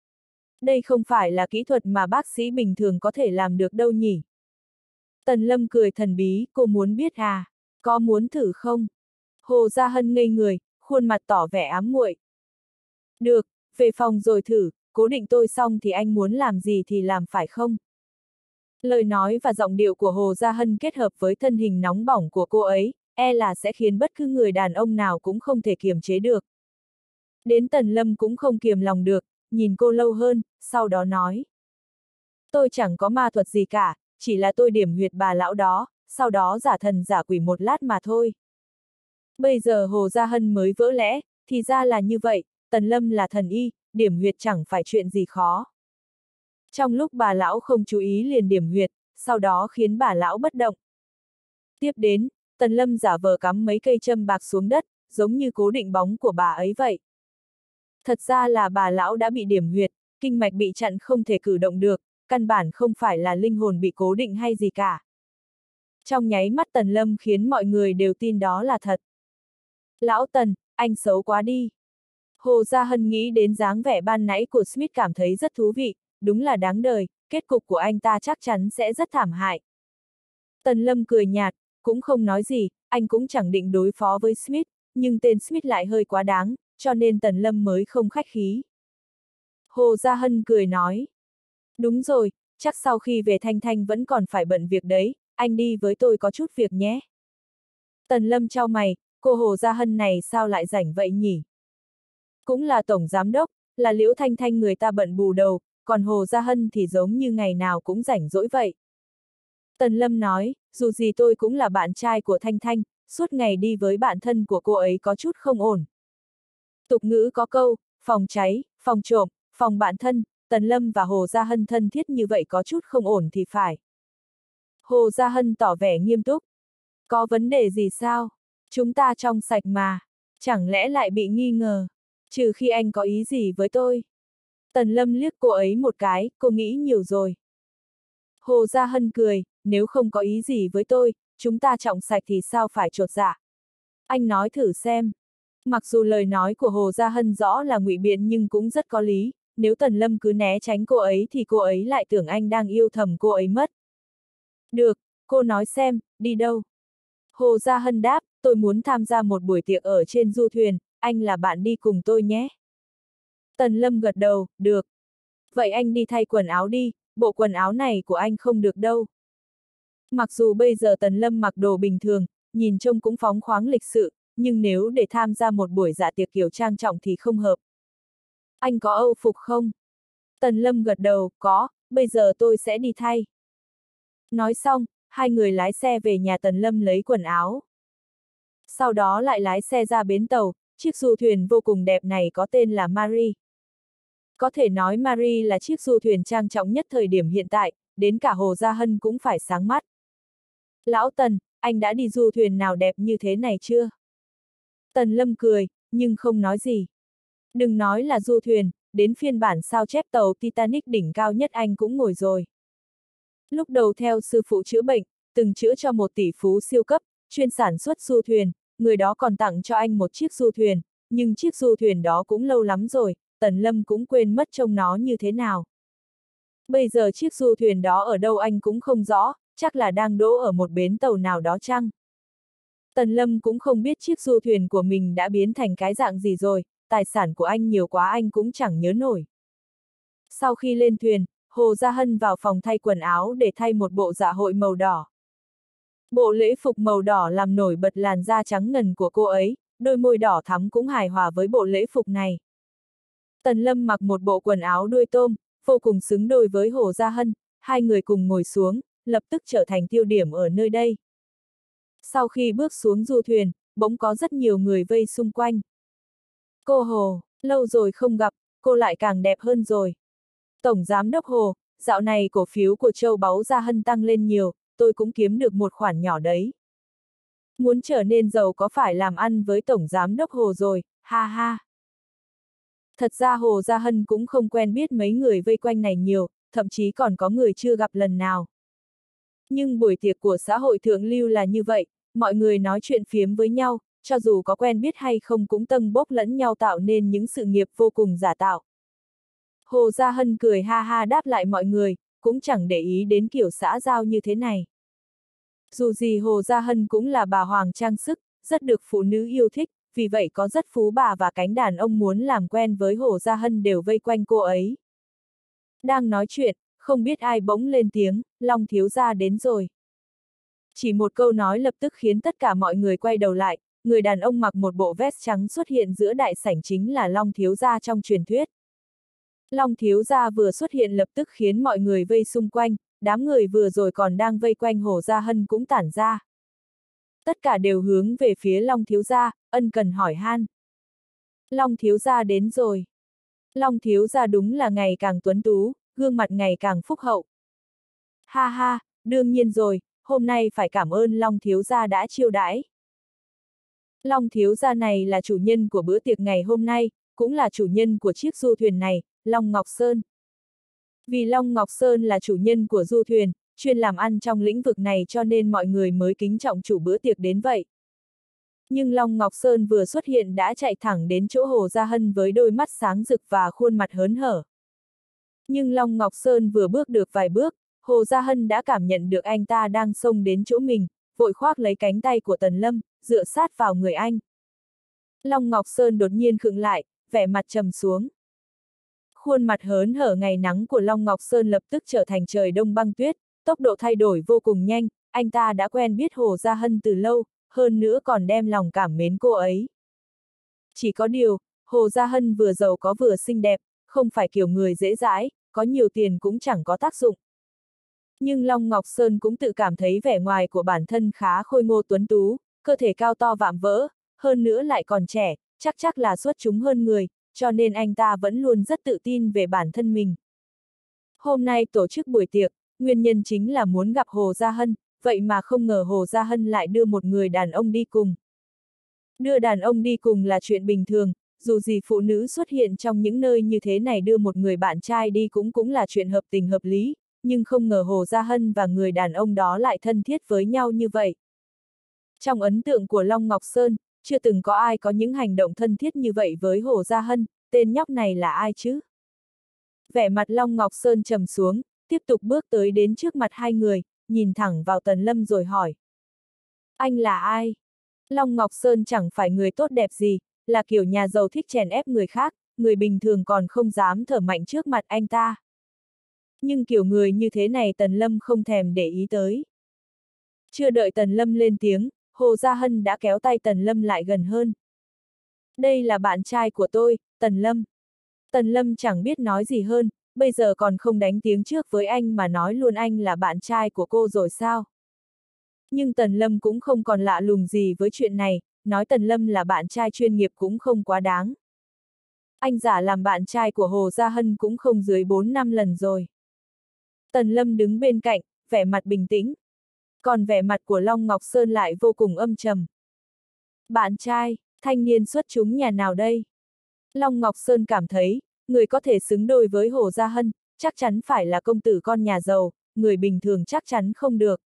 Đây không phải là kỹ thuật mà bác sĩ bình thường có thể làm được đâu nhỉ? Tần Lâm cười thần bí, cô muốn biết à? Có muốn thử không? Hồ Gia Hân ngây người, khuôn mặt tỏ vẻ ám muội. Được, về phòng rồi thử, cố định tôi xong thì anh muốn làm gì thì làm phải không? Lời nói và giọng điệu của Hồ Gia Hân kết hợp với thân hình nóng bỏng của cô ấy, e là sẽ khiến bất cứ người đàn ông nào cũng không thể kiềm chế được. Đến Tần Lâm cũng không kiềm lòng được, nhìn cô lâu hơn, sau đó nói. Tôi chẳng có ma thuật gì cả, chỉ là tôi điểm huyệt bà lão đó, sau đó giả thần giả quỷ một lát mà thôi. Bây giờ Hồ Gia Hân mới vỡ lẽ, thì ra là như vậy, Tần Lâm là thần y, điểm huyệt chẳng phải chuyện gì khó. Trong lúc bà lão không chú ý liền điểm huyệt, sau đó khiến bà lão bất động. Tiếp đến, Tần Lâm giả vờ cắm mấy cây châm bạc xuống đất, giống như cố định bóng của bà ấy vậy. Thật ra là bà lão đã bị điểm huyệt, kinh mạch bị chặn không thể cử động được, căn bản không phải là linh hồn bị cố định hay gì cả. Trong nháy mắt Tần Lâm khiến mọi người đều tin đó là thật. Lão Tần, anh xấu quá đi. Hồ Gia Hân nghĩ đến dáng vẻ ban nãy của Smith cảm thấy rất thú vị, đúng là đáng đời, kết cục của anh ta chắc chắn sẽ rất thảm hại. Tần Lâm cười nhạt, cũng không nói gì, anh cũng chẳng định đối phó với Smith, nhưng tên Smith lại hơi quá đáng, cho nên Tần Lâm mới không khách khí. Hồ Gia Hân cười nói. Đúng rồi, chắc sau khi về Thanh Thanh vẫn còn phải bận việc đấy, anh đi với tôi có chút việc nhé. Tần Lâm chau mày, cô Hồ Gia Hân này sao lại rảnh vậy nhỉ? Cũng là tổng giám đốc, là Liễu Thanh Thanh người ta bận bù đầu, còn Hồ Gia Hân thì giống như ngày nào cũng rảnh rỗi vậy. Tần Lâm nói, dù gì tôi cũng là bạn trai của Thanh Thanh, suốt ngày đi với bạn thân của cô ấy có chút không ổn. Tục ngữ có câu, phòng cháy, phòng trộm, phòng bạn thân, Tần Lâm và Hồ Gia Hân thân thiết như vậy có chút không ổn thì phải. Hồ Gia Hân tỏ vẻ nghiêm túc. Có vấn đề gì sao? Chúng ta trong sạch mà. Chẳng lẽ lại bị nghi ngờ? Trừ khi anh có ý gì với tôi. Tần Lâm liếc cô ấy một cái, cô nghĩ nhiều rồi. Hồ Gia Hân cười, nếu không có ý gì với tôi, chúng ta trọng sạch thì sao phải chột dạ. Anh nói thử xem. Mặc dù lời nói của Hồ Gia Hân rõ là ngụy biện nhưng cũng rất có lý, nếu Tần Lâm cứ né tránh cô ấy thì cô ấy lại tưởng anh đang yêu thầm cô ấy mất. Được, cô nói xem, đi đâu? Hồ Gia Hân đáp, tôi muốn tham gia một buổi tiệc ở trên du thuyền, anh là bạn đi cùng tôi nhé. Tần Lâm gật đầu, được. Vậy anh đi thay quần áo đi, bộ quần áo này của anh không được đâu. Mặc dù bây giờ Tần Lâm mặc đồ bình thường, nhìn trông cũng phóng khoáng lịch sự, nhưng nếu để tham gia một buổi dạ tiệc kiểu trang trọng thì không hợp. Anh có âu phục không? Tần Lâm gật đầu, có, bây giờ tôi sẽ đi thay. Nói xong, hai người lái xe về nhà Tần Lâm lấy quần áo. Sau đó lại lái xe ra bến tàu, chiếc du thuyền vô cùng đẹp này có tên là Marie. Có thể nói Marie là chiếc du thuyền trang trọng nhất thời điểm hiện tại, đến cả Hồ Gia Hân cũng phải sáng mắt. Lão Tần, anh đã đi du thuyền nào đẹp như thế này chưa? Tần Lâm cười, nhưng không nói gì. Đừng nói là du thuyền, đến phiên bản sao chép tàu Titanic đỉnh cao nhất anh cũng ngồi rồi. Lúc đầu theo sư phụ chữa bệnh, từng chữa cho một tỷ phú siêu cấp, chuyên sản xuất du thuyền, người đó còn tặng cho anh một chiếc du thuyền, nhưng chiếc du thuyền đó cũng lâu lắm rồi, Tần Lâm cũng quên mất trông nó như thế nào. Bây giờ chiếc du thuyền đó ở đâu anh cũng không rõ, chắc là đang đỗ ở một bến tàu nào đó chăng? Tần Lâm cũng không biết chiếc du thuyền của mình đã biến thành cái dạng gì rồi, tài sản của anh nhiều quá anh cũng chẳng nhớ nổi. Sau khi lên thuyền, Hồ Gia Hân vào phòng thay quần áo để thay một bộ dạ hội màu đỏ. Bộ lễ phục màu đỏ làm nổi bật làn da trắng ngần của cô ấy, đôi môi đỏ thắm cũng hài hòa với bộ lễ phục này. Tần Lâm mặc một bộ quần áo đuôi tôm, vô cùng xứng đôi với Hồ Gia Hân, hai người cùng ngồi xuống, lập tức trở thành tiêu điểm ở nơi đây. Sau khi bước xuống du thuyền, bỗng có rất nhiều người vây xung quanh. Cô Hồ, lâu rồi không gặp, cô lại càng đẹp hơn rồi. Tổng Giám đốc Hồ, dạo này cổ phiếu của Châu Báu Gia Hân tăng lên nhiều, tôi cũng kiếm được một khoản nhỏ đấy. Muốn trở nên giàu có phải làm ăn với Tổng Giám đốc Hồ rồi, ha ha. Thật ra Hồ Gia Hân cũng không quen biết mấy người vây quanh này nhiều, thậm chí còn có người chưa gặp lần nào. Nhưng buổi tiệc của xã hội thượng lưu là như vậy, mọi người nói chuyện phiếm với nhau, cho dù có quen biết hay không cũng tâng bốc lẫn nhau tạo nên những sự nghiệp vô cùng giả tạo. Hồ Gia Hân cười ha ha đáp lại mọi người, cũng chẳng để ý đến kiểu xã giao như thế này. Dù gì Hồ Gia Hân cũng là bà hoàng trang sức, rất được phụ nữ yêu thích, vì vậy có rất phú bà và cánh đàn ông muốn làm quen với Hồ Gia Hân đều vây quanh cô ấy. Đang nói chuyện, không biết ai bỗng lên tiếng, Long thiếu gia đến rồi. Chỉ một câu nói lập tức khiến tất cả mọi người quay đầu lại, người đàn ông mặc một bộ vest trắng xuất hiện giữa đại sảnh chính là Long thiếu gia trong truyền thuyết. Long thiếu gia vừa xuất hiện lập tức khiến mọi người vây xung quanh, đám người vừa rồi còn đang vây quanh Hồ Gia Hân cũng tản ra. Tất cả đều hướng về phía Long thiếu gia, ân cần hỏi han. Long thiếu gia đến rồi. Long thiếu gia đúng là ngày càng tuấn tú, gương mặt ngày càng phúc hậu. Ha ha, đương nhiên rồi, hôm nay phải cảm ơn Long thiếu gia đã chiêu đãi. Long thiếu gia này là chủ nhân của bữa tiệc ngày hôm nay, cũng là chủ nhân của chiếc du thuyền này, Long Ngọc Sơn. Vì Long Ngọc Sơn là chủ nhân của du thuyền, chuyên làm ăn trong lĩnh vực này cho nên mọi người mới kính trọng chủ bữa tiệc đến vậy. Nhưng Long Ngọc Sơn vừa xuất hiện đã chạy thẳng đến chỗ Hồ Gia Hân với đôi mắt sáng rực và khuôn mặt hớn hở. Nhưng Long Ngọc Sơn vừa bước được vài bước, Hồ Gia Hân đã cảm nhận được anh ta đang xông đến chỗ mình, vội khoác lấy cánh tay của Tần Lâm, dựa sát vào người anh. Long Ngọc Sơn đột nhiên khựng lại, vẻ mặt trầm xuống. Khuôn mặt hớn hở ngày nắng của Long Ngọc Sơn lập tức trở thành trời đông băng tuyết, tốc độ thay đổi vô cùng nhanh, anh ta đã quen biết Hồ Gia Hân từ lâu, hơn nữa còn đem lòng cảm mến cô ấy. Chỉ có điều, Hồ Gia Hân vừa giàu có vừa xinh đẹp, không phải kiểu người dễ dãi, có nhiều tiền cũng chẳng có tác dụng. Nhưng Long Ngọc Sơn cũng tự cảm thấy vẻ ngoài của bản thân khá khôi ngô tuấn tú, cơ thể cao to vạm vỡ, hơn nữa lại còn trẻ, chắc chắc là xuất chúng hơn người, cho nên anh ta vẫn luôn rất tự tin về bản thân mình. Hôm nay tổ chức buổi tiệc, nguyên nhân chính là muốn gặp Hồ Gia Hân, vậy mà không ngờ Hồ Gia Hân lại đưa một người đàn ông đi cùng. Đưa đàn ông đi cùng là chuyện bình thường, dù gì phụ nữ xuất hiện trong những nơi như thế này đưa một người bạn trai đi cũng cũng là chuyện hợp tình hợp lý, nhưng không ngờ Hồ Gia Hân và người đàn ông đó lại thân thiết với nhau như vậy. Trong ấn tượng của Long Ngọc Sơn, chưa từng có ai có những hành động thân thiết như vậy với Hồ Gia Hân, tên nhóc này là ai chứ? Vẻ mặt Long Ngọc Sơn trầm xuống, tiếp tục bước tới đến trước mặt hai người, nhìn thẳng vào Tần Lâm rồi hỏi. Anh là ai? Long Ngọc Sơn chẳng phải người tốt đẹp gì, là kiểu nhà giàu thích chèn ép người khác, người bình thường còn không dám thở mạnh trước mặt anh ta. Nhưng kiểu người như thế này Tần Lâm không thèm để ý tới. Chưa đợi Tần Lâm lên tiếng, Hồ Gia Hân đã kéo tay Tần Lâm lại gần hơn. Đây là bạn trai của tôi, Tần Lâm. Tần Lâm chẳng biết nói gì hơn, bây giờ còn không đánh tiếng trước với anh mà nói luôn anh là bạn trai của cô rồi sao? Nhưng Tần Lâm cũng không còn lạ lùng gì với chuyện này, nói Tần Lâm là bạn trai chuyên nghiệp cũng không quá đáng. Anh giả làm bạn trai của Hồ Gia Hân cũng không dưới bốn năm lần rồi. Tần Lâm đứng bên cạnh, vẻ mặt bình tĩnh. Còn vẻ mặt của Long Ngọc Sơn lại vô cùng âm trầm. Bạn trai, thanh niên xuất chúng nhà nào đây? Long Ngọc Sơn cảm thấy, người có thể xứng đôi với Hồ Gia Hân, chắc chắn phải là công tử con nhà giàu, người bình thường chắc chắn không được.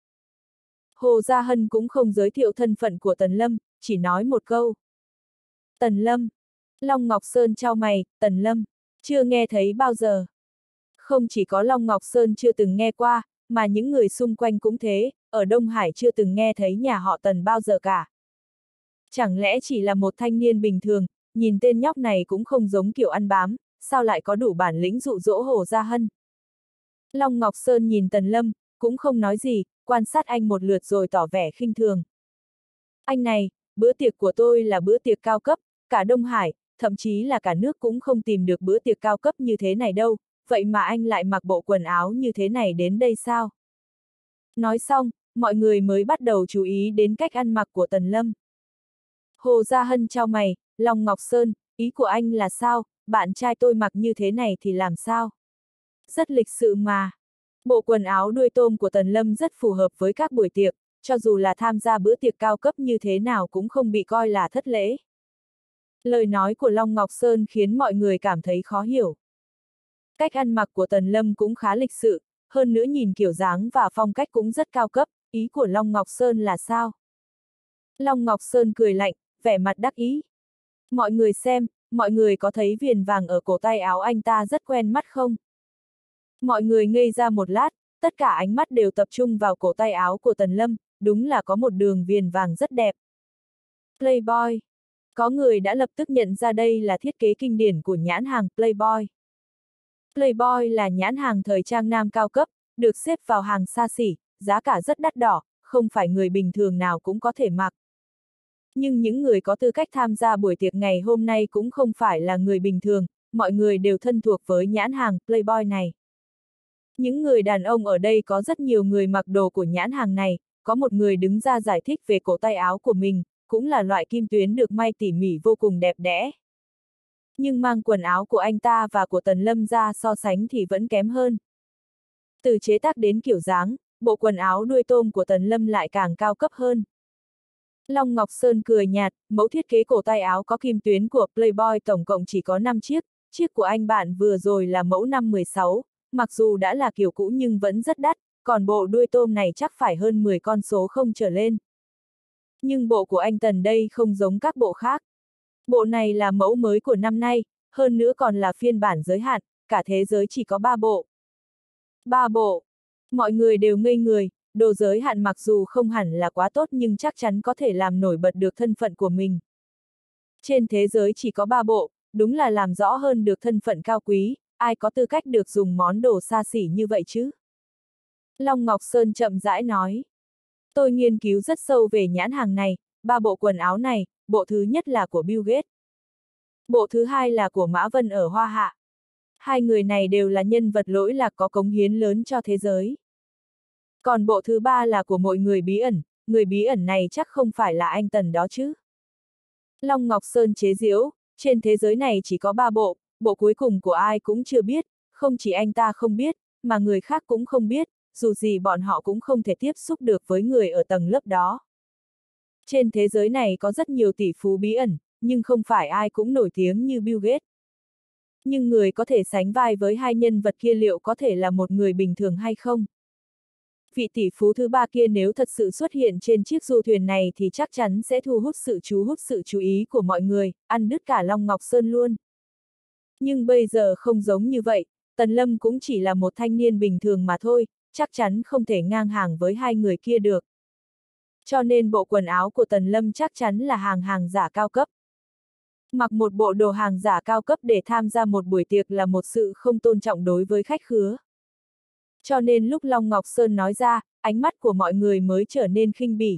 Hồ Gia Hân cũng không giới thiệu thân phận của Tần Lâm, chỉ nói một câu. Tần Lâm. Long Ngọc Sơn chau mày, Tần Lâm, chưa nghe thấy bao giờ. Không chỉ có Long Ngọc Sơn chưa từng nghe qua, mà những người xung quanh cũng thế, ở Đông Hải chưa từng nghe thấy nhà họ Tần bao giờ cả. Chẳng lẽ chỉ là một thanh niên bình thường, nhìn tên nhóc này cũng không giống kiểu ăn bám, sao lại có đủ bản lĩnh dụ dỗ Hồ Gia Hân? Long Ngọc Sơn nhìn Tần Lâm, cũng không nói gì, quan sát anh một lượt rồi tỏ vẻ khinh thường. Anh này, bữa tiệc của tôi là bữa tiệc cao cấp, cả Đông Hải, thậm chí là cả nước cũng không tìm được bữa tiệc cao cấp như thế này đâu, vậy mà anh lại mặc bộ quần áo như thế này đến đây sao? Nói xong, mọi người mới bắt đầu chú ý đến cách ăn mặc của Tần Lâm. Hồ Gia Hân chau mày, Long Ngọc Sơn, ý của anh là sao, bạn trai tôi mặc như thế này thì làm sao? Rất lịch sự mà. Bộ quần áo đuôi tôm của Tần Lâm rất phù hợp với các buổi tiệc, cho dù là tham gia bữa tiệc cao cấp như thế nào cũng không bị coi là thất lễ. Lời nói của Long Ngọc Sơn khiến mọi người cảm thấy khó hiểu. Cách ăn mặc của Tần Lâm cũng khá lịch sự, hơn nữa nhìn kiểu dáng và phong cách cũng rất cao cấp, ý của Long Ngọc Sơn là sao? Long Ngọc Sơn cười lạnh, vẻ mặt đắc ý. Mọi người xem, mọi người có thấy viền vàng ở cổ tay áo anh ta rất quen mắt không? Mọi người ngây ra một lát, tất cả ánh mắt đều tập trung vào cổ tay áo của Tần Lâm, đúng là có một đường viền vàng rất đẹp. Playboy. Có người đã lập tức nhận ra đây là thiết kế kinh điển của nhãn hàng Playboy. Playboy là nhãn hàng thời trang nam cao cấp, được xếp vào hàng xa xỉ, giá cả rất đắt đỏ, không phải người bình thường nào cũng có thể mặc. Nhưng những người có tư cách tham gia buổi tiệc ngày hôm nay cũng không phải là người bình thường, mọi người đều thân thuộc với nhãn hàng Playboy này. Những người đàn ông ở đây có rất nhiều người mặc đồ của nhãn hàng này, có một người đứng ra giải thích về cổ tay áo của mình, cũng là loại kim tuyến được may tỉ mỉ vô cùng đẹp đẽ. Nhưng mang quần áo của anh ta và của Tần Lâm ra so sánh thì vẫn kém hơn. Từ chế tác đến kiểu dáng, bộ quần áo đuôi tôm của Tần Lâm lại càng cao cấp hơn. Long Ngọc Sơn cười nhạt, mẫu thiết kế cổ tay áo có kim tuyến của Playboy tổng cộng chỉ có năm chiếc, chiếc của anh bạn vừa rồi là mẫu năm mười sáu, mặc dù đã là kiểu cũ nhưng vẫn rất đắt, còn bộ đuôi tôm này chắc phải hơn mười con số không trở lên. Nhưng bộ của anh Tần đây không giống các bộ khác. Bộ này là mẫu mới của năm nay, hơn nữa còn là phiên bản giới hạn, cả thế giới chỉ có ba bộ. Ba bộ. Mọi người đều ngây người, đồ giới hạn mặc dù không hẳn là quá tốt nhưng chắc chắn có thể làm nổi bật được thân phận của mình. Trên thế giới chỉ có ba bộ, đúng là làm rõ hơn được thân phận cao quý, ai có tư cách được dùng món đồ xa xỉ như vậy chứ? Long Ngọc Sơn chậm rãi nói. Tôi nghiên cứu rất sâu về nhãn hàng này, ba bộ quần áo này, bộ thứ nhất là của Bill Gates. Bộ thứ hai là của Mã Vân ở Hoa Hạ. Hai người này đều là nhân vật lỗi lạc có cống hiến lớn cho thế giới. Còn bộ thứ ba là của một người bí ẩn, người bí ẩn này chắc không phải là anh Tần đó chứ. Long Ngọc Sơn chế giễu, trên thế giới này chỉ có ba bộ, bộ cuối cùng của ai cũng chưa biết, không chỉ anh ta không biết, mà người khác cũng không biết, dù gì bọn họ cũng không thể tiếp xúc được với người ở tầng lớp đó. Trên thế giới này có rất nhiều tỷ phú bí ẩn, nhưng không phải ai cũng nổi tiếng như Bill Gates. Nhưng người có thể sánh vai với hai nhân vật kia liệu có thể là một người bình thường hay không? Vị tỷ phú thứ ba kia nếu thật sự xuất hiện trên chiếc du thuyền này thì chắc chắn sẽ thu hút sự chú hút sự chú ý của mọi người, ăn đứt cả Long Ngọc Sơn luôn. Nhưng bây giờ không giống như vậy, Tần Lâm cũng chỉ là một thanh niên bình thường mà thôi, chắc chắn không thể ngang hàng với hai người kia được. Cho nên bộ quần áo của Tần Lâm chắc chắn là hàng hàng giả cao cấp. Mặc một bộ đồ hàng giả cao cấp để tham gia một buổi tiệc là một sự không tôn trọng đối với khách khứa. Cho nên lúc Long Ngọc Sơn nói ra, ánh mắt của mọi người mới trở nên khinh bỉ.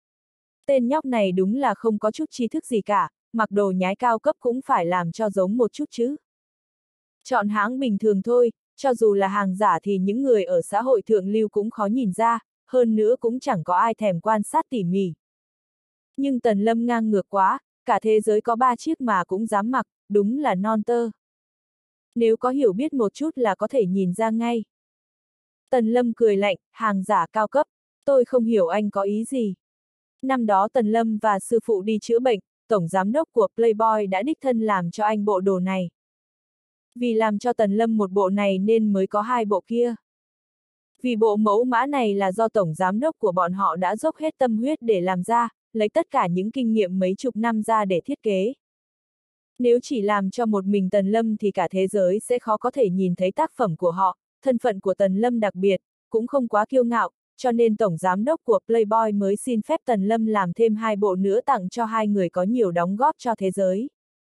Tên nhóc này đúng là không có chút tri thức gì cả, mặc đồ nhái cao cấp cũng phải làm cho giống một chút chứ. Chọn hãng bình thường thôi, cho dù là hàng giả thì những người ở xã hội thượng lưu cũng khó nhìn ra, hơn nữa cũng chẳng có ai thèm quan sát tỉ mỉ. Nhưng Tần Lâm ngang ngược quá, cả thế giới có ba chiếc mà cũng dám mặc, đúng là non tơ. Nếu có hiểu biết một chút là có thể nhìn ra ngay. Tần Lâm cười lạnh, hàng giả cao cấp, tôi không hiểu anh có ý gì. Năm đó Tần Lâm và sư phụ đi chữa bệnh, tổng giám đốc của Playboy đã đích thân làm cho anh bộ đồ này. Vì làm cho Tần Lâm một bộ này nên mới có hai bộ kia. Vì bộ mẫu mã này là do tổng giám đốc của bọn họ đã dốc hết tâm huyết để làm ra, lấy tất cả những kinh nghiệm mấy chục năm ra để thiết kế. Nếu chỉ làm cho một mình Tần Lâm thì cả thế giới sẽ khó có thể nhìn thấy tác phẩm của họ, thân phận của Tần Lâm đặc biệt, cũng không quá kiêu ngạo, cho nên tổng giám đốc của Playboy mới xin phép Tần Lâm làm thêm hai bộ nữa tặng cho hai người có nhiều đóng góp cho thế giới.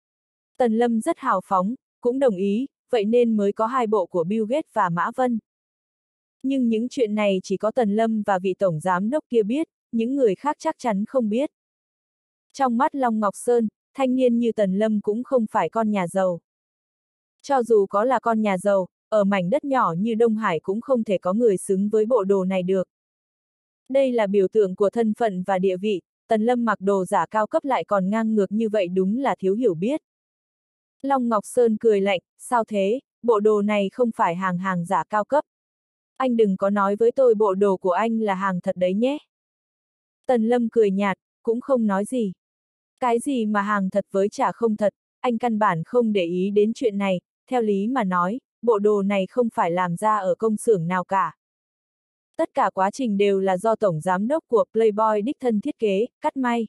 Tần Lâm rất hào phóng, cũng đồng ý, vậy nên mới có hai bộ của Bill Gates và Mã Vân. Nhưng những chuyện này chỉ có Tần Lâm và vị tổng giám đốc kia biết, những người khác chắc chắn không biết. Trong mắt Long Ngọc Sơn, thanh niên như Tần Lâm cũng không phải con nhà giàu. Cho dù có là con nhà giàu, ở mảnh đất nhỏ như Đông Hải cũng không thể có người xứng với bộ đồ này được. Đây là biểu tượng của thân phận và địa vị, Tần Lâm mặc đồ giả cao cấp lại còn ngang ngược như vậy đúng là thiếu hiểu biết. Long Ngọc Sơn cười lạnh, sao thế, bộ đồ này không phải hàng hàng giả cao cấp. Anh đừng có nói với tôi bộ đồ của anh là hàng thật đấy nhé. Tần Lâm cười nhạt, cũng không nói gì. Cái gì mà hàng thật với chả không thật, anh căn bản không để ý đến chuyện này, theo lý mà nói, bộ đồ này không phải làm ra ở công xưởng nào cả. Tất cả quá trình đều là do tổng giám đốc của Playboy đích thân thiết kế, cắt may.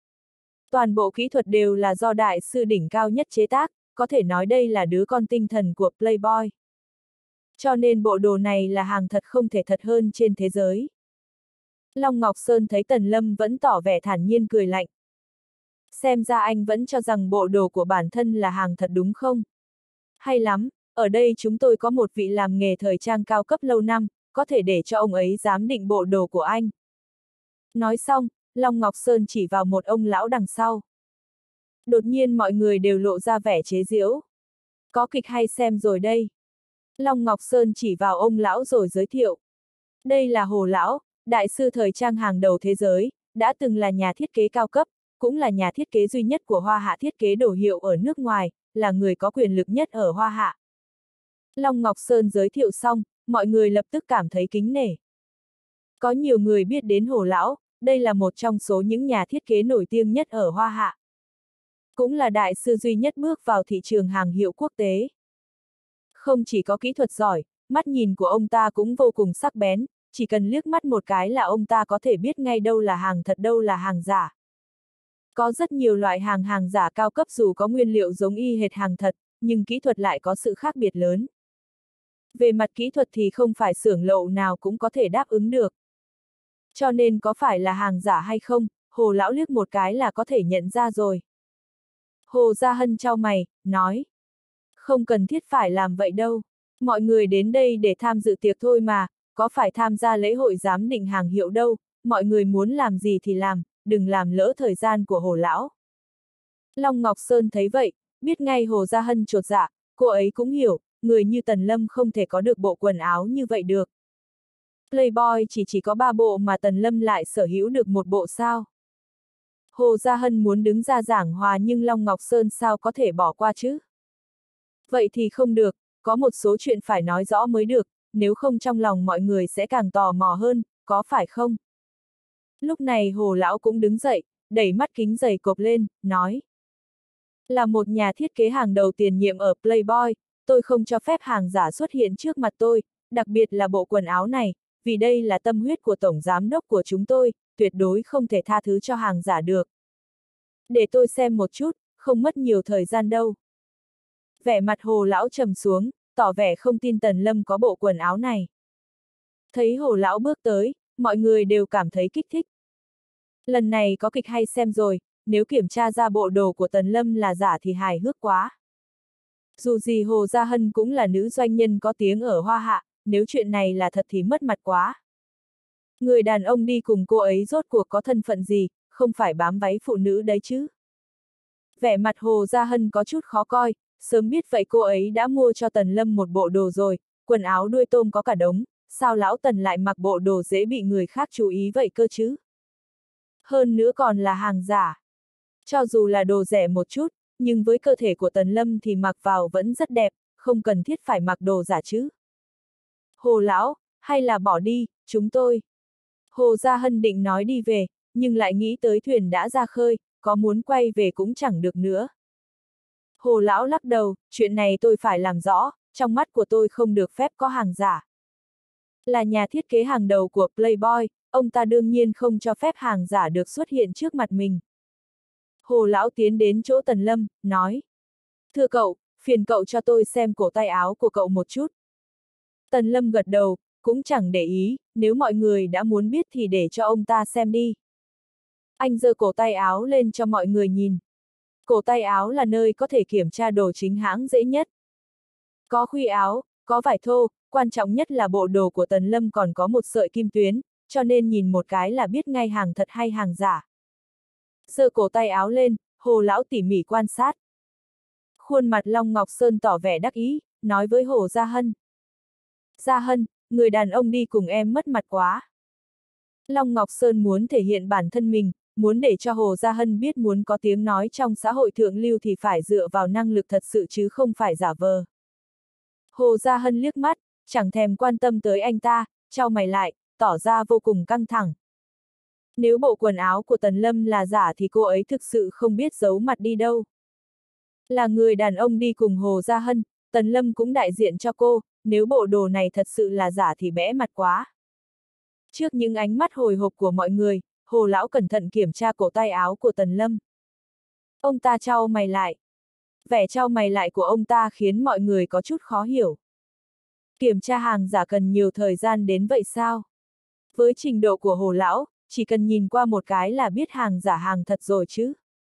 Toàn bộ kỹ thuật đều là do đại sư đỉnh cao nhất chế tác, có thể nói đây là đứa con tinh thần của Playboy. Cho nên bộ đồ này là hàng thật không thể thật hơn trên thế giới. Long Ngọc Sơn thấy Tần Lâm vẫn tỏ vẻ thản nhiên cười lạnh. Xem ra anh vẫn cho rằng bộ đồ của bản thân là hàng thật đúng không? Hay lắm, ở đây chúng tôi có một vị làm nghề thời trang cao cấp lâu năm, có thể để cho ông ấy giám định bộ đồ của anh. Nói xong, Long Ngọc Sơn chỉ vào một ông lão đằng sau. Đột nhiên mọi người đều lộ ra vẻ chế giễu. Có kịch hay xem rồi đây. Long Ngọc Sơn chỉ vào ông lão rồi giới thiệu. Đây là Hồ Lão, đại sư thời trang hàng đầu thế giới, đã từng là nhà thiết kế cao cấp, cũng là nhà thiết kế duy nhất của Hoa Hạ thiết kế đồ hiệu ở nước ngoài, là người có quyền lực nhất ở Hoa Hạ. Long Ngọc Sơn giới thiệu xong, mọi người lập tức cảm thấy kính nể. Có nhiều người biết đến Hồ Lão, đây là một trong số những nhà thiết kế nổi tiếng nhất ở Hoa Hạ. Cũng là đại sư duy nhất bước vào thị trường hàng hiệu quốc tế. Không chỉ có kỹ thuật giỏi, mắt nhìn của ông ta cũng vô cùng sắc bén, chỉ cần liếc mắt một cái là ông ta có thể biết ngay đâu là hàng thật đâu là hàng giả. Có rất nhiều loại hàng hàng giả cao cấp dù có nguyên liệu giống y hệt hàng thật, nhưng kỹ thuật lại có sự khác biệt lớn. Về mặt kỹ thuật thì không phải xưởng lậu nào cũng có thể đáp ứng được. Cho nên có phải là hàng giả hay không, Hồ Lão liếc một cái là có thể nhận ra rồi. Hồ Gia Hân chau mày, nói. Không cần thiết phải làm vậy đâu. Mọi người đến đây để tham dự tiệc thôi mà, có phải tham gia lễ hội giám định hàng hiệu đâu, mọi người muốn làm gì thì làm, đừng làm lỡ thời gian của Hồ Lão. Long Ngọc Sơn thấy vậy, biết ngay Hồ Gia Hân chột dạ, cô ấy cũng hiểu, người như Tần Lâm không thể có được bộ quần áo như vậy được. Playboy chỉ chỉ có ba bộ mà Tần Lâm lại sở hữu được một bộ sao. Hồ Gia Hân muốn đứng ra giảng hòa nhưng Long Ngọc Sơn sao có thể bỏ qua chứ? Vậy thì không được, có một số chuyện phải nói rõ mới được, nếu không trong lòng mọi người sẽ càng tò mò hơn, có phải không? Lúc này Hồ Lão cũng đứng dậy, đẩy mắt kính dày cộp lên, nói. Là một nhà thiết kế hàng đầu tiền nhiệm ở Playboy, tôi không cho phép hàng giả xuất hiện trước mặt tôi, đặc biệt là bộ quần áo này, vì đây là tâm huyết của tổng giám đốc của chúng tôi, tuyệt đối không thể tha thứ cho hàng giả được. Để tôi xem một chút, không mất nhiều thời gian đâu. Vẻ mặt Hồ Lão trầm xuống, tỏ vẻ không tin Tần Lâm có bộ quần áo này. Thấy Hồ Lão bước tới, mọi người đều cảm thấy kích thích. Lần này có kịch hay xem rồi, nếu kiểm tra ra bộ đồ của Tần Lâm là giả thì hài hước quá. Dù gì Hồ Gia Hân cũng là nữ doanh nhân có tiếng ở Hoa Hạ, nếu chuyện này là thật thì mất mặt quá. Người đàn ông đi cùng cô ấy rốt cuộc có thân phận gì, không phải bám váy phụ nữ đấy chứ. Vẻ mặt Hồ Gia Hân có chút khó coi, sớm biết vậy cô ấy đã mua cho Tần Lâm một bộ đồ rồi, quần áo đuôi tôm có cả đống, sao lão Tần lại mặc bộ đồ dễ bị người khác chú ý vậy cơ chứ? Hơn nữa còn là hàng giả. Cho dù là đồ rẻ một chút, nhưng với cơ thể của Tần Lâm thì mặc vào vẫn rất đẹp, không cần thiết phải mặc đồ giả chứ. Hồ Lão, hay là bỏ đi, chúng tôi. Hồ Gia Hân định nói đi về, nhưng lại nghĩ tới thuyền đã ra khơi, có muốn quay về cũng chẳng được nữa. Hồ Lão lắc đầu, chuyện này tôi phải làm rõ, trong mắt của tôi không được phép có hàng giả. Là nhà thiết kế hàng đầu của Playboy, ông ta đương nhiên không cho phép hàng giả được xuất hiện trước mặt mình. Hồ Lão tiến đến chỗ Tần Lâm, nói. Thưa cậu, phiền cậu cho tôi xem cổ tay áo của cậu một chút. Tần Lâm gật đầu, cũng chẳng để ý, nếu mọi người đã muốn biết thì để cho ông ta xem đi. Anh giơ cổ tay áo lên cho mọi người nhìn. Cổ tay áo là nơi có thể kiểm tra đồ chính hãng dễ nhất. Có khuy áo, có vải thô, quan trọng nhất là bộ đồ của Tần Lâm còn có một sợi kim tuyến, cho nên nhìn một cái là biết ngay hàng thật hay hàng giả. Giơ cổ tay áo lên, Hồ Lão tỉ mỉ quan sát. Khuôn mặt Long Ngọc Sơn tỏ vẻ đắc ý, nói với Hồ Gia Hân. Gia Hân, người đàn ông đi cùng em mất mặt quá. Long Ngọc Sơn muốn thể hiện bản thân mình, muốn để cho Hồ Gia Hân biết muốn có tiếng nói trong xã hội thượng lưu thì phải dựa vào năng lực thật sự chứ không phải giả vờ. Hồ Gia Hân liếc mắt, chẳng thèm quan tâm tới anh ta, chau mày lại, tỏ ra vô cùng căng thẳng. Nếu bộ quần áo của Tần Lâm là giả thì cô ấy thực sự không biết giấu mặt đi đâu. Là người đàn ông đi cùng Hồ Gia Hân, Tần Lâm cũng đại diện cho cô, nếu bộ đồ này thật sự là giả thì bẽ mặt quá. Trước những ánh mắt hồi hộp của mọi người, Hồ lão cẩn thận kiểm tra cổ tay áo của Tần Lâm. Ông ta chau mày lại. Vẻ chau mày lại của ông ta khiến mọi người có chút khó hiểu. Kiểm tra hàng giả cần nhiều thời gian đến vậy sao? Với trình độ của Hồ lão, chỉ cần nhìn qua một cái là biết hàng giả hàng thật rồi chứ.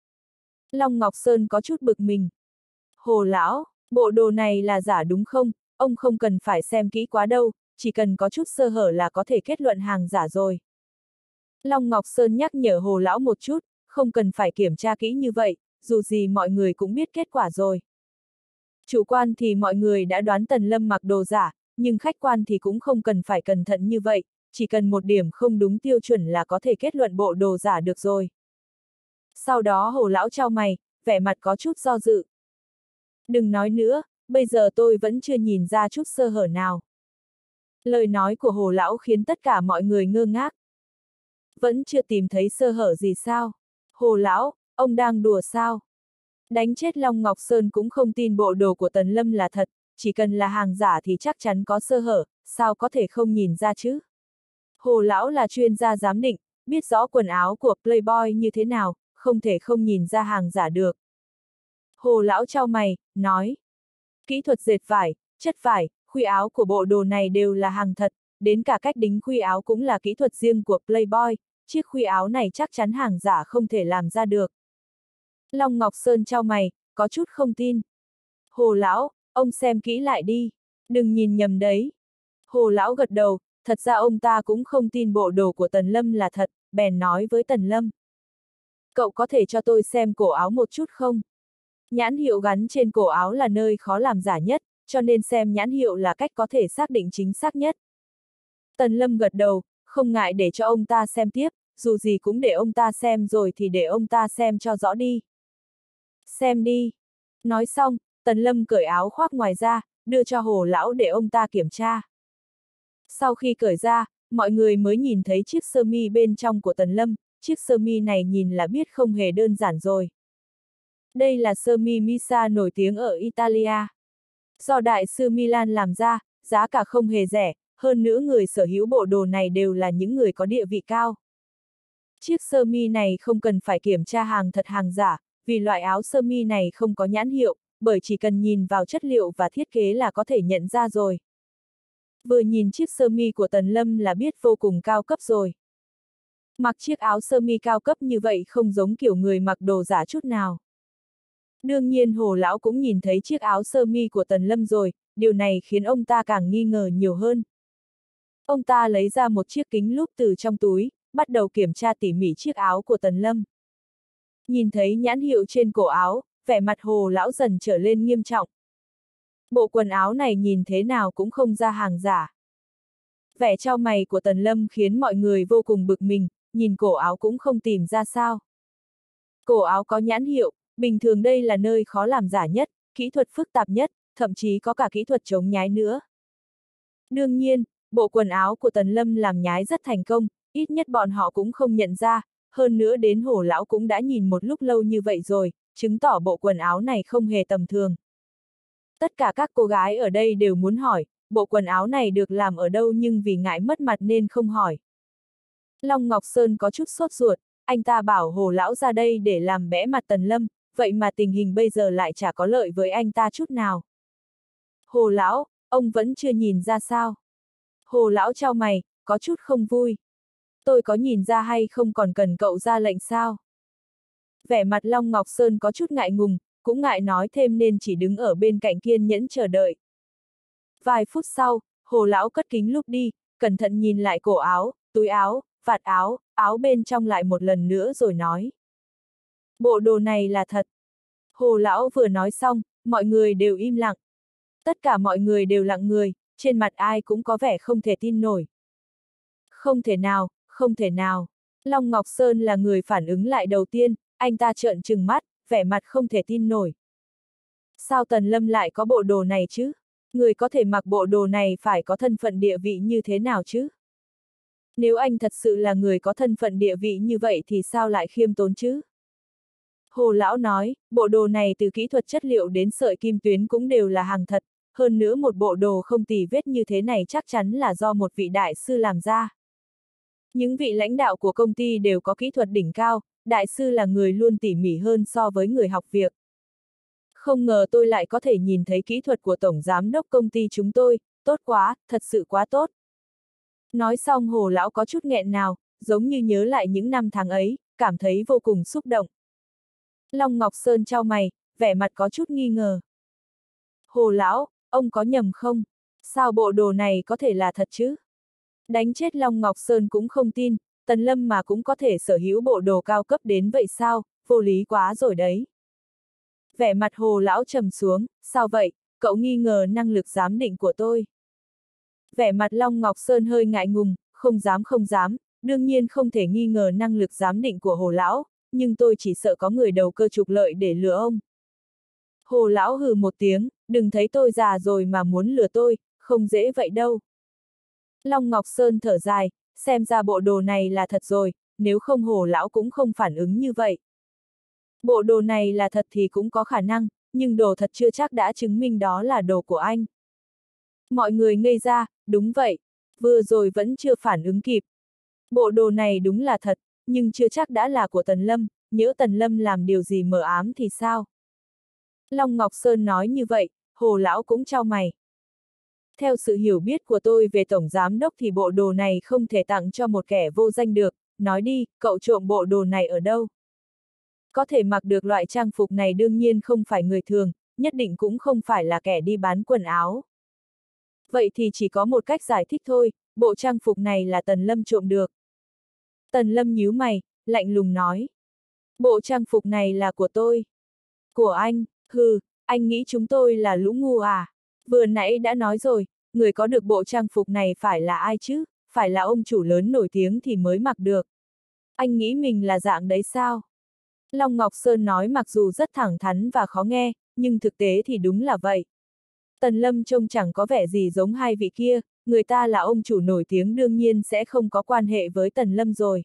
Long Ngọc Sơn có chút bực mình. Hồ lão, bộ đồ này là giả đúng không? Ông không cần phải xem kỹ quá đâu, chỉ cần có chút sơ hở là có thể kết luận hàng giả rồi. Long Ngọc Sơn nhắc nhở Hồ lão một chút, không cần phải kiểm tra kỹ như vậy, dù gì mọi người cũng biết kết quả rồi. Chủ quan thì mọi người đã đoán Tần Lâm mặc đồ giả, nhưng khách quan thì cũng không cần phải cẩn thận như vậy, chỉ cần một điểm không đúng tiêu chuẩn là có thể kết luận bộ đồ giả được rồi. Sau đó Hồ lão chau mày, vẻ mặt có chút do dự. Đừng nói nữa, bây giờ tôi vẫn chưa nhìn ra chút sơ hở nào. Lời nói của Hồ lão khiến tất cả mọi người ngơ ngác. Vẫn chưa tìm thấy sơ hở gì sao? Hồ lão, ông đang đùa sao? Đánh chết Long Ngọc Sơn cũng không tin bộ đồ của Tần Lâm là thật, chỉ cần là hàng giả thì chắc chắn có sơ hở, sao có thể không nhìn ra chứ? Hồ lão là chuyên gia giám định, biết rõ quần áo của Playboy như thế nào, không thể không nhìn ra hàng giả được. Hồ lão chau mày, nói. Kỹ thuật dệt vải, chất vải, khuy áo của bộ đồ này đều là hàng thật, đến cả cách đính khuy áo cũng là kỹ thuật riêng của Playboy, chiếc khuy áo này chắc chắn hàng giả không thể làm ra được. Long Ngọc Sơn chau mày, có chút không tin. Hồ lão, ông xem kỹ lại đi, đừng nhìn nhầm đấy. Hồ lão gật đầu, thật ra ông ta cũng không tin bộ đồ của Tần Lâm là thật, bèn nói với Tần Lâm. Cậu có thể cho tôi xem cổ áo một chút không? Nhãn hiệu gắn trên cổ áo là nơi khó làm giả nhất, cho nên xem nhãn hiệu là cách có thể xác định chính xác nhất. Tần Lâm gật đầu, không ngại để cho ông ta xem tiếp, dù gì cũng để ông ta xem rồi thì để ông ta xem cho rõ đi. Xem đi. Nói xong, Tần Lâm cởi áo khoác ngoài ra, đưa cho Hồ lão để ông ta kiểm tra. Sau khi cởi ra, mọi người mới nhìn thấy chiếc sơ mi bên trong của Tần Lâm, chiếc sơ mi này nhìn là biết không hề đơn giản rồi. Đây là sơ mi Misa nổi tiếng ở Italia. Do đại sư Milan làm ra, giá cả không hề rẻ, hơn nữa người sở hữu bộ đồ này đều là những người có địa vị cao. Chiếc sơ mi này không cần phải kiểm tra hàng thật hàng giả, vì loại áo sơ mi này không có nhãn hiệu, bởi chỉ cần nhìn vào chất liệu và thiết kế là có thể nhận ra rồi. Vừa nhìn chiếc sơ mi của Tần Lâm là biết vô cùng cao cấp rồi. Mặc chiếc áo sơ mi cao cấp như vậy không giống kiểu người mặc đồ giả chút nào. Đương nhiên Hồ lão cũng nhìn thấy chiếc áo sơ mi của Tần Lâm rồi, điều này khiến ông ta càng nghi ngờ nhiều hơn. Ông ta lấy ra một chiếc kính lúp từ trong túi, bắt đầu kiểm tra tỉ mỉ chiếc áo của Tần Lâm. Nhìn thấy nhãn hiệu trên cổ áo, vẻ mặt Hồ lão dần trở lên nghiêm trọng. Bộ quần áo này nhìn thế nào cũng không ra hàng giả. Vẻ chau mày của Tần Lâm khiến mọi người vô cùng bực mình, nhìn cổ áo cũng không tìm ra sao. Cổ áo có nhãn hiệu, bình thường đây là nơi khó làm giả nhất, kỹ thuật phức tạp nhất, thậm chí có cả kỹ thuật chống nhái nữa. Đương nhiên, bộ quần áo của Tần Lâm làm nhái rất thành công, ít nhất bọn họ cũng không nhận ra, hơn nữa đến Hồ lão cũng đã nhìn một lúc lâu như vậy rồi, chứng tỏ bộ quần áo này không hề tầm thường. Tất cả các cô gái ở đây đều muốn hỏi, bộ quần áo này được làm ở đâu nhưng vì ngại mất mặt nên không hỏi. Long Ngọc Sơn có chút sốt ruột, anh ta bảo Hồ lão ra đây để làm bẽ mặt Tần Lâm, vậy mà tình hình bây giờ lại chả có lợi với anh ta chút nào. Hồ lão, ông vẫn chưa nhìn ra sao? Hồ lão chau mày, có chút không vui. Tôi có nhìn ra hay không còn cần cậu ra lệnh sao? Vẻ mặt Long Ngọc Sơn có chút ngại ngùng, cũng ngại nói thêm nên chỉ đứng ở bên cạnh kiên nhẫn chờ đợi. Vài phút sau, Hồ lão cất kính lúp đi, cẩn thận nhìn lại cổ áo, túi áo, vạt áo, áo bên trong lại một lần nữa rồi nói. Bộ đồ này là thật. Hồ lão vừa nói xong, mọi người đều im lặng. Tất cả mọi người đều lặng người, trên mặt ai cũng có vẻ không thể tin nổi. Không thể nào, không thể nào. Long Ngọc Sơn là người phản ứng lại đầu tiên, anh ta trợn trừng mắt, vẻ mặt không thể tin nổi. Sao Tần Lâm lại có bộ đồ này chứ? Người có thể mặc bộ đồ này phải có thân phận địa vị như thế nào chứ? Nếu anh thật sự là người có thân phận địa vị như vậy thì sao lại khiêm tốn chứ? Hồ Lão nói, bộ đồ này từ kỹ thuật chất liệu đến sợi kim tuyến cũng đều là hàng thật, hơn nữa một bộ đồ không tì vết như thế này chắc chắn là do một vị đại sư làm ra. Những vị lãnh đạo của công ty đều có kỹ thuật đỉnh cao, đại sư là người luôn tỉ mỉ hơn so với người học việc. Không ngờ tôi lại có thể nhìn thấy kỹ thuật của tổng giám đốc công ty chúng tôi, tốt quá, thật sự quá tốt. Nói xong Hồ Lão có chút nghẹn nào, giống như nhớ lại những năm tháng ấy, cảm thấy vô cùng xúc động. Long Ngọc Sơn chau mày, vẻ mặt có chút nghi ngờ. Hồ Lão, ông có nhầm không? Sao bộ đồ này có thể là thật chứ? Đánh chết Long Ngọc Sơn cũng không tin, Tần Lâm mà cũng có thể sở hữu bộ đồ cao cấp đến vậy sao, vô lý quá rồi đấy. Vẻ mặt Hồ Lão trầm xuống, sao vậy, cậu nghi ngờ năng lực giám định của tôi. Vẻ mặt Long Ngọc Sơn hơi ngại ngùng, không dám không dám, đương nhiên không thể nghi ngờ năng lực giám định của Hồ Lão, nhưng tôi chỉ sợ có người đầu cơ trục lợi để lừa ông. Hồ Lão hừ một tiếng, đừng thấy tôi già rồi mà muốn lừa tôi, không dễ vậy đâu. Long Ngọc Sơn thở dài, xem ra bộ đồ này là thật rồi, nếu không Hồ Lão cũng không phản ứng như vậy. Bộ đồ này là thật thì cũng có khả năng, nhưng đồ thật chưa chắc đã chứng minh đó là đồ của anh. Mọi người ngây ra, đúng vậy, vừa rồi vẫn chưa phản ứng kịp. Bộ đồ này đúng là thật, nhưng chưa chắc đã là của Tần Lâm, nhỡ Tần Lâm làm điều gì mờ ám thì sao? Long Ngọc Sơn nói như vậy, Hồ Lão cũng chau mày. Theo sự hiểu biết của tôi về Tổng Giám Đốc thì bộ đồ này không thể tặng cho một kẻ vô danh được, nói đi, cậu trộm bộ đồ này ở đâu? Có thể mặc được loại trang phục này đương nhiên không phải người thường, nhất định cũng không phải là kẻ đi bán quần áo. Vậy thì chỉ có một cách giải thích thôi, bộ trang phục này là Tần Lâm trộm được. Tần Lâm nhíu mày, lạnh lùng nói. Bộ trang phục này là của tôi. Của anh, hừ, anh nghĩ chúng tôi là lũ ngu à? Vừa nãy đã nói rồi, người có được bộ trang phục này phải là ai chứ? Phải là ông chủ lớn nổi tiếng thì mới mặc được. Anh nghĩ mình là dạng đấy sao? Long Ngọc Sơn nói mặc dù rất thẳng thắn và khó nghe, nhưng thực tế thì đúng là vậy. Tần Lâm trông chẳng có vẻ gì giống hai vị kia, người ta là ông chủ nổi tiếng đương nhiên sẽ không có quan hệ với Tần Lâm rồi.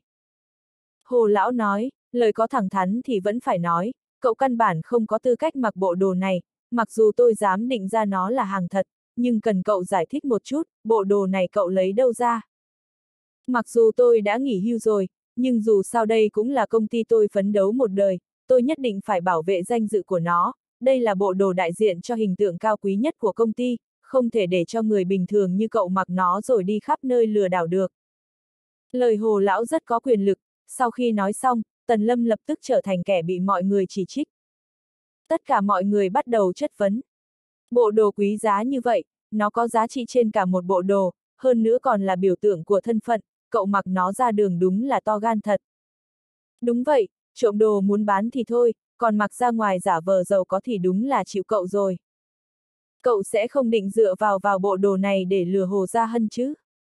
Hồ Lão nói, lời có thẳng thắn thì vẫn phải nói, cậu căn bản không có tư cách mặc bộ đồ này, mặc dù tôi dám định ra nó là hàng thật, nhưng cần cậu giải thích một chút, bộ đồ này cậu lấy đâu ra. Mặc dù tôi đã nghỉ hưu rồi, nhưng dù sao đây cũng là công ty tôi phấn đấu một đời, tôi nhất định phải bảo vệ danh dự của nó, đây là bộ đồ đại diện cho hình tượng cao quý nhất của công ty, không thể để cho người bình thường như cậu mặc nó rồi đi khắp nơi lừa đảo được. Lời Hồ Lão rất có quyền lực, sau khi nói xong, Tần Lâm lập tức trở thành kẻ bị mọi người chỉ trích. Tất cả mọi người bắt đầu chất vấn. Bộ đồ quý giá như vậy, nó có giá trị trên cả một bộ đồ, hơn nữa còn là biểu tượng của thân phận, cậu mặc nó ra đường đúng là to gan thật. Đúng vậy, trộm đồ muốn bán thì thôi, còn mặc ra ngoài giả vờ giàu có thì đúng là chịu cậu rồi. Cậu sẽ không định dựa vào vào bộ đồ này để lừa Hồ Gia Hân chứ?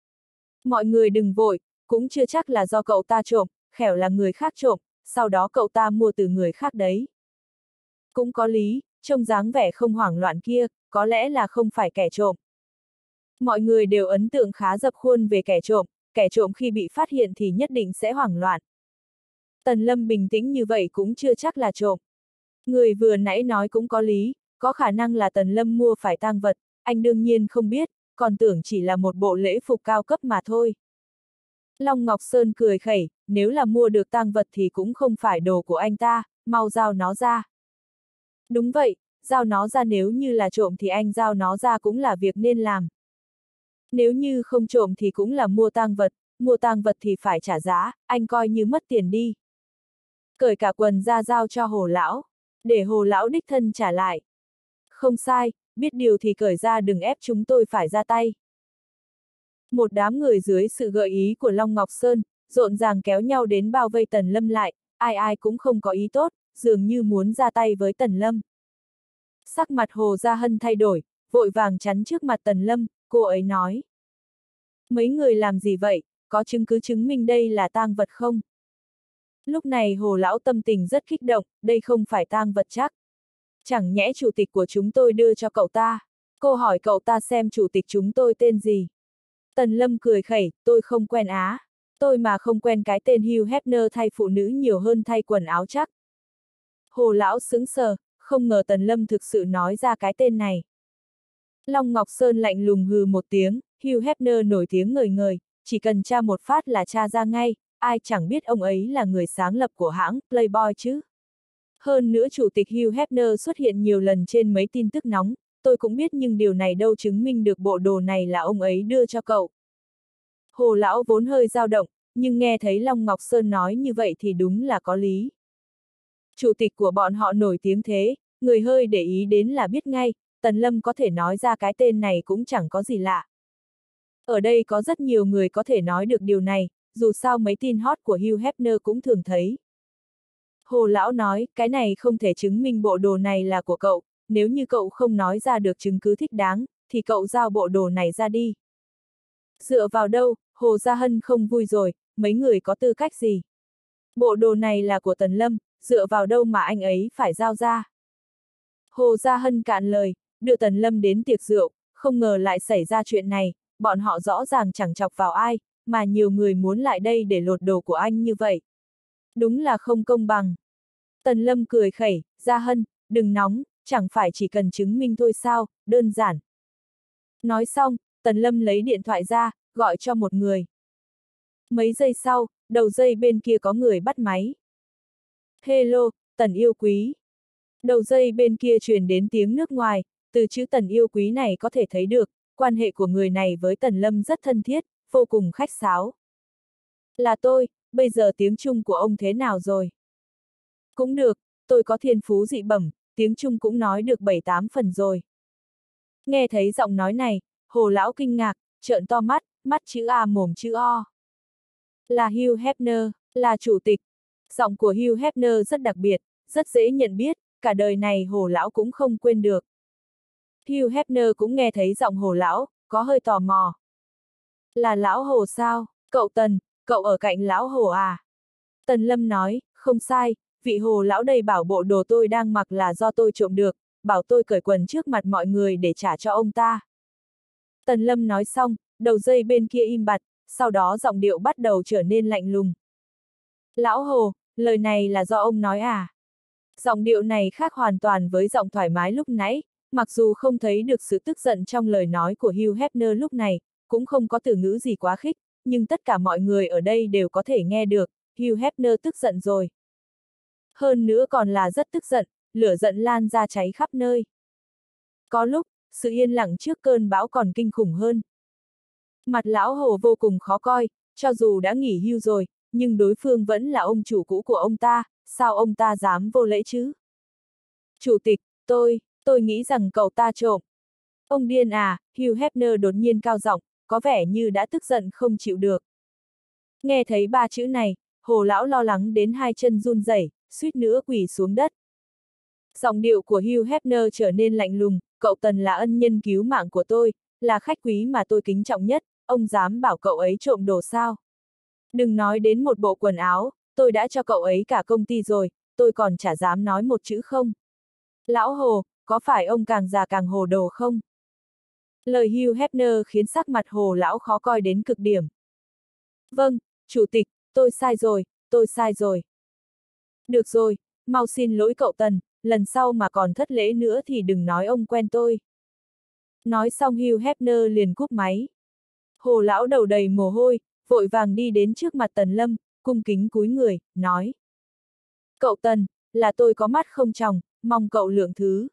Mọi người đừng vội, cũng chưa chắc là do cậu ta trộm, khéo là người khác trộm, sau đó cậu ta mua từ người khác đấy. Cũng có lý, trông dáng vẻ không hoảng loạn kia, có lẽ là không phải kẻ trộm. Mọi người đều ấn tượng khá dập khuôn về kẻ trộm, kẻ trộm khi bị phát hiện thì nhất định sẽ hoảng loạn. Tần Lâm bình tĩnh như vậy cũng chưa chắc là trộm. Người vừa nãy nói cũng có lý, có khả năng là Tần Lâm mua phải tang vật, anh đương nhiên không biết, còn tưởng chỉ là một bộ lễ phục cao cấp mà thôi. Long Ngọc Sơn cười khẩy, nếu là mua được tang vật thì cũng không phải đồ của anh ta, mau giao nó ra. Đúng vậy, giao nó ra, nếu như là trộm thì anh giao nó ra cũng là việc nên làm. Nếu như không trộm thì cũng là mua tang vật, mua tang vật thì phải trả giá, anh coi như mất tiền đi. Cởi cả quần ra giao cho Hồ Lão, để Hồ Lão đích thân trả lại. Không sai, biết điều thì cởi ra, đừng ép chúng tôi phải ra tay. Một đám người dưới sự gợi ý của Long Ngọc Sơn, rộn ràng kéo nhau đến bao vây Tần Lâm lại, ai ai cũng không có ý tốt, dường như muốn ra tay với Tần Lâm. Sắc mặt Hồ Gia Hân thay đổi, vội vàng chắn trước mặt Tần Lâm, cô ấy nói. Mấy người làm gì vậy, có chứng cứ chứng minh đây là tang vật không? Lúc này Hồ lão tâm tình rất kích động, đây không phải tang vật chắc. Chẳng nhẽ chủ tịch của chúng tôi đưa cho cậu ta. Cô hỏi cậu ta xem chủ tịch chúng tôi tên gì. Tần Lâm cười khẩy, tôi không quen á. Tôi mà không quen cái tên Hugh Hefner thay phụ nữ nhiều hơn thay quần áo chắc. Hồ lão sững sờ, không ngờ Tần Lâm thực sự nói ra cái tên này. Long Ngọc Sơn lạnh lùng hừ một tiếng, Hugh Hefner nổi tiếng ngời ngời, chỉ cần tra một phát là tra ra ngay, ai chẳng biết ông ấy là người sáng lập của hãng Playboy chứ. Hơn nữa chủ tịch Hugh Hefner xuất hiện nhiều lần trên mấy tin tức nóng, tôi cũng biết nhưng điều này đâu chứng minh được bộ đồ này là ông ấy đưa cho cậu. Hồ lão vốn hơi dao động, nhưng nghe thấy Long Ngọc Sơn nói như vậy thì đúng là có lý. Chủ tịch của bọn họ nổi tiếng thế, người hơi để ý đến là biết ngay, Tần Lâm có thể nói ra cái tên này cũng chẳng có gì lạ. Ở đây có rất nhiều người có thể nói được điều này, dù sao mấy tin hot của Hugh Hefner cũng thường thấy. Hồ lão nói, cái này không thể chứng minh bộ đồ này là của cậu, nếu như cậu không nói ra được chứng cứ thích đáng, thì cậu giao bộ đồ này ra đi. Dựa vào đâu, Hồ Gia Hân không vui rồi, mấy người có tư cách gì? Bộ đồ này là của Tần Lâm, dựa vào đâu mà anh ấy phải giao ra? Hồ Gia Hân cạn lời, đưa Tần Lâm đến tiệc rượu, không ngờ lại xảy ra chuyện này, bọn họ rõ ràng chẳng chọc vào ai, mà nhiều người muốn lại đây để lột đồ của anh như vậy. Đúng là không công bằng. Tần Lâm cười khẩy, Gia Hân, đừng nóng, chẳng phải chỉ cần chứng minh thôi sao, đơn giản. Nói xong, Tần Lâm lấy điện thoại ra, gọi cho một người. Mấy giây sau, đầu dây bên kia có người bắt máy. Hello, Tần yêu quý. Đầu dây bên kia truyền đến tiếng nước ngoài, từ chữ Tần yêu quý này có thể thấy được, quan hệ của người này với Tần Lâm rất thân thiết, vô cùng khách sáo. Là tôi, bây giờ tiếng Trung của ông thế nào rồi? Cũng được, tôi có thiên phú dị bẩm, tiếng Trung cũng nói được bảy tám phần rồi. Nghe thấy giọng nói này, Hồ lão kinh ngạc, trợn to mắt, mắt chữ A mồm chữ O. Là Hugh Hefner, là chủ tịch. Giọng của Hugh Hefner rất đặc biệt, rất dễ nhận biết, cả đời này Hồ lão cũng không quên được. Hugh Hefner cũng nghe thấy giọng Hồ lão, có hơi tò mò. Là lão Hồ sao? Cậu Tần, cậu ở cạnh lão Hồ à? Tần Lâm nói, không sai, vị Hồ lão đây bảo bộ đồ tôi đang mặc là do tôi trộm được, bảo tôi cởi quần trước mặt mọi người để trả cho ông ta. Tần Lâm nói xong, đầu dây bên kia im bặt, sau đó giọng điệu bắt đầu trở nên lạnh lùng. Lão Hồ, lời này là do ông nói à? Giọng điệu này khác hoàn toàn với giọng thoải mái lúc nãy, mặc dù không thấy được sự tức giận trong lời nói của Hugh Hefner lúc này, cũng không có từ ngữ gì quá khích, nhưng tất cả mọi người ở đây đều có thể nghe được, Hugh Hefner tức giận rồi. Hơn nữa còn là rất tức giận, lửa giận lan ra cháy khắp nơi. Có lúc, sự yên lặng trước cơn bão còn kinh khủng hơn. Mặt lão Hồ vô cùng khó coi, cho dù đã nghỉ hưu rồi, nhưng đối phương vẫn là ông chủ cũ của ông ta, sao ông ta dám vô lễ chứ? Chủ tịch, tôi, tôi nghĩ rằng cậu ta trộm. Ông điên à, Hugh Hefner đột nhiên cao giọng, có vẻ như đã tức giận không chịu được. Nghe thấy ba chữ này, Hồ lão lo lắng đến hai chân run rẩy, suýt nữa quỳ xuống đất. Giọng điệu của Hugh Hefner trở nên lạnh lùng, cậu Tần là ân nhân cứu mạng của tôi, là khách quý mà tôi kính trọng nhất, ông dám bảo cậu ấy trộm đồ sao? Đừng nói đến một bộ quần áo, tôi đã cho cậu ấy cả công ty rồi, tôi còn chả dám nói một chữ không. Lão Hồ, có phải ông càng già càng hồ đồ không? Lời Hugh Hefner khiến sắc mặt Hồ lão khó coi đến cực điểm. Vâng, chủ tịch, tôi sai rồi, tôi sai rồi. Được rồi, mau xin lỗi cậu Tần, lần sau mà còn thất lễ nữa thì đừng nói ông quen tôi. Nói xong Hugh Hefner liền cúp máy. Hồ lão đầu đầy mồ hôi, vội vàng đi đến trước mặt Tần Lâm, cung kính cúi người, nói. Cậu Tần, là tôi có mắt không tròng, mong cậu lượng thứ.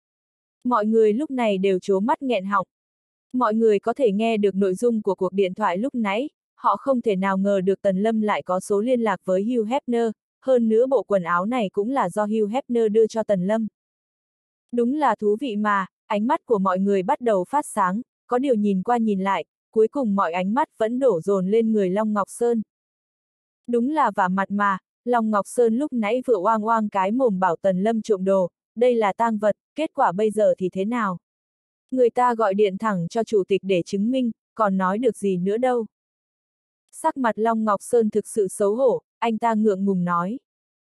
Mọi người lúc này đều trố mắt nghẹn họng. Mọi người có thể nghe được nội dung của cuộc điện thoại lúc nãy, họ không thể nào ngờ được Tần Lâm lại có số liên lạc với Hugh Hefner, hơn nữa bộ quần áo này cũng là do Hugh Hefner đưa cho Tần Lâm. Đúng là thú vị mà, ánh mắt của mọi người bắt đầu phát sáng, có điều nhìn qua nhìn lại, cuối cùng mọi ánh mắt vẫn đổ dồn lên người Long Ngọc Sơn. Đúng là vả mặt mà, Long Ngọc Sơn lúc nãy vừa oang oang cái mồm bảo Tần Lâm trộm đồ, đây là tang vật, kết quả bây giờ thì thế nào? Người ta gọi điện thẳng cho chủ tịch để chứng minh, còn nói được gì nữa đâu. Sắc mặt Long Ngọc Sơn thực sự xấu hổ, anh ta ngượng ngùng nói.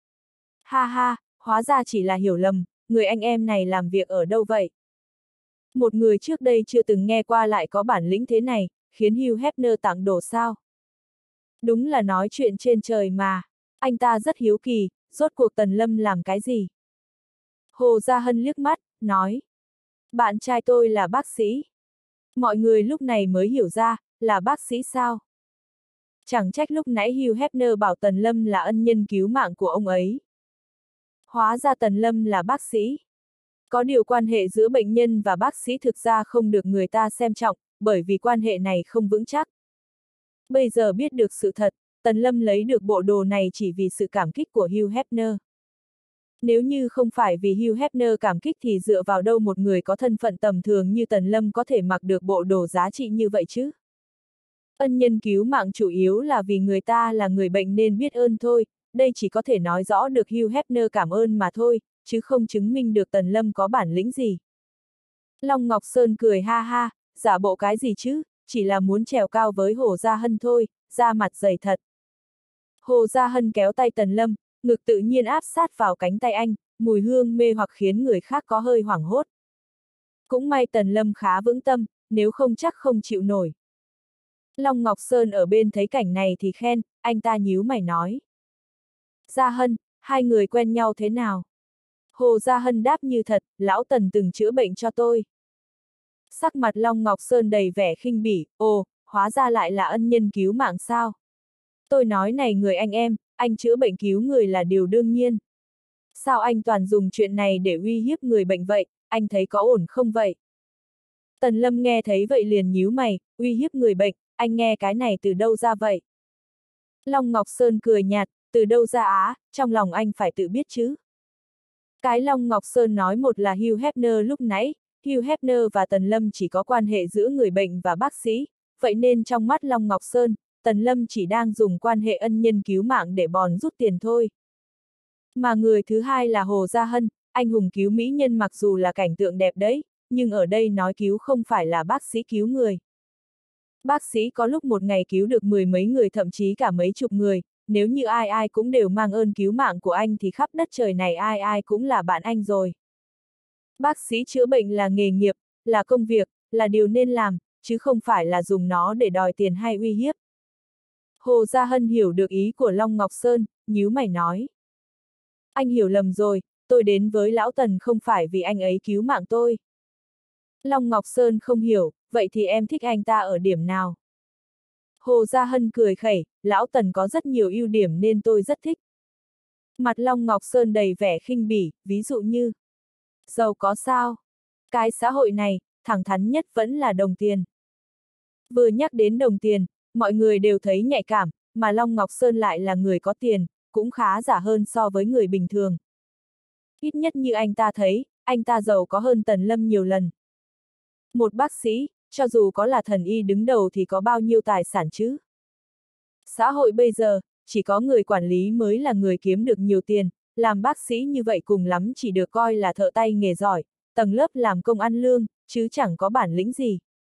Ha ha, hóa ra chỉ là hiểu lầm, người anh em này làm việc ở đâu vậy? Một người trước đây chưa từng nghe qua lại có bản lĩnh thế này, khiến Hugh Hefner tặng đồ sao? Đúng là nói chuyện trên trời mà. Anh ta rất hiếu kỳ, rốt cuộc Tần Lâm làm cái gì? Hồ Gia Hân liếc mắt, nói. Bạn trai tôi là bác sĩ. Mọi người lúc này mới hiểu ra, là bác sĩ sao? Chẳng trách lúc nãy Hugh Hefner bảo Tần Lâm là ân nhân cứu mạng của ông ấy. Hóa ra Tần Lâm là bác sĩ. Có điều quan hệ giữa bệnh nhân và bác sĩ thực ra không được người ta xem trọng, bởi vì quan hệ này không vững chắc. Bây giờ biết được sự thật, Tần Lâm lấy được bộ đồ này chỉ vì sự cảm kích của Hugh Hefner. Nếu như không phải vì Hugh Hefner cảm kích thì dựa vào đâu một người có thân phận tầm thường như Tần Lâm có thể mặc được bộ đồ giá trị như vậy chứ? Ân nhân cứu mạng chủ yếu là vì người ta là người bệnh nên biết ơn thôi, đây chỉ có thể nói rõ được Hugh Hefner cảm ơn mà thôi, chứ không chứng minh được Tần Lâm có bản lĩnh gì. Long Ngọc Sơn cười ha ha, giả bộ cái gì chứ, chỉ là muốn trèo cao với Hồ Gia Hân thôi, da mặt dày thật. Hồ Gia Hân kéo tay Tần Lâm, ngực tự nhiên áp sát vào cánh tay anh, mùi hương mê hoặc khiến người khác có hơi hoảng hốt. Cũng may Tần Lâm khá vững tâm, nếu không chắc không chịu nổi. Long Ngọc Sơn ở bên thấy cảnh này thì khen, anh ta nhíu mày nói. Gia Hân, hai người quen nhau thế nào? Hồ Gia Hân đáp như thật, lão Tần từng chữa bệnh cho tôi. Sắc mặt Long Ngọc Sơn đầy vẻ khinh bỉ, ồ, hóa ra lại là ân nhân cứu mạng sao? Tôi nói này người anh em, anh chữa bệnh cứu người là điều đương nhiên. Sao anh toàn dùng chuyện này để uy hiếp người bệnh vậy, anh thấy có ổn không vậy? Tần Lâm nghe thấy vậy liền nhíu mày, uy hiếp người bệnh, anh nghe cái này từ đâu ra vậy? Long Ngọc Sơn cười nhạt, từ đâu ra á, trong lòng anh phải tự biết chứ. Cái Long Ngọc Sơn nói một là Hugh Hefner lúc nãy, Hugh Hefner và Tần Lâm chỉ có quan hệ giữa người bệnh và bác sĩ, vậy nên trong mắt Long Ngọc Sơn, Tần Lâm chỉ đang dùng quan hệ ân nhân cứu mạng để bòn rút tiền thôi. Mà người thứ hai là Hồ Gia Hân, anh hùng cứu mỹ nhân mặc dù là cảnh tượng đẹp đấy, nhưng ở đây nói cứu không phải là bác sĩ cứu người. Bác sĩ có lúc một ngày cứu được mười mấy người thậm chí cả mấy chục người, nếu như ai ai cũng đều mang ơn cứu mạng của anh thì khắp đất trời này ai ai cũng là bạn anh rồi. Bác sĩ chữa bệnh là nghề nghiệp, là công việc, là điều nên làm, chứ không phải là dùng nó để đòi tiền hay uy hiếp. Hồ Gia Hân hiểu được ý của Long Ngọc Sơn, nhíu mày nói. Anh hiểu lầm rồi, tôi đến với Lão Tần không phải vì anh ấy cứu mạng tôi. Long Ngọc Sơn không hiểu, vậy thì em thích anh ta ở điểm nào? Hồ Gia Hân cười khẩy, Lão Tần có rất nhiều ưu điểm nên tôi rất thích. Mặt Long Ngọc Sơn đầy vẻ khinh bỉ, ví dụ như giàu có sao? Cái xã hội này, thẳng thắn nhất vẫn là đồng tiền. Vừa nhắc đến đồng tiền, mọi người đều thấy nhạy cảm, mà Long Ngọc Sơn lại là người có tiền, cũng khá giả hơn so với người bình thường. Ít nhất như anh ta thấy, anh ta giàu có hơn Tần Lâm nhiều lần. Một bác sĩ, cho dù có là thần y đứng đầu thì có bao nhiêu tài sản chứ? Xã hội bây giờ, chỉ có người quản lý mới là người kiếm được nhiều tiền, làm bác sĩ như vậy cùng lắm chỉ được coi là thợ tay nghề giỏi, tầng lớp làm công ăn lương, chứ chẳng có bản lĩnh gì.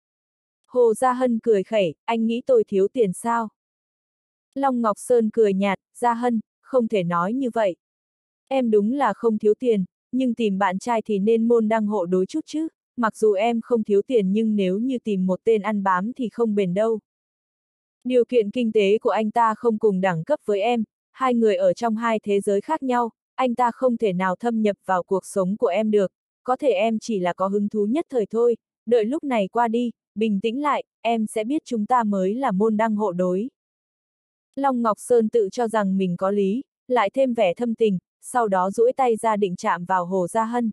Hồ Gia Hân cười khẩy, anh nghĩ tôi thiếu tiền sao? Long Ngọc Sơn cười nhạt, Gia Hân, không thể nói như vậy. Em đúng là không thiếu tiền, nhưng tìm bạn trai thì nên môn đăng hộ đối chút chứ, mặc dù em không thiếu tiền nhưng nếu như tìm một tên ăn bám thì không bền đâu. Điều kiện kinh tế của anh ta không cùng đẳng cấp với em, hai người ở trong hai thế giới khác nhau, anh ta không thể nào thâm nhập vào cuộc sống của em được, có thể em chỉ là có hứng thú nhất thời thôi, đợi lúc này qua đi, bình tĩnh lại, em sẽ biết chúng ta mới là môn đăng hộ đối. Long Ngọc Sơn tự cho rằng mình có lý, lại thêm vẻ thâm tình, sau đó duỗi tay ra định chạm vào Hồ Gia Hân.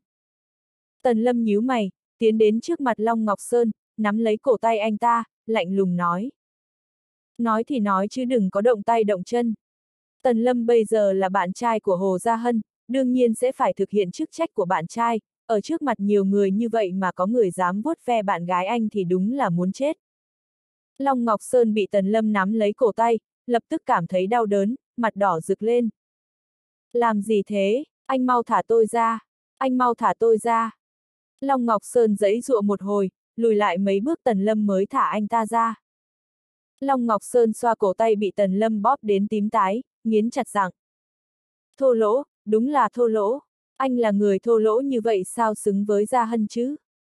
Tần Lâm nhíu mày, tiến đến trước mặt Long Ngọc Sơn, nắm lấy cổ tay anh ta, lạnh lùng nói. Nói thì nói chứ đừng có động tay động chân. Tần Lâm bây giờ là bạn trai của Hồ Gia Hân, đương nhiên sẽ phải thực hiện chức trách của bạn trai, ở trước mặt nhiều người như vậy mà có người dám vuốt ve bạn gái anh thì đúng là muốn chết. Long Ngọc Sơn bị Tần Lâm nắm lấy cổ tay, lập tức cảm thấy đau đớn, mặt đỏ rực lên. Làm gì thế, anh mau thả tôi ra, anh mau thả tôi ra. Long Ngọc Sơn giãy giụa một hồi, lùi lại mấy bước Tần Lâm mới thả anh ta ra. Long Ngọc Sơn xoa cổ tay bị Tần Lâm bóp đến tím tái, nghiến chặt răng. Thô lỗ, đúng là thô lỗ. Anh là người thô lỗ như vậy sao xứng với Gia Hân chứ?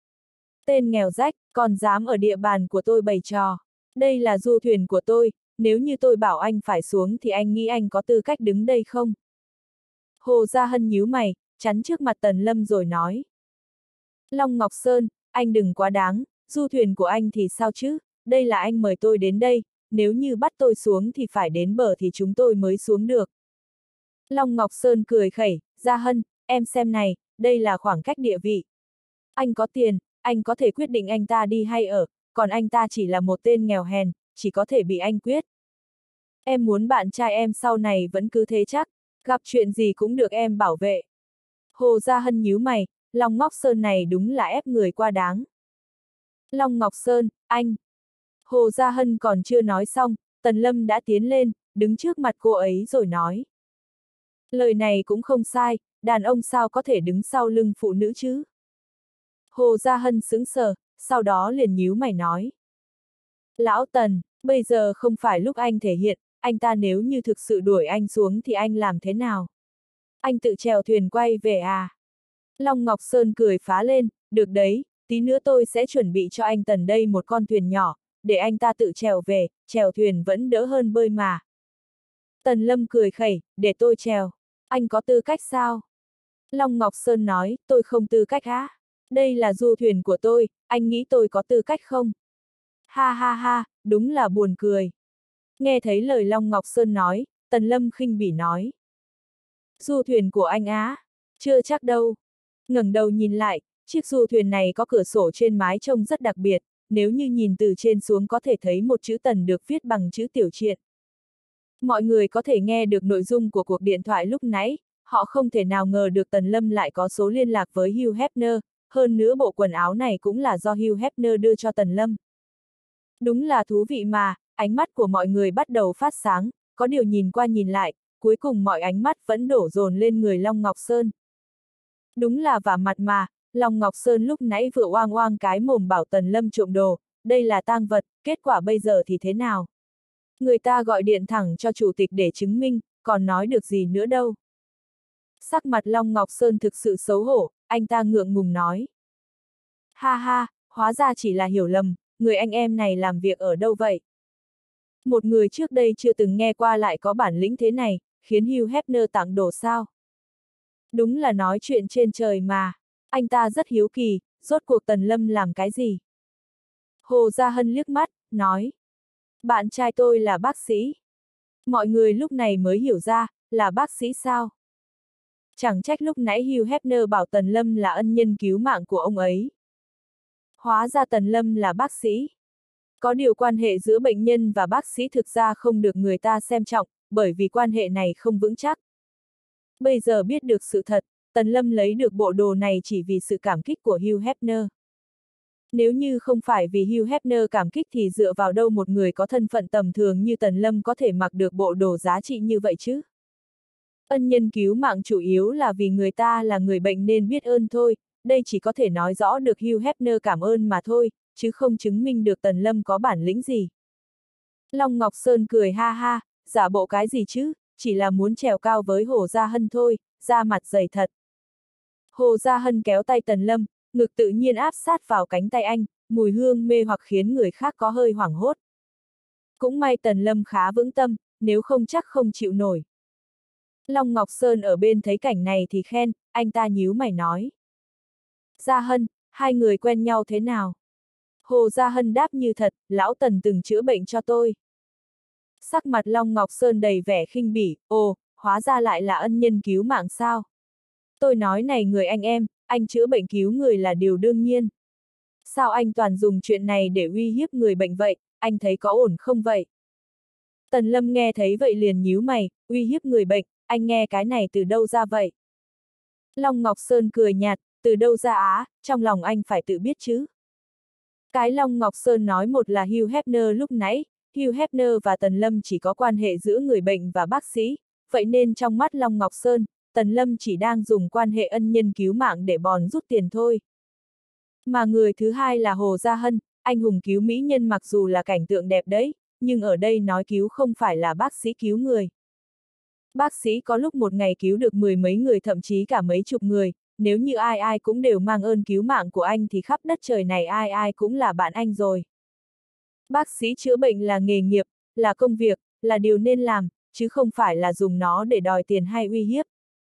Tên nghèo rách, còn dám ở địa bàn của tôi bày trò. Đây là du thuyền của tôi, nếu như tôi bảo anh phải xuống thì anh nghĩ anh có tư cách đứng đây không? Hồ Gia Hân nhíu mày, chắn trước mặt Tần Lâm rồi nói. Long Ngọc Sơn, anh đừng quá đáng, du thuyền của anh thì sao chứ? Đây là anh mời tôi đến đây, nếu như bắt tôi xuống thì phải đến bờ thì chúng tôi mới xuống được. Long Ngọc Sơn cười khẩy, Gia Hân, em xem này, đây là khoảng cách địa vị. Anh có tiền, anh có thể quyết định anh ta đi hay ở, còn anh ta chỉ là một tên nghèo hèn, chỉ có thể bị anh quyết. Em muốn bạn trai em sau này vẫn cứ thế chắc, gặp chuyện gì cũng được em bảo vệ. Hồ Gia Hân nhíu mày, Long Ngọc Sơn này đúng là ép người qua đáng. Long Ngọc Sơn, anh. Hồ Gia Hân còn chưa nói xong, Tần Lâm đã tiến lên, đứng trước mặt cô ấy rồi nói. Lời này cũng không sai, đàn ông sao có thể đứng sau lưng phụ nữ chứ? Hồ Gia Hân sững sờ, sau đó liền nhíu mày nói. Lão Tần, bây giờ không phải lúc anh thể hiện, anh ta nếu như thực sự đuổi anh xuống thì anh làm thế nào? Anh tự chèo thuyền quay về à? Long Ngọc Sơn cười phá lên, được đấy, tí nữa tôi sẽ chuẩn bị cho anh Tần đây một con thuyền nhỏ, để anh ta tự chèo về, chèo thuyền vẫn đỡ hơn bơi mà. Tần Lâm cười khẩy, để tôi chèo. Anh có tư cách sao? Long Ngọc Sơn nói, tôi không tư cách á. Đây là du thuyền của tôi, anh nghĩ tôi có tư cách không? Ha ha ha, đúng là buồn cười. Nghe thấy lời Long Ngọc Sơn nói, Tần Lâm khinh bỉ nói. Du thuyền của anh á? Chưa chắc đâu. Ngẩng đầu nhìn lại, chiếc du thuyền này có cửa sổ trên mái trông rất đặc biệt, nếu như nhìn từ trên xuống có thể thấy một chữ Tần được viết bằng chữ tiểu triện. Mọi người có thể nghe được nội dung của cuộc điện thoại lúc nãy, họ không thể nào ngờ được Tần Lâm lại có số liên lạc với Hugh Hefner, hơn nữa bộ quần áo này cũng là do Hugh Hefner đưa cho Tần Lâm. Đúng là thú vị mà, ánh mắt của mọi người bắt đầu phát sáng, có điều nhìn qua nhìn lại, cuối cùng mọi ánh mắt vẫn đổ dồn lên người Long Ngọc Sơn. Đúng là vả mặt mà, Long Ngọc Sơn lúc nãy vừa oang oang cái mồm bảo Tần Lâm trộm đồ, đây là tang vật, kết quả bây giờ thì thế nào? Người ta gọi điện thẳng cho chủ tịch để chứng minh, còn nói được gì nữa đâu. Sắc mặt Long Ngọc Sơn thực sự xấu hổ, anh ta ngượng ngùng nói. Ha ha, hóa ra chỉ là hiểu lầm, người anh em này làm việc ở đâu vậy? Một người trước đây chưa từng nghe qua lại có bản lĩnh thế này, khiến Hugh Hefner tặng đồ sao? Đúng là nói chuyện trên trời mà, anh ta rất hiếu kỳ, rốt cuộc Tần Lâm làm cái gì? Hồ Gia Hân liếc mắt, nói. Bạn trai tôi là bác sĩ. Mọi người lúc này mới hiểu ra, là bác sĩ sao? Chẳng trách lúc nãy Hugh Hefner bảo Tần Lâm là ân nhân cứu mạng của ông ấy. Hóa ra Tần Lâm là bác sĩ. Có điều quan hệ giữa bệnh nhân và bác sĩ thực ra không được người ta xem trọng, bởi vì quan hệ này không vững chắc. Bây giờ biết được sự thật, Tần Lâm lấy được bộ đồ này chỉ vì sự cảm kích của Hugh Hefner. Nếu như không phải vì Hugh Hefner cảm kích thì dựa vào đâu một người có thân phận tầm thường như Tần Lâm có thể mặc được bộ đồ giá trị như vậy chứ? Ân nhân cứu mạng chủ yếu là vì người ta là người bệnh nên biết ơn thôi, đây chỉ có thể nói rõ được Hugh Hefner cảm ơn mà thôi, chứ không chứng minh được Tần Lâm có bản lĩnh gì. Long Ngọc Sơn cười ha ha, giả bộ cái gì chứ, chỉ là muốn trèo cao với Hồ Gia Hân thôi, da mặt dày thật. Hồ Gia Hân kéo tay Tần Lâm, ngực tự nhiên áp sát vào cánh tay anh, mùi hương mê hoặc khiến người khác có hơi hoảng hốt. Cũng may Tần Lâm khá vững tâm, nếu không chắc không chịu nổi. Long Ngọc Sơn ở bên thấy cảnh này thì khen, anh ta nhíu mày nói. Gia Hân, hai người quen nhau thế nào? Hồ Gia Hân đáp như thật, lão Tần từng chữa bệnh cho tôi. Sắc mặt Long Ngọc Sơn đầy vẻ khinh bỉ, ồ, hóa ra lại là ân nhân cứu mạng sao? Tôi nói này người anh em, anh chữa bệnh cứu người là điều đương nhiên. Sao anh toàn dùng chuyện này để uy hiếp người bệnh vậy, anh thấy có ổn không vậy? Tần Lâm nghe thấy vậy liền nhíu mày, uy hiếp người bệnh, anh nghe cái này từ đâu ra vậy? Long Ngọc Sơn cười nhạt, từ đâu ra á, trong lòng anh phải tự biết chứ. Cái Long Ngọc Sơn nói một là Hugh Hefner lúc nãy, Hugh Hefner và Tần Lâm chỉ có quan hệ giữa người bệnh và bác sĩ, vậy nên trong mắt Long Ngọc Sơn, Tần Lâm chỉ đang dùng quan hệ ân nhân cứu mạng để bòn rút tiền thôi. Mà người thứ hai là Hồ Gia Hân, anh hùng cứu mỹ nhân mặc dù là cảnh tượng đẹp đấy, nhưng ở đây nói cứu không phải là bác sĩ cứu người. Bác sĩ có lúc một ngày cứu được mười mấy người thậm chí cả mấy chục người, nếu như ai ai cũng đều mang ơn cứu mạng của anh thì khắp đất trời này ai ai cũng là bạn anh rồi. Bác sĩ chữa bệnh là nghề nghiệp, là công việc, là điều nên làm, chứ không phải là dùng nó để đòi tiền hay uy hiếp.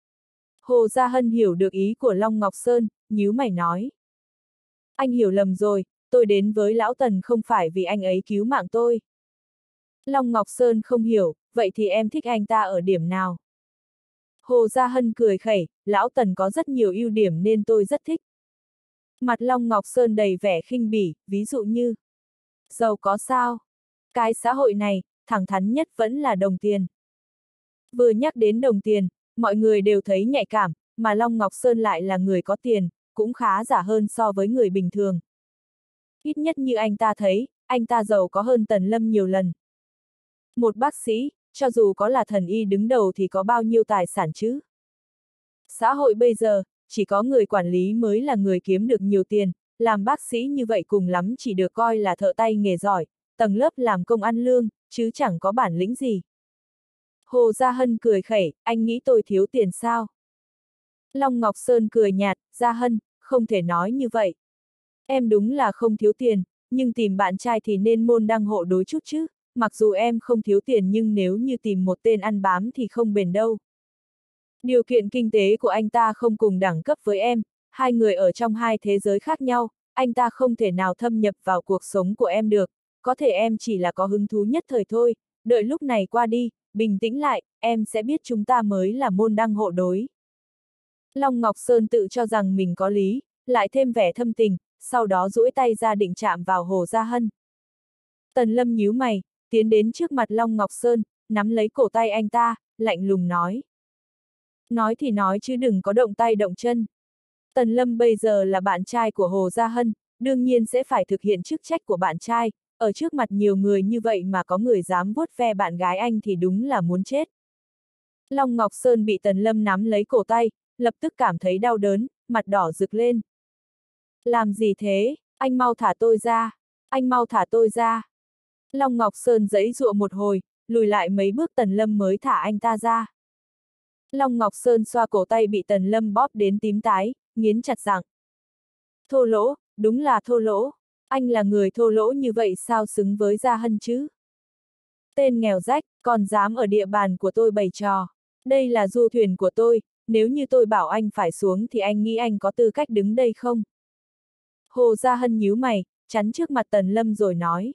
Hồ Gia Hân hiểu được ý của Long Ngọc Sơn, nhíu mày nói. Anh hiểu lầm rồi, tôi đến với Lão Tần không phải vì anh ấy cứu mạng tôi. Long Ngọc Sơn không hiểu, vậy thì em thích anh ta ở điểm nào? Hồ Gia Hân cười khẩy, Lão Tần có rất nhiều ưu điểm nên tôi rất thích. Mặt Long Ngọc Sơn đầy vẻ khinh bỉ, ví dụ như giàu có sao? Cái xã hội này, thẳng thắn nhất vẫn là đồng tiền. Vừa nhắc đến đồng tiền, mọi người đều thấy nhạy cảm, mà Long Ngọc Sơn lại là người có tiền, cũng khá giả hơn so với người bình thường. Ít nhất như anh ta thấy, anh ta giàu có hơn Tần Lâm nhiều lần. Một bác sĩ, cho dù có là thần y đứng đầu thì có bao nhiêu tài sản chứ? Xã hội bây giờ, chỉ có người quản lý mới là người kiếm được nhiều tiền, làm bác sĩ như vậy cùng lắm chỉ được coi là thợ tay nghề giỏi, tầng lớp làm công ăn lương, chứ chẳng có bản lĩnh gì. Hồ Gia Hân cười khẩy, anh nghĩ tôi thiếu tiền sao? Long Ngọc Sơn cười nhạt, Gia Hân, không thể nói như vậy. Em đúng là không thiếu tiền, nhưng tìm bạn trai thì nên môn đăng hộ đối chút chứ, mặc dù em không thiếu tiền nhưng nếu như tìm một tên ăn bám thì không bền đâu. Điều kiện kinh tế của anh ta không cùng đẳng cấp với em, hai người ở trong hai thế giới khác nhau, anh ta không thể nào thâm nhập vào cuộc sống của em được, có thể em chỉ là có hứng thú nhất thời thôi, đợi lúc này qua đi, bình tĩnh lại, em sẽ biết chúng ta mới là môn đăng hộ đối. Long Ngọc Sơn tự cho rằng mình có lý, lại thêm vẻ thâm tình, sau đó duỗi tay ra định chạm vào Hồ Gia Hân. Tần Lâm nhíu mày, tiến đến trước mặt Long Ngọc Sơn, nắm lấy cổ tay anh ta, lạnh lùng nói. Nói thì nói chứ đừng có động tay động chân. Tần Lâm bây giờ là bạn trai của Hồ Gia Hân, đương nhiên sẽ phải thực hiện chức trách của bạn trai, ở trước mặt nhiều người như vậy mà có người dám vuốt ve bạn gái anh thì đúng là muốn chết. Long Ngọc Sơn bị Tần Lâm nắm lấy cổ tay, lập tức cảm thấy đau đớn, mặt đỏ rực lên. Làm gì thế, anh mau thả tôi ra, anh mau thả tôi ra. Long Ngọc Sơn giãy giụa một hồi, lùi lại mấy bước Tần Lâm mới thả anh ta ra. Long Ngọc Sơn xoa cổ tay bị Tần Lâm bóp đến tím tái, nghiến chặt rằng. Thô lỗ, đúng là thô lỗ, anh là người thô lỗ như vậy sao xứng với Gia Hân chứ? Tên nghèo rách, còn dám ở địa bàn của tôi bày trò. Đây là du thuyền của tôi, nếu như tôi bảo anh phải xuống thì anh nghĩ anh có tư cách đứng đây không? Hồ Gia Hân nhíu mày, chắn trước mặt Tần Lâm rồi nói.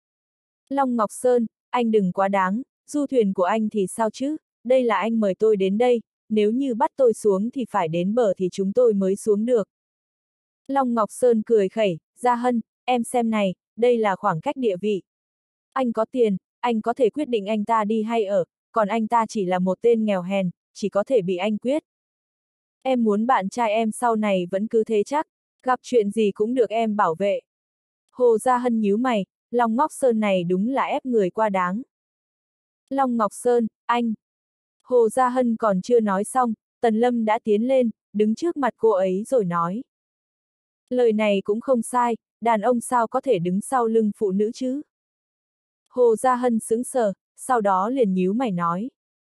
Long Ngọc Sơn, anh đừng quá đáng, du thuyền của anh thì sao chứ, đây là anh mời tôi đến đây, nếu như bắt tôi xuống thì phải đến bờ thì chúng tôi mới xuống được. Long Ngọc Sơn cười khẩy, Gia Hân, em xem này, đây là khoảng cách địa vị. Anh có tiền, anh có thể quyết định anh ta đi hay ở, còn anh ta chỉ là một tên nghèo hèn, chỉ có thể bị anh quyết. Em muốn bạn trai em sau này vẫn cứ thế chắc, gặp chuyện gì cũng được em bảo vệ. Hồ Gia Hân nhíu mày, Long Ngọc Sơn này đúng là ép người qua đáng. Long Ngọc Sơn, anh. Hồ Gia Hân còn chưa nói xong, Tần Lâm đã tiến lên, đứng trước mặt cô ấy rồi nói. Lời này cũng không sai, đàn ông sao có thể đứng sau lưng phụ nữ chứ? Hồ Gia Hân sững sờ, sau đó liền nhíu mày nói.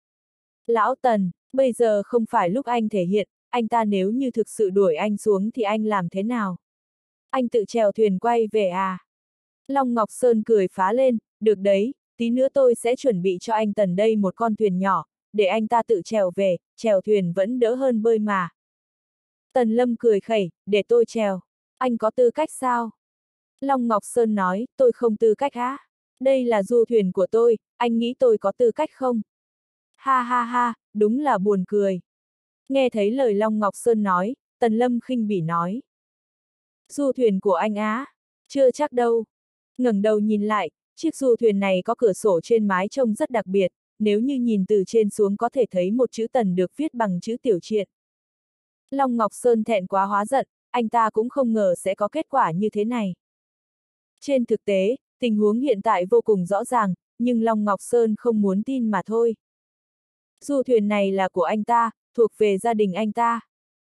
Lão Tần, bây giờ không phải lúc anh thể hiện, anh ta nếu như thực sự đuổi anh xuống thì anh làm thế nào? Anh tự chèo thuyền quay về à? Long Ngọc Sơn cười phá lên, được đấy, tí nữa tôi sẽ chuẩn bị cho anh Tần đây một con thuyền nhỏ, để anh ta tự chèo về, chèo thuyền vẫn đỡ hơn bơi mà. Tần Lâm cười khẩy, để tôi chèo. Anh có tư cách sao? Long Ngọc Sơn nói, tôi không tư cách á. Đây là du thuyền của tôi, anh nghĩ tôi có tư cách không? Ha ha ha, đúng là buồn cười. Nghe thấy lời Long Ngọc Sơn nói, Tần Lâm khinh bỉ nói. Du thuyền của anh á? Chưa chắc đâu. Ngẩng đầu nhìn lại, chiếc du thuyền này có cửa sổ trên mái trông rất đặc biệt, nếu như nhìn từ trên xuống có thể thấy một chữ Tần được viết bằng chữ tiểu triện. Long Ngọc Sơn thẹn quá hóa giận, anh ta cũng không ngờ sẽ có kết quả như thế này. Trên thực tế, tình huống hiện tại vô cùng rõ ràng, nhưng Long Ngọc Sơn không muốn tin mà thôi. Du thuyền này là của anh ta, thuộc về gia đình anh ta.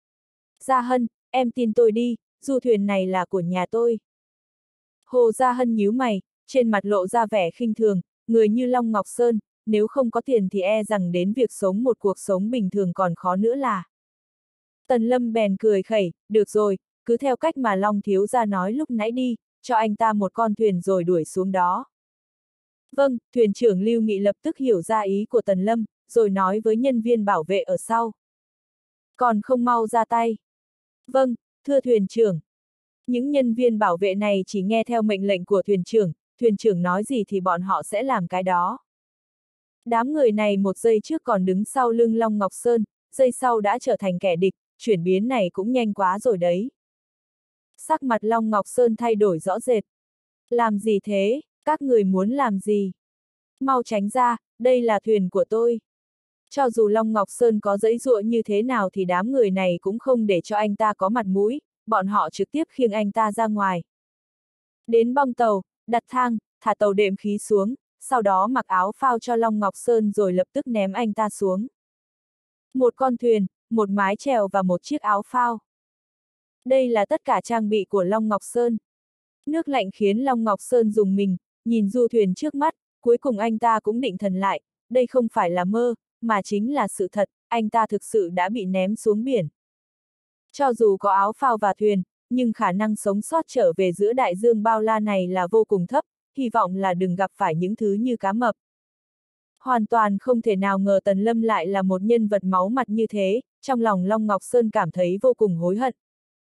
Gia Hân, em tin tôi đi, du thuyền này là của nhà tôi. Hồ Gia Hân nhíu mày, trên mặt lộ ra vẻ khinh thường, người như Long Ngọc Sơn, nếu không có tiền thì e rằng đến việc sống một cuộc sống bình thường còn khó nữa là. Tần Lâm bèn cười khẩy, được rồi, cứ theo cách mà Long thiếu gia nói lúc nãy đi, cho anh ta một con thuyền rồi đuổi xuống đó. Vâng, thuyền trưởng Lưu Nghị lập tức hiểu ra ý của Tần Lâm, rồi nói với nhân viên bảo vệ ở sau. Còn không mau ra tay. Vâng, thưa thuyền trưởng. Những nhân viên bảo vệ này chỉ nghe theo mệnh lệnh của thuyền trưởng, thuyền trưởng nói gì thì bọn họ sẽ làm cái đó. Đám người này một giây trước còn đứng sau lưng Long Ngọc Sơn, giây sau đã trở thành kẻ địch, chuyển biến này cũng nhanh quá rồi đấy. Sắc mặt Long Ngọc Sơn thay đổi rõ rệt. Làm gì thế, các người muốn làm gì? Mau tránh ra, đây là thuyền của tôi. Cho dù Long Ngọc Sơn có giãy giụa như thế nào thì đám người này cũng không để cho anh ta có mặt mũi, bọn họ trực tiếp khiêng anh ta ra ngoài. Đến bong tàu, đặt thang, thả tàu đệm khí xuống, sau đó mặc áo phao cho Long Ngọc Sơn rồi lập tức ném anh ta xuống. Một con thuyền, một mái chèo và một chiếc áo phao. Đây là tất cả trang bị của Long Ngọc Sơn. Nước lạnh khiến Long Ngọc Sơn rùng mình, nhìn du thuyền trước mắt, cuối cùng anh ta cũng định thần lại, đây không phải là mơ, mà chính là sự thật, anh ta thực sự đã bị ném xuống biển. Cho dù có áo phao và thuyền, nhưng khả năng sống sót trở về giữa đại dương bao la này là vô cùng thấp, hy vọng là đừng gặp phải những thứ như cá mập. Hoàn toàn không thể nào ngờ Tần Lâm lại là một nhân vật máu mặt như thế, trong lòng Long Ngọc Sơn cảm thấy vô cùng hối hận.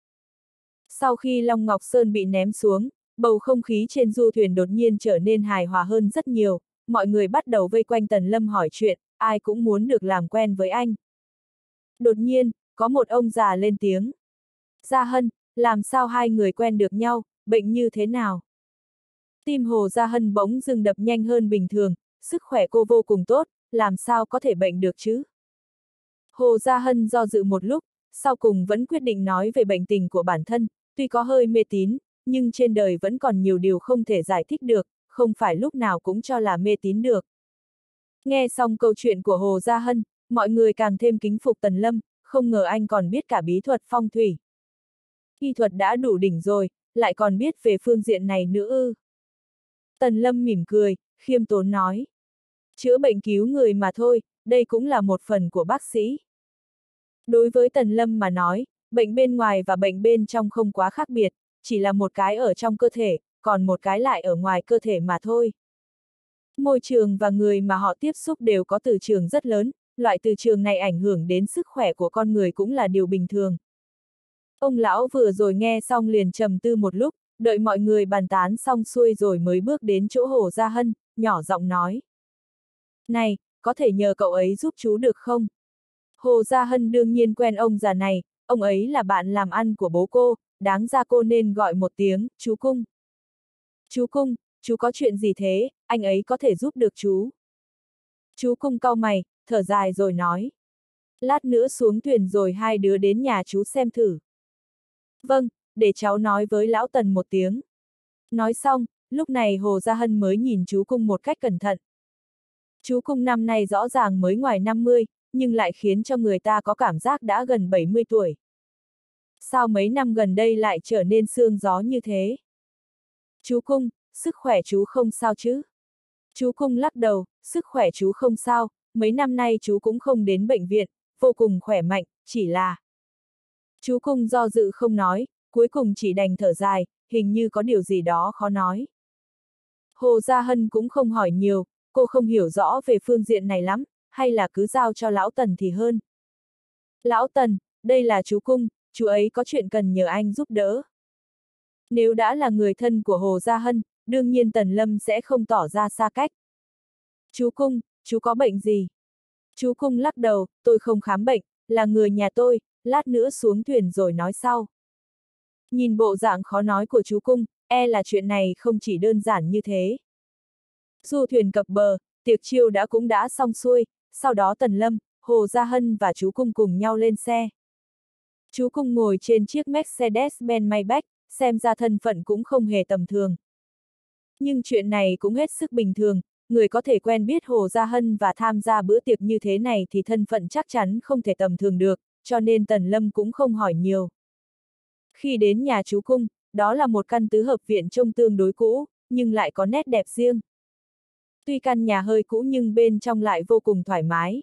Sau khi Long Ngọc Sơn bị ném xuống, bầu không khí trên du thuyền đột nhiên trở nên hài hòa hơn rất nhiều, mọi người bắt đầu vây quanh Tần Lâm hỏi chuyện, ai cũng muốn được làm quen với anh. Đột nhiên, có một ông già lên tiếng. Gia Hân, làm sao hai người quen được nhau, bệnh như thế nào? Tim Hồ Gia Hân bỗng dưng đập nhanh hơn bình thường, sức khỏe cô vô cùng tốt, làm sao có thể bệnh được chứ? Hồ Gia Hân do dự một lúc, sau cùng vẫn quyết định nói về bệnh tình của bản thân, tuy có hơi mê tín, nhưng trên đời vẫn còn nhiều điều không thể giải thích được, không phải lúc nào cũng cho là mê tín được. Nghe xong câu chuyện của Hồ Gia Hân, mọi người càng thêm kính phục Tần Lâm, không ngờ anh còn biết cả bí thuật phong thủy. Y thuật đã đủ đỉnh rồi, lại còn biết về phương diện này nữa ư. Tần Lâm mỉm cười, khiêm tốn nói. Chữa bệnh cứu người mà thôi, đây cũng là một phần của bác sĩ. Đối với Tần Lâm mà nói, bệnh bên ngoài và bệnh bên trong không quá khác biệt, chỉ là một cái ở trong cơ thể, còn một cái lại ở ngoài cơ thể mà thôi. Môi trường và người mà họ tiếp xúc đều có từ trường rất lớn, loại từ trường này ảnh hưởng đến sức khỏe của con người cũng là điều bình thường. Ông lão vừa rồi nghe xong liền trầm tư một lúc, đợi mọi người bàn tán xong xuôi rồi mới bước đến chỗ Hồ Gia Hân, nhỏ giọng nói. Này, có thể nhờ cậu ấy giúp chú được không? Hồ Gia Hân đương nhiên quen ông già này, ông ấy là bạn làm ăn của bố cô, đáng ra cô nên gọi một tiếng, chú Cung. Chú Cung, chú có chuyện gì thế, anh ấy có thể giúp được chú. Chú Cung cau mày, thở dài rồi nói. Lát nữa xuống thuyền rồi hai đứa đến nhà chú xem thử. Vâng, để cháu nói với lão Tần một tiếng. Nói xong, lúc này Hồ Gia Hân mới nhìn chú Cung một cách cẩn thận. Chú Cung năm nay rõ ràng mới ngoài năm mươi, nhưng lại khiến cho người ta có cảm giác đã gần bảy mươi tuổi. Sao mấy năm gần đây lại trở nên sương gió như thế? Chú Cung, sức khỏe chú không sao chứ? Chú Cung lắc đầu, sức khỏe chú không sao, mấy năm nay chú cũng không đến bệnh viện, vô cùng khỏe mạnh, chỉ là... Chú Cung do dự không nói, cuối cùng chỉ đành thở dài, hình như có điều gì đó khó nói. Hồ Gia Hân cũng không hỏi nhiều, cô không hiểu rõ về phương diện này lắm, hay là cứ giao cho lão Tần thì hơn. Lão Tần, đây là chú Cung, chú ấy có chuyện cần nhờ anh giúp đỡ. Nếu đã là người thân của Hồ Gia Hân, đương nhiên Tần Lâm sẽ không tỏ ra xa cách. Chú Cung, chú có bệnh gì? Chú Cung lắc đầu, tôi không khám bệnh, là người nhà tôi, lát nữa xuống thuyền rồi nói sau. Nhìn bộ dạng khó nói của chú Cung, e là chuyện này không chỉ đơn giản như thế. Du thuyền cập bờ, tiệc chiêu đã cũng đã xong xuôi, sau đó Tần Lâm, Hồ Gia Hân và chú Cung cùng nhau lên xe. Chú Cung ngồi trên chiếc Mercedes-Benz Maybach, xem ra thân phận cũng không hề tầm thường. Nhưng chuyện này cũng hết sức bình thường, người có thể quen biết Hồ Gia Hân và tham gia bữa tiệc như thế này thì thân phận chắc chắn không thể tầm thường được, cho nên Tần Lâm cũng không hỏi nhiều. Khi đến nhà chú Cung, đó là một căn tứ hợp viện trông tương đối cũ, nhưng lại có nét đẹp riêng. Tuy căn nhà hơi cũ nhưng bên trong lại vô cùng thoải mái.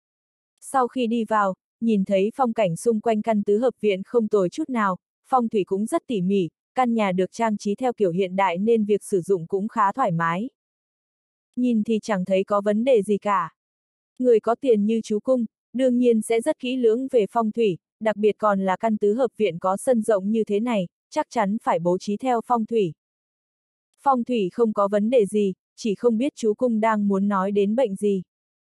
Sau khi đi vào, nhìn thấy phong cảnh xung quanh căn tứ hợp viện không tồi chút nào, phong thủy cũng rất tỉ mỉ, căn nhà được trang trí theo kiểu hiện đại nên việc sử dụng cũng khá thoải mái. Nhìn thì chẳng thấy có vấn đề gì cả. Người có tiền như chú Cung, đương nhiên sẽ rất kỹ lưỡng về phong thủy, đặc biệt còn là căn tứ hợp viện có sân rộng như thế này, chắc chắn phải bố trí theo phong thủy. Phong thủy không có vấn đề gì, chỉ không biết chú Cung đang muốn nói đến bệnh gì.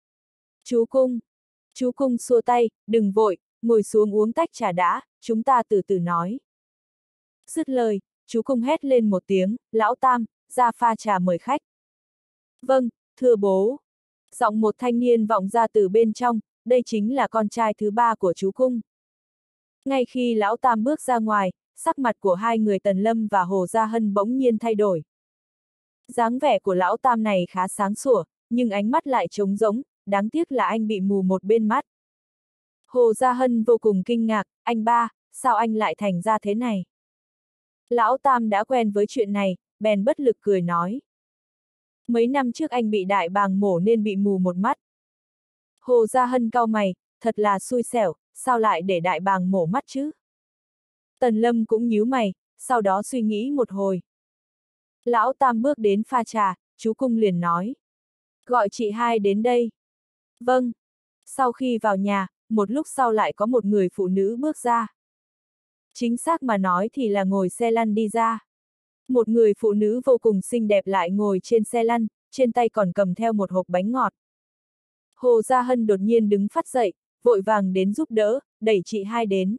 Chú Cung. Chú Cung xua tay, đừng vội, ngồi xuống uống tách trà đã, chúng ta từ từ nói. Dứt lời, chú Cung hét lên một tiếng, lão Tam, ra pha trà mời khách. Vâng, thưa bố. Giọng một thanh niên vọng ra từ bên trong, đây chính là con trai thứ ba của chú Cung. Ngay khi lão Tam bước ra ngoài, sắc mặt của hai người Tần Lâm và Hồ Gia Hân bỗng nhiên thay đổi. Dáng vẻ của lão Tam này khá sáng sủa, nhưng ánh mắt lại trống rỗng, đáng tiếc là anh bị mù một bên mắt. Hồ Gia Hân vô cùng kinh ngạc, anh ba, sao anh lại thành ra thế này? Lão Tam đã quen với chuyện này, bèn bất lực cười nói. Mấy năm trước anh bị đại bàng mổ nên bị mù một mắt. Hồ Gia Hân cau mày, thật là xui xẻo, sao lại để đại bàng mổ mắt chứ? Tần Lâm cũng nhíu mày, sau đó suy nghĩ một hồi. Lão Tam bước đến pha trà, chú Cung liền nói. Gọi chị hai đến đây. Vâng. Sau khi vào nhà, một lúc sau lại có một người phụ nữ bước ra. Chính xác mà nói thì là ngồi xe lăn đi ra. Một người phụ nữ vô cùng xinh đẹp lại ngồi trên xe lăn, trên tay còn cầm theo một hộp bánh ngọt. Hồ Gia Hân đột nhiên đứng phát dậy, vội vàng đến giúp đỡ, đẩy chị hai đến.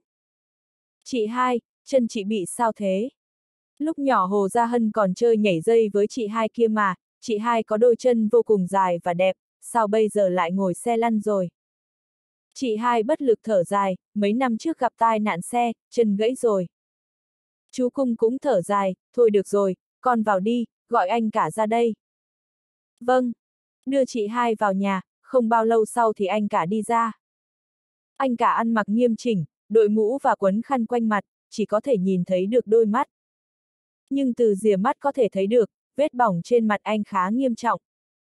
Chị hai, chân chị bị sao thế? Lúc nhỏ Hồ Gia Hân còn chơi nhảy dây với chị hai kia mà, chị hai có đôi chân vô cùng dài và đẹp, sao bây giờ lại ngồi xe lăn rồi? Chị hai bất lực thở dài, mấy năm trước gặp tai nạn xe, chân gãy rồi. Chú Cung cũng thở dài, thôi được rồi, con vào đi, gọi anh cả ra đây. Vâng. Đưa chị hai vào nhà, không bao lâu sau thì anh cả đi ra. Anh cả ăn mặc nghiêm chỉnh, đội mũ và quấn khăn quanh mặt, chỉ có thể nhìn thấy được đôi mắt. Nhưng từ rìa mắt có thể thấy được, vết bỏng trên mặt anh khá nghiêm trọng.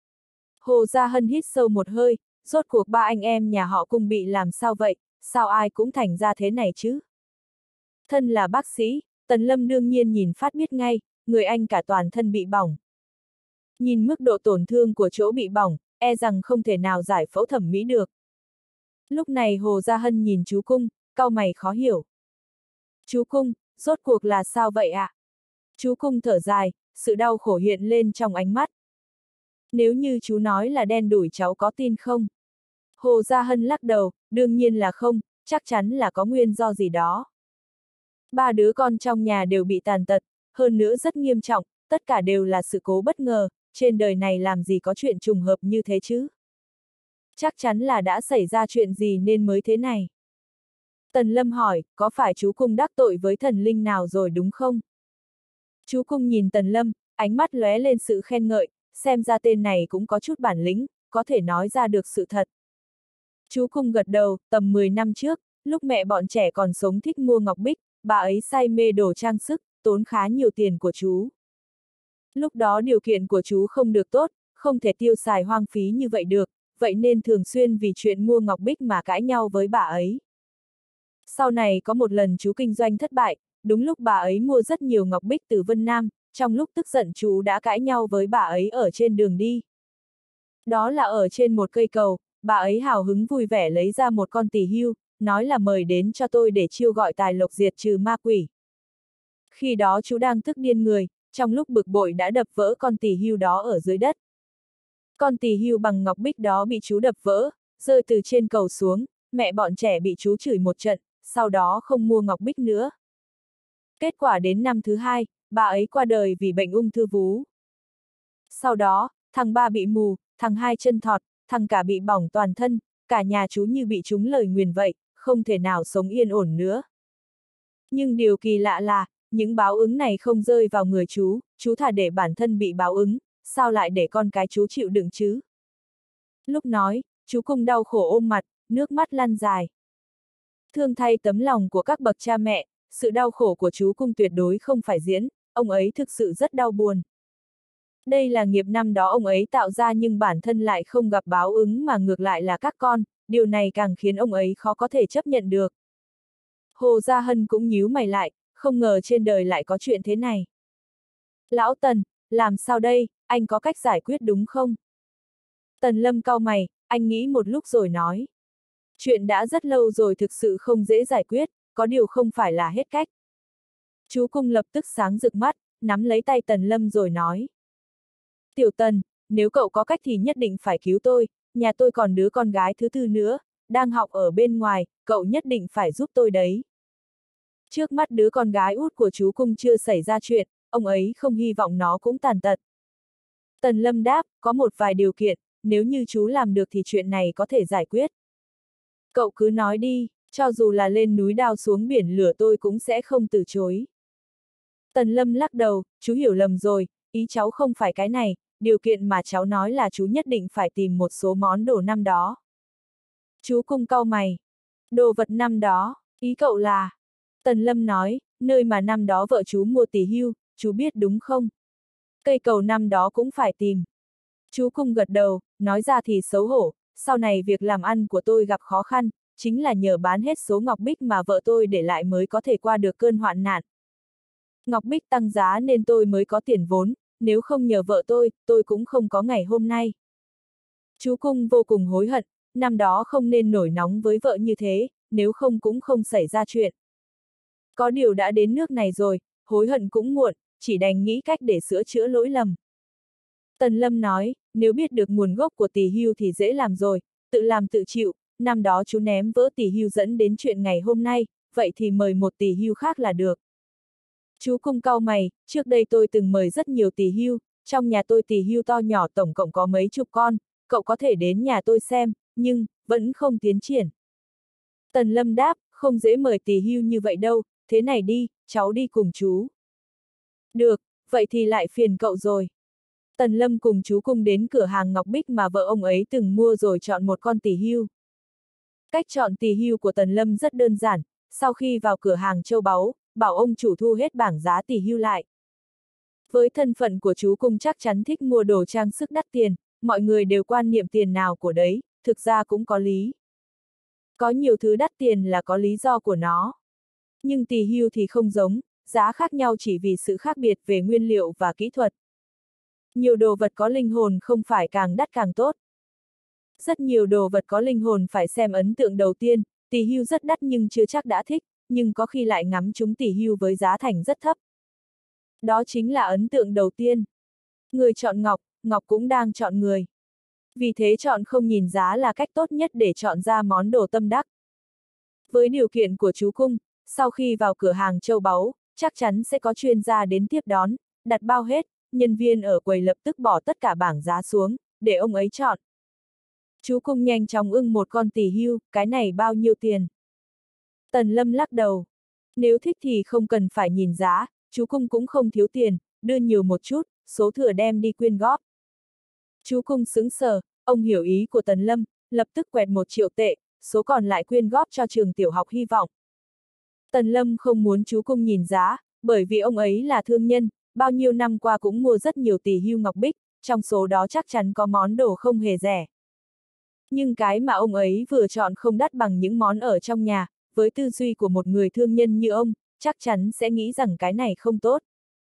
Hồ Gia Hân hít sâu một hơi, rốt cuộc ba anh em nhà họ Cung bị làm sao vậy, sao ai cũng thành ra thế này chứ? Thân là bác sĩ, Tần Lâm đương nhiên nhìn phát biết ngay, người anh cả toàn thân bị bỏng. Nhìn mức độ tổn thương của chỗ bị bỏng, e rằng không thể nào giải phẫu thẩm mỹ được. Lúc này Hồ Gia Hân nhìn chú Cung, cau mày khó hiểu. Chú Cung, rốt cuộc là sao vậy ạ? À? Chú Cung thở dài, sự đau khổ hiện lên trong ánh mắt. Nếu như chú nói là đen đủi cháu có tin không? Hồ Gia Hân lắc đầu, đương nhiên là không, chắc chắn là có nguyên do gì đó. Ba đứa con trong nhà đều bị tàn tật, hơn nữa rất nghiêm trọng, tất cả đều là sự cố bất ngờ, trên đời này làm gì có chuyện trùng hợp như thế chứ? Chắc chắn là đã xảy ra chuyện gì nên mới thế này. Tần Lâm hỏi, có phải chú Cung đắc tội với thần linh nào rồi đúng không? Chú Cung nhìn Tần Lâm, ánh mắt lóe lên sự khen ngợi, xem ra tên này cũng có chút bản lĩnh, có thể nói ra được sự thật. Chú Cung gật đầu, tầm mười năm trước, lúc mẹ bọn trẻ còn sống thích mua ngọc bích, bà ấy say mê đồ trang sức, tốn khá nhiều tiền của chú. Lúc đó điều kiện của chú không được tốt, không thể tiêu xài hoang phí như vậy được, vậy nên thường xuyên vì chuyện mua ngọc bích mà cãi nhau với bà ấy. Sau này có một lần chú kinh doanh thất bại, đúng lúc bà ấy mua rất nhiều ngọc bích từ Vân Nam, trong lúc tức giận chú đã cãi nhau với bà ấy ở trên đường đi. Đó là ở trên một cây cầu, bà ấy hào hứng vui vẻ lấy ra một con tỳ hưu, nói là mời đến cho tôi để chiêu gọi tài lộc diệt trừ ma quỷ. Khi đó chú đang tức điên người, trong lúc bực bội đã đập vỡ con tỳ hưu đó ở dưới đất. Con tỳ hưu bằng ngọc bích đó bị chú đập vỡ, rơi từ trên cầu xuống, mẹ bọn trẻ bị chú chửi một trận, sau đó không mua ngọc bích nữa. Kết quả đến năm thứ hai, bà ấy qua đời vì bệnh ung thư vú. Sau đó, thằng ba bị mù, thằng hai chân thọt, thằng cả bị bỏng toàn thân, cả nhà chú như bị trúng lời nguyền vậy, không thể nào sống yên ổn nữa. Nhưng điều kỳ lạ là, những báo ứng này không rơi vào người chú, chú thà để bản thân bị báo ứng, sao lại để con cái chú chịu đựng chứ? Lúc nói, chú Cung đau khổ ôm mặt, nước mắt lăn dài. Thương thay tấm lòng của các bậc cha mẹ, sự đau khổ của chú Cung tuyệt đối không phải diễn, ông ấy thực sự rất đau buồn. Đây là nghiệp năm đó ông ấy tạo ra nhưng bản thân lại không gặp báo ứng mà ngược lại là các con, điều này càng khiến ông ấy khó có thể chấp nhận được. Hồ Gia Hân cũng nhíu mày lại, không ngờ trên đời lại có chuyện thế này. Lão Tần, làm sao đây, anh có cách giải quyết đúng không? Tần Lâm cau mày, anh nghĩ một lúc rồi nói. Chuyện đã rất lâu rồi thực sự không dễ giải quyết, có điều không phải là hết cách. Chú Cung lập tức sáng rực mắt, nắm lấy tay Tần Lâm rồi nói. Tiểu Tần, nếu cậu có cách thì nhất định phải cứu tôi, nhà tôi còn đứa con gái thứ tư nữa, đang học ở bên ngoài, cậu nhất định phải giúp tôi đấy. Trước mắt đứa con gái út của chú Cung chưa xảy ra chuyện, ông ấy không hy vọng nó cũng tàn tật. Tần Lâm đáp, có một vài điều kiện, nếu như chú làm được thì chuyện này có thể giải quyết. Cậu cứ nói đi, cho dù là lên núi đao xuống biển lửa tôi cũng sẽ không từ chối. Tần Lâm lắc đầu, chú hiểu lầm rồi, ý cháu không phải cái này, điều kiện mà cháu nói là chú nhất định phải tìm một số món đồ năm đó. Chú Cung cau mày. Đồ vật năm đó, ý cậu là... Tần Lâm nói, nơi mà năm đó vợ chú mua tỷ hưu, chú biết đúng không? Cây cầu năm đó cũng phải tìm. Chú Cung gật đầu, nói ra thì xấu hổ, sau này việc làm ăn của tôi gặp khó khăn, chính là nhờ bán hết số ngọc bích mà vợ tôi để lại mới có thể qua được cơn hoạn nạn. Ngọc bích tăng giá nên tôi mới có tiền vốn, nếu không nhờ vợ tôi, tôi cũng không có ngày hôm nay. Chú Cung vô cùng hối hận, năm đó không nên nổi nóng với vợ như thế, nếu không cũng không xảy ra chuyện. Có điều đã đến nước này rồi, hối hận cũng muộn, chỉ đành nghĩ cách để sửa chữa lỗi lầm. Tần Lâm nói, nếu biết được nguồn gốc của tỷ hưu thì dễ làm rồi, tự làm tự chịu, năm đó chú ném vỡ tỷ hưu dẫn đến chuyện ngày hôm nay, vậy thì mời một tỷ hưu khác là được. Chú Cung cau mày, trước đây tôi từng mời rất nhiều tỷ hưu, trong nhà tôi tỷ hưu to nhỏ tổng cộng có mấy chục con, cậu có thể đến nhà tôi xem, nhưng, vẫn không tiến triển. Tần Lâm đáp, không dễ mời tỷ hưu như vậy đâu, thế này đi, cháu đi cùng chú. Được, vậy thì lại phiền cậu rồi. Tần Lâm cùng chú Cung đến cửa hàng ngọc bích mà vợ ông ấy từng mua rồi chọn một con tỷ hưu. Cách chọn tỷ hưu của Tần Lâm rất đơn giản, sau khi vào cửa hàng châu báu, bảo ông chủ thu hết bảng giá tỷ hưu lại. Với thân phận của chú Cung chắc chắn thích mua đồ trang sức đắt tiền, mọi người đều quan niệm tiền nào của đấy, thực ra cũng có lý. Có nhiều thứ đắt tiền là có lý do của nó. Nhưng tỷ hưu thì không giống, giá khác nhau chỉ vì sự khác biệt về nguyên liệu và kỹ thuật. Nhiều đồ vật có linh hồn không phải càng đắt càng tốt. Rất nhiều đồ vật có linh hồn phải xem ấn tượng đầu tiên, tỷ hưu rất đắt nhưng chưa chắc đã thích, nhưng có khi lại ngắm chúng tỷ hưu với giá thành rất thấp. Đó chính là ấn tượng đầu tiên. Người chọn ngọc, ngọc cũng đang chọn người. Vì thế chọn không nhìn giá là cách tốt nhất để chọn ra món đồ tâm đắc. Với điều kiện của chú Cung, sau khi vào cửa hàng châu báu, chắc chắn sẽ có chuyên gia đến tiếp đón, đặt bao hết, nhân viên ở quầy lập tức bỏ tất cả bảng giá xuống, để ông ấy chọn. Chú Cung nhanh chóng ưng một con tỷ hưu, cái này bao nhiêu tiền? Tần Lâm lắc đầu. Nếu thích thì không cần phải nhìn giá, chú Cung cũng không thiếu tiền, đưa nhiều một chút, số thừa đem đi quyên góp. Chú Cung sững sờ, ông hiểu ý của Tần Lâm, lập tức quẹt một triệu tệ, số còn lại quyên góp cho trường tiểu học hy vọng. Tần Lâm không muốn chú Cung nhìn giá, bởi vì ông ấy là thương nhân, bao nhiêu năm qua cũng mua rất nhiều tỷ hưu ngọc bích, trong số đó chắc chắn có món đồ không hề rẻ. Nhưng cái mà ông ấy vừa chọn không đắt bằng những món ở trong nhà, với tư duy của một người thương nhân như ông, chắc chắn sẽ nghĩ rằng cái này không tốt.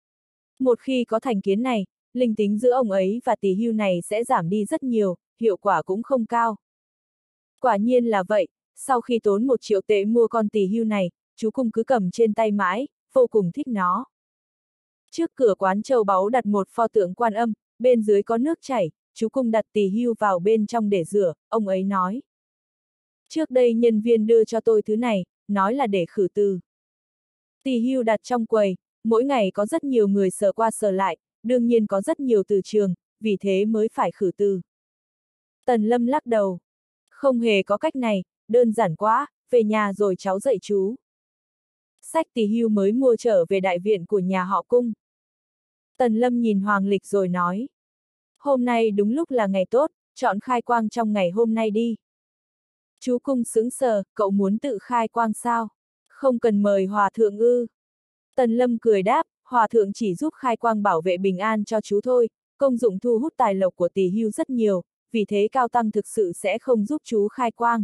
Một khi có thành kiến này, linh tính giữa ông ấy và tỷ hưu này sẽ giảm đi rất nhiều, hiệu quả cũng không cao. Quả nhiên là vậy, sau khi tốn một triệu tệ mua con tỷ hưu này, chú Cung cứ cầm trên tay mãi, vô cùng thích nó. Trước cửa quán châu báu đặt một pho tượng Quan Âm, bên dưới có nước chảy, chú Cung đặt tỷ hưu vào bên trong để rửa, ông ấy nói. Trước đây nhân viên đưa cho tôi thứ này, nói là để khử từ. Tỷ hưu đặt trong quầy, mỗi ngày có rất nhiều người sờ qua sờ lại, đương nhiên có rất nhiều từ trường, vì thế mới phải khử từ. Tần Lâm lắc đầu. Không hề có cách này, đơn giản quá, về nhà rồi cháu dạy chú. Sách tỷ hưu mới mua trở về đại viện của nhà họ Cung. Tần Lâm nhìn Hoàng Lịch rồi nói. Hôm nay đúng lúc là ngày tốt, chọn khai quang trong ngày hôm nay đi. Chú Cung sững sờ, cậu muốn tự khai quang sao? Không cần mời hòa thượng ư. Tần Lâm cười đáp, hòa thượng chỉ giúp khai quang bảo vệ bình an cho chú thôi, công dụng thu hút tài lộc của tỳ hưu rất nhiều, vì thế cao tăng thực sự sẽ không giúp chú khai quang.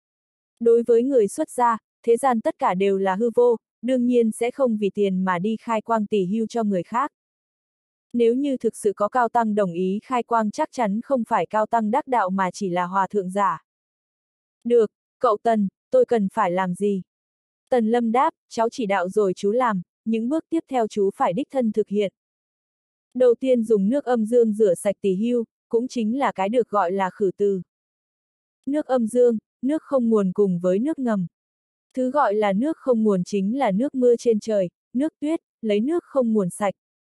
Đối với người xuất gia, thế gian tất cả đều là hư vô, đương nhiên sẽ không vì tiền mà đi khai quang tỳ hưu cho người khác. Nếu như thực sự có cao tăng đồng ý khai quang chắc chắn không phải cao tăng đắc đạo mà chỉ là hòa thượng giả. Được, cậu Tần, tôi cần phải làm gì? Tần Lâm đáp, cháu chỉ đạo rồi chú làm, những bước tiếp theo chú phải đích thân thực hiện. Đầu tiên dùng nước âm dương rửa sạch tỳ hưu, cũng chính là cái được gọi là khử từ. Nước âm dương, nước không nguồn cùng với nước ngầm. Thứ gọi là nước không nguồn chính là nước mưa trên trời, nước tuyết, lấy nước không nguồn sạch.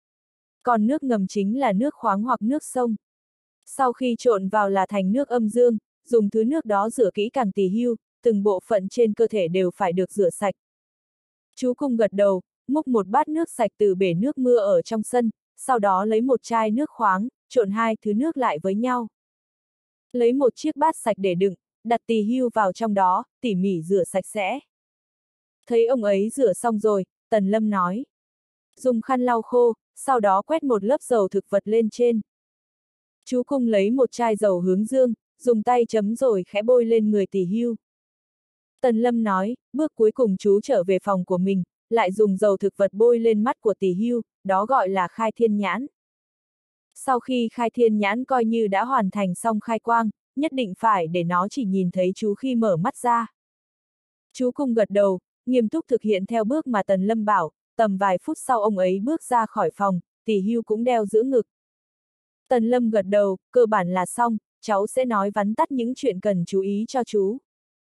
Còn nước ngầm chính là nước khoáng hoặc nước sông. Sau khi trộn vào là thành nước âm dương, dùng thứ nước đó rửa kỹ càng tỳ hưu, từng bộ phận trên cơ thể đều phải được rửa sạch. Chú Cung gật đầu, múc một bát nước sạch từ bể nước mưa ở trong sân, sau đó lấy một chai nước khoáng, trộn hai thứ nước lại với nhau. Lấy một chiếc bát sạch để đựng, đặt tỳ hưu vào trong đó, tỉ mỉ rửa sạch sẽ. Thấy ông ấy rửa xong rồi, Tần Lâm nói. Dùng khăn lau khô, sau đó quét một lớp dầu thực vật lên trên. Chú Cung lấy một chai dầu hướng dương, dùng tay chấm rồi khẽ bôi lên người tỳ hưu. Tần Lâm nói, bước cuối cùng chú trở về phòng của mình, lại dùng dầu thực vật bôi lên mắt của tỳ hưu, đó gọi là khai thiên nhãn. Sau khi khai thiên nhãn coi như đã hoàn thành xong khai quang, nhất định phải để nó chỉ nhìn thấy chú khi mở mắt ra. Chú Cung gật đầu, nghiêm túc thực hiện theo bước mà Tần Lâm bảo, tầm vài phút sau ông ấy bước ra khỏi phòng, tỳ hưu cũng đeo giữ ngực. Tần Lâm gật đầu, cơ bản là xong, cháu sẽ nói vắn tắt những chuyện cần chú ý cho chú.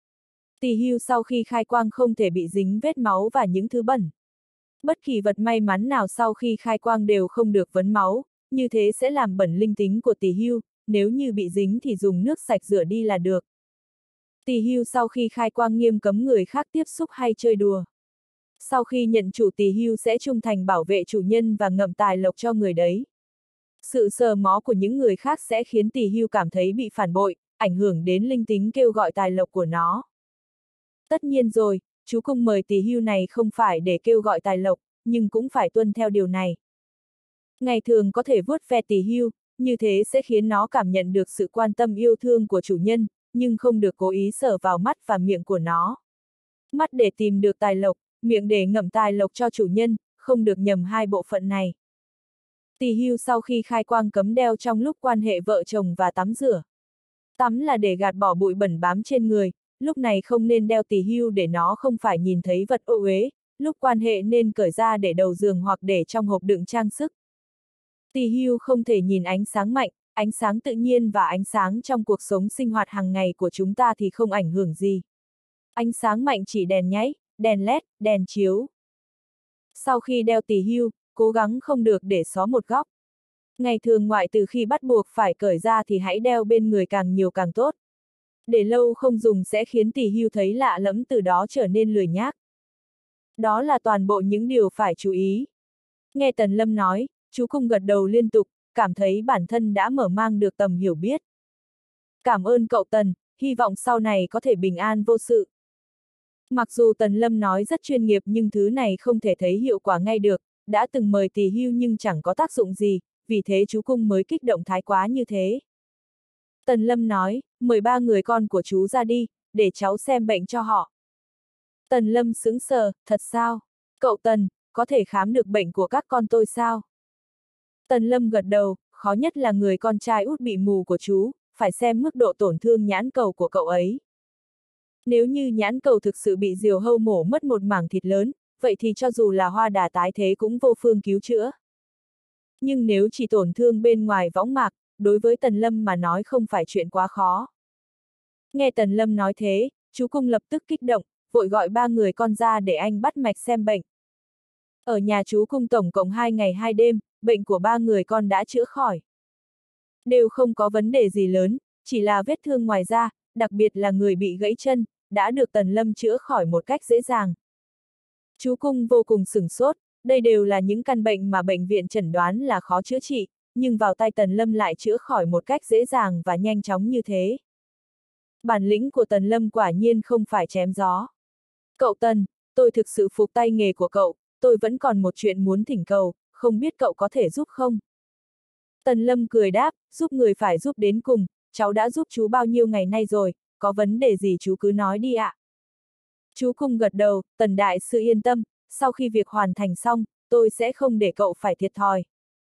Tỳ hưu sau khi khai quang không thể bị dính vết máu và những thứ bẩn. Bất kỳ vật may mắn nào sau khi khai quang đều không được vấn máu, như thế sẽ làm bẩn linh tính của tỳ hưu, nếu như bị dính thì dùng nước sạch rửa đi là được. Tỳ hưu sau khi khai quang nghiêm cấm người khác tiếp xúc hay chơi đùa. Sau khi nhận chủ tỳ hưu sẽ trung thành bảo vệ chủ nhân và ngậm tài lộc cho người đấy. Sự sờ mó của những người khác sẽ khiến tỳ hưu cảm thấy bị phản bội, ảnh hưởng đến linh tính kêu gọi tài lộc của nó. Tất nhiên rồi, chú Cung mời tỳ hưu này không phải để kêu gọi tài lộc, nhưng cũng phải tuân theo điều này. Ngày thường có thể vuốt ve tỳ hưu, như thế sẽ khiến nó cảm nhận được sự quan tâm yêu thương của chủ nhân, nhưng không được cố ý sờ vào mắt và miệng của nó. Mắt để tìm được tài lộc, miệng để ngậm tài lộc cho chủ nhân, không được nhầm hai bộ phận này. Tỳ hưu sau khi khai quang cấm đeo trong lúc quan hệ vợ chồng và tắm rửa. Tắm là để gạt bỏ bụi bẩn bám trên người, lúc này không nên đeo tỳ hưu để nó không phải nhìn thấy vật ô uế, lúc quan hệ nên cởi ra để đầu giường hoặc để trong hộp đựng trang sức. Tỳ hưu không thể nhìn ánh sáng mạnh, ánh sáng tự nhiên và ánh sáng trong cuộc sống sinh hoạt hàng ngày của chúng ta thì không ảnh hưởng gì. Ánh sáng mạnh chỉ đèn nháy, đèn led, đèn chiếu. Sau khi đeo tỳ hưu, cố gắng không được để xó một góc. Ngày thường ngoại trừ khi bắt buộc phải cởi ra thì hãy đeo bên người càng nhiều càng tốt. Để lâu không dùng sẽ khiến tỳ hưu thấy lạ lẫm, từ đó trở nên lười nhác. Đó là toàn bộ những điều phải chú ý. Nghe Tần Lâm nói, chú Cung gật đầu liên tục, cảm thấy bản thân đã mở mang được tầm hiểu biết. Cảm ơn cậu Tần, hy vọng sau này có thể bình an vô sự. Mặc dù Tần Lâm nói rất chuyên nghiệp nhưng thứ này không thể thấy hiệu quả ngay được, đã từng mời tỳ hưu nhưng chẳng có tác dụng gì, vì thế chú Cung mới kích động thái quá như thế. Tần Lâm nói, mời ba người con của chú ra đi, để cháu xem bệnh cho họ. Tần Lâm sững sờ, thật sao? Cậu Tần, có thể khám được bệnh của các con tôi sao? Tần Lâm gật đầu, khó nhất là người con trai út bị mù của chú, phải xem mức độ tổn thương nhãn cầu của cậu ấy. Nếu như nhãn cầu thực sự bị diều hâu mổ mất một mảng thịt lớn, vậy thì cho dù là hoa đà tái thế cũng vô phương cứu chữa. Nhưng nếu chỉ tổn thương bên ngoài võng mạc, đối với Tần Lâm mà nói không phải chuyện quá khó. Nghe Tần Lâm nói thế, chú Cung lập tức kích động, vội gọi ba người con ra để anh bắt mạch xem bệnh. Ở nhà chú Cung tổng cộng hai ngày hai đêm, bệnh của ba người con đã chữa khỏi. Đều không có vấn đề gì lớn, chỉ là vết thương ngoài da, đặc biệt là người bị gãy chân, đã được Tần Lâm chữa khỏi một cách dễ dàng. Chú Cung vô cùng sửng sốt, đây đều là những căn bệnh mà bệnh viện chẩn đoán là khó chữa trị, nhưng vào tay Tần Lâm lại chữa khỏi một cách dễ dàng và nhanh chóng như thế. Bản lĩnh của Tần Lâm quả nhiên không phải chém gió. Cậu Tần, tôi thực sự phục tay nghề của cậu, tôi vẫn còn một chuyện muốn thỉnh cầu, không biết cậu có thể giúp không? Tần Lâm cười đáp, giúp người phải giúp đến cùng, cháu đã giúp chú bao nhiêu ngày nay rồi, có vấn đề gì chú cứ nói đi ạ. Chú Cung gật đầu, Tần đại sư yên tâm, sau khi việc hoàn thành xong, tôi sẽ không để cậu phải thiệt thòi.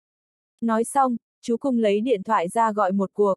Nói xong, chú Cung lấy điện thoại ra gọi một cuộc.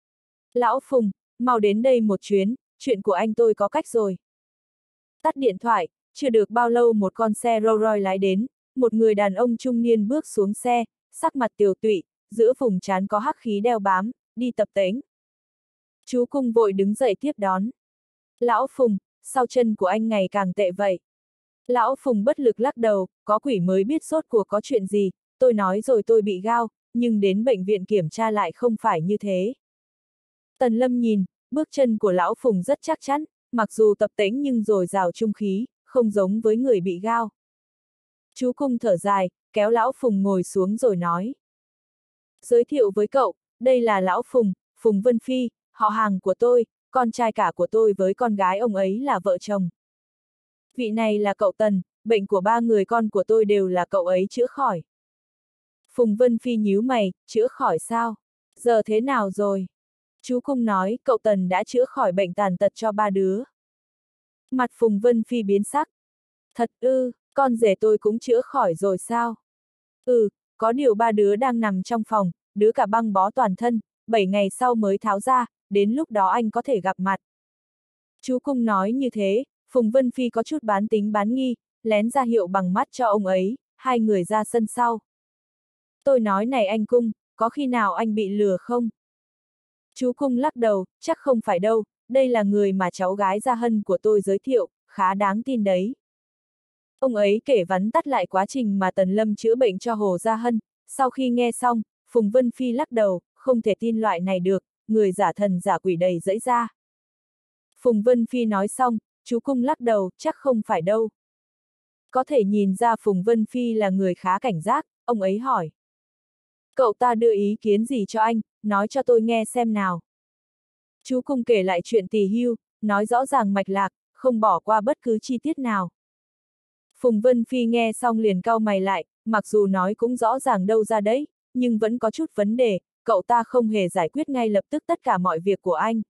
Lão Phùng, mau đến đây một chuyến, chuyện của anh tôi có cách rồi. Tắt điện thoại, chưa được bao lâu một con xe Rolls Royce lái đến, một người đàn ông trung niên bước xuống xe, sắc mặt tiều tụy, giữa vùng trán có hắc khí đeo bám, đi tập tễnh. Chú Cung vội đứng dậy tiếp đón. Lão Phùng, sao chân của anh ngày càng tệ vậy? Lão Phùng bất lực lắc đầu, có quỷ mới biết rốt cuộc có chuyện gì, tôi nói rồi tôi bị gao, nhưng đến bệnh viện kiểm tra lại không phải như thế. Tần Lâm nhìn, bước chân của Lão Phùng rất chắc chắn, mặc dù tập tễnh nhưng dồi dào trung khí, không giống với người bị gao. Chú Cung thở dài, kéo Lão Phùng ngồi xuống rồi nói. Giới thiệu với cậu, đây là Lão Phùng, Phùng Vân Phi, họ hàng của tôi, con trai cả của tôi với con gái ông ấy là vợ chồng. Vị này là cậu Tần, bệnh của ba người con của tôi đều là cậu ấy chữa khỏi. Phùng Vân Phi nhíu mày, chữa khỏi sao? Giờ thế nào rồi? Chú Cung nói, cậu Tần đã chữa khỏi bệnh tàn tật cho ba đứa. Mặt Phùng Vân Phi biến sắc. Thật ư, con rể tôi cũng chữa khỏi rồi sao? Ừ, có điều ba đứa đang nằm trong phòng, đứa cả băng bó toàn thân, bảy ngày sau mới tháo ra, đến lúc đó anh có thể gặp mặt. Chú Cung nói như thế, Phùng Vân Phi có chút bán tính bán nghi, lén ra hiệu bằng mắt cho ông ấy, hai người ra sân sau. Tôi nói này anh Cung, có khi nào anh bị lừa không? Chú Cung lắc đầu, chắc không phải đâu, đây là người mà cháu gái Gia Hân của tôi giới thiệu, khá đáng tin đấy. Ông ấy kể vắn tắt lại quá trình mà Tần Lâm chữa bệnh cho Hồ Gia Hân, sau khi nghe xong, Phùng Vân Phi lắc đầu, không thể tin loại này được, người giả thần giả quỷ đầy dẫy ra. Phùng Vân Phi nói xong, chú Cung lắc đầu, chắc không phải đâu. Có thể nhìn ra Phùng Vân Phi là người khá cảnh giác, ông ấy hỏi. Cậu ta đưa ý kiến gì cho anh, nói cho tôi nghe xem nào. Chú Cung kể lại chuyện tỳ hưu, nói rõ ràng mạch lạc, không bỏ qua bất cứ chi tiết nào. Phùng Vân Phi nghe xong liền cau mày lại, mặc dù nói cũng rõ ràng đâu ra đấy, nhưng vẫn có chút vấn đề, cậu ta không hề giải quyết ngay lập tức tất cả mọi việc của anh.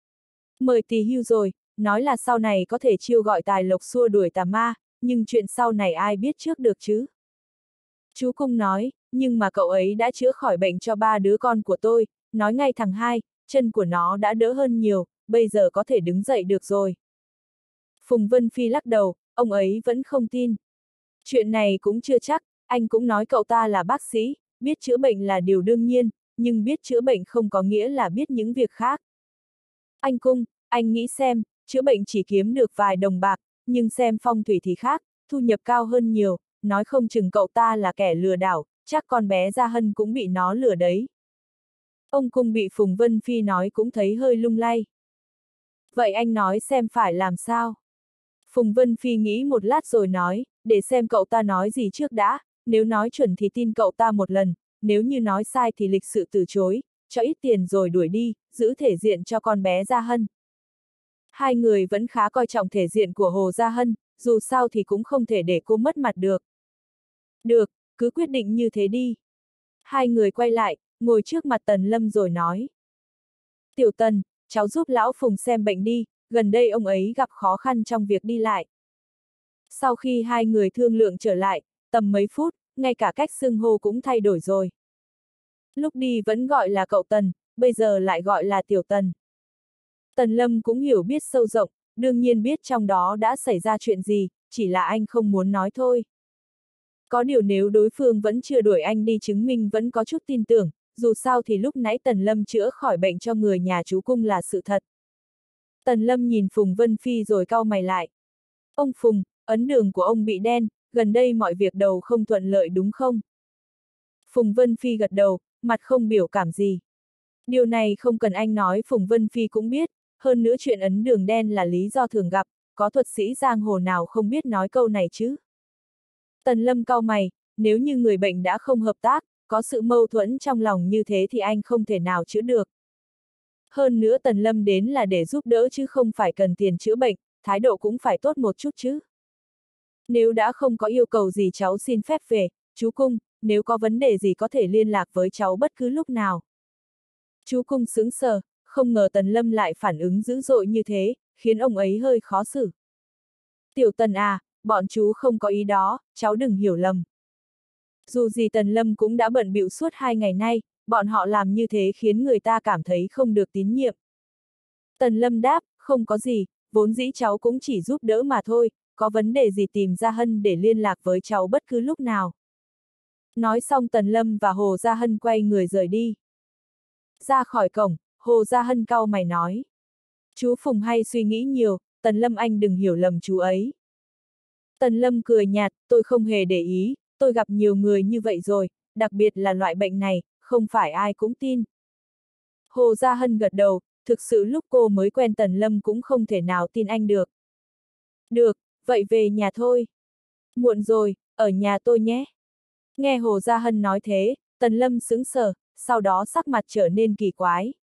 Mời tỳ hưu rồi, nói là sau này có thể chiêu gọi tài lộc xua đuổi tà ma, nhưng chuyện sau này ai biết trước được chứ? Chú Cung nói, nhưng mà cậu ấy đã chữa khỏi bệnh cho ba đứa con của tôi, nói ngay thằng hai, chân của nó đã đỡ hơn nhiều, bây giờ có thể đứng dậy được rồi. Phùng Vân Phi lắc đầu, ông ấy vẫn không tin. Chuyện này cũng chưa chắc, anh cũng nói cậu ta là bác sĩ, biết chữa bệnh là điều đương nhiên, nhưng biết chữa bệnh không có nghĩa là biết những việc khác. Anh Cung, anh nghĩ xem, chữa bệnh chỉ kiếm được vài đồng bạc, nhưng xem phong thủy thì khác, thu nhập cao hơn nhiều, nói không chừng cậu ta là kẻ lừa đảo, chắc con bé Gia Hân cũng bị nó lừa đấy. Ông Cung bị Phùng Vân Phi nói cũng thấy hơi lung lay. Vậy anh nói xem phải làm sao? Phùng Vân Phi nghĩ một lát rồi nói, để xem cậu ta nói gì trước đã, nếu nói chuẩn thì tin cậu ta một lần, nếu như nói sai thì lịch sự từ chối, cho ít tiền rồi đuổi đi, giữ thể diện cho con bé Gia Hân. Hai người vẫn khá coi trọng thể diện của Hồ Gia Hân, dù sao thì cũng không thể để cô mất mặt được. Được, cứ quyết định như thế đi. Hai người quay lại, ngồi trước mặt Tần Lâm rồi nói. Tiểu Tần, cháu giúp Lão Phùng xem bệnh đi, gần đây ông ấy gặp khó khăn trong việc đi lại. Sau khi hai người thương lượng trở lại, tầm mấy phút, ngay cả cách xưng hô cũng thay đổi rồi. Lúc đi vẫn gọi là cậu Tần, bây giờ lại gọi là Tiểu Tần. Tần Lâm cũng hiểu biết sâu rộng, đương nhiên biết trong đó đã xảy ra chuyện gì, chỉ là anh không muốn nói thôi. Có điều nếu đối phương vẫn chưa đuổi anh đi chứng minh vẫn có chút tin tưởng, dù sao thì lúc nãy Tần Lâm chữa khỏi bệnh cho người nhà chú Cung là sự thật. Tần Lâm nhìn Phùng Vân Phi rồi cau mày lại. Ông Phùng, ấn đường của ông bị đen, gần đây mọi việc đầu không thuận lợi đúng không? Phùng Vân Phi gật đầu, mặt không biểu cảm gì. Điều này không cần anh nói Phùng Vân Phi cũng biết, hơn nữa chuyện ấn đường đen là lý do thường gặp, có thuật sĩ giang hồ nào không biết nói câu này chứ? Tần Lâm cau mày, nếu như người bệnh đã không hợp tác, có sự mâu thuẫn trong lòng như thế thì anh không thể nào chữa được. Hơn nữa Tần Lâm đến là để giúp đỡ chứ không phải cần tiền chữa bệnh, thái độ cũng phải tốt một chút chứ. Nếu đã không có yêu cầu gì cháu xin phép về, chú Cung, nếu có vấn đề gì có thể liên lạc với cháu bất cứ lúc nào. Chú Cung sững sờ, không ngờ Tần Lâm lại phản ứng dữ dội như thế, khiến ông ấy hơi khó xử. Tiểu Tần à, bọn chú không có ý đó, cháu đừng hiểu lầm. Dù gì Tần Lâm cũng đã bận bịu suốt hai ngày nay, bọn họ làm như thế khiến người ta cảm thấy không được tín nhiệm. Tần Lâm đáp, không có gì, vốn dĩ cháu cũng chỉ giúp đỡ mà thôi, có vấn đề gì tìm Gia Hân để liên lạc với cháu bất cứ lúc nào. Nói xong Tần Lâm và Hồ Gia Hân quay người rời đi. Ra khỏi cổng, Hồ Gia Hân cau mày nói. Chú Phùng hay suy nghĩ nhiều, Tần Lâm anh đừng hiểu lầm chú ấy. Tần Lâm cười nhạt, tôi không hề để ý, tôi gặp nhiều người như vậy rồi, đặc biệt là loại bệnh này, không phải ai cũng tin. Hồ Gia Hân gật đầu, thực sự lúc cô mới quen Tần Lâm cũng không thể nào tin anh được. Được, vậy về nhà thôi. Muộn rồi, ở nhà tôi nhé. Nghe Hồ Gia Hân nói thế, Tần Lâm sững sờ, sau đó sắc mặt trở nên kỳ quái.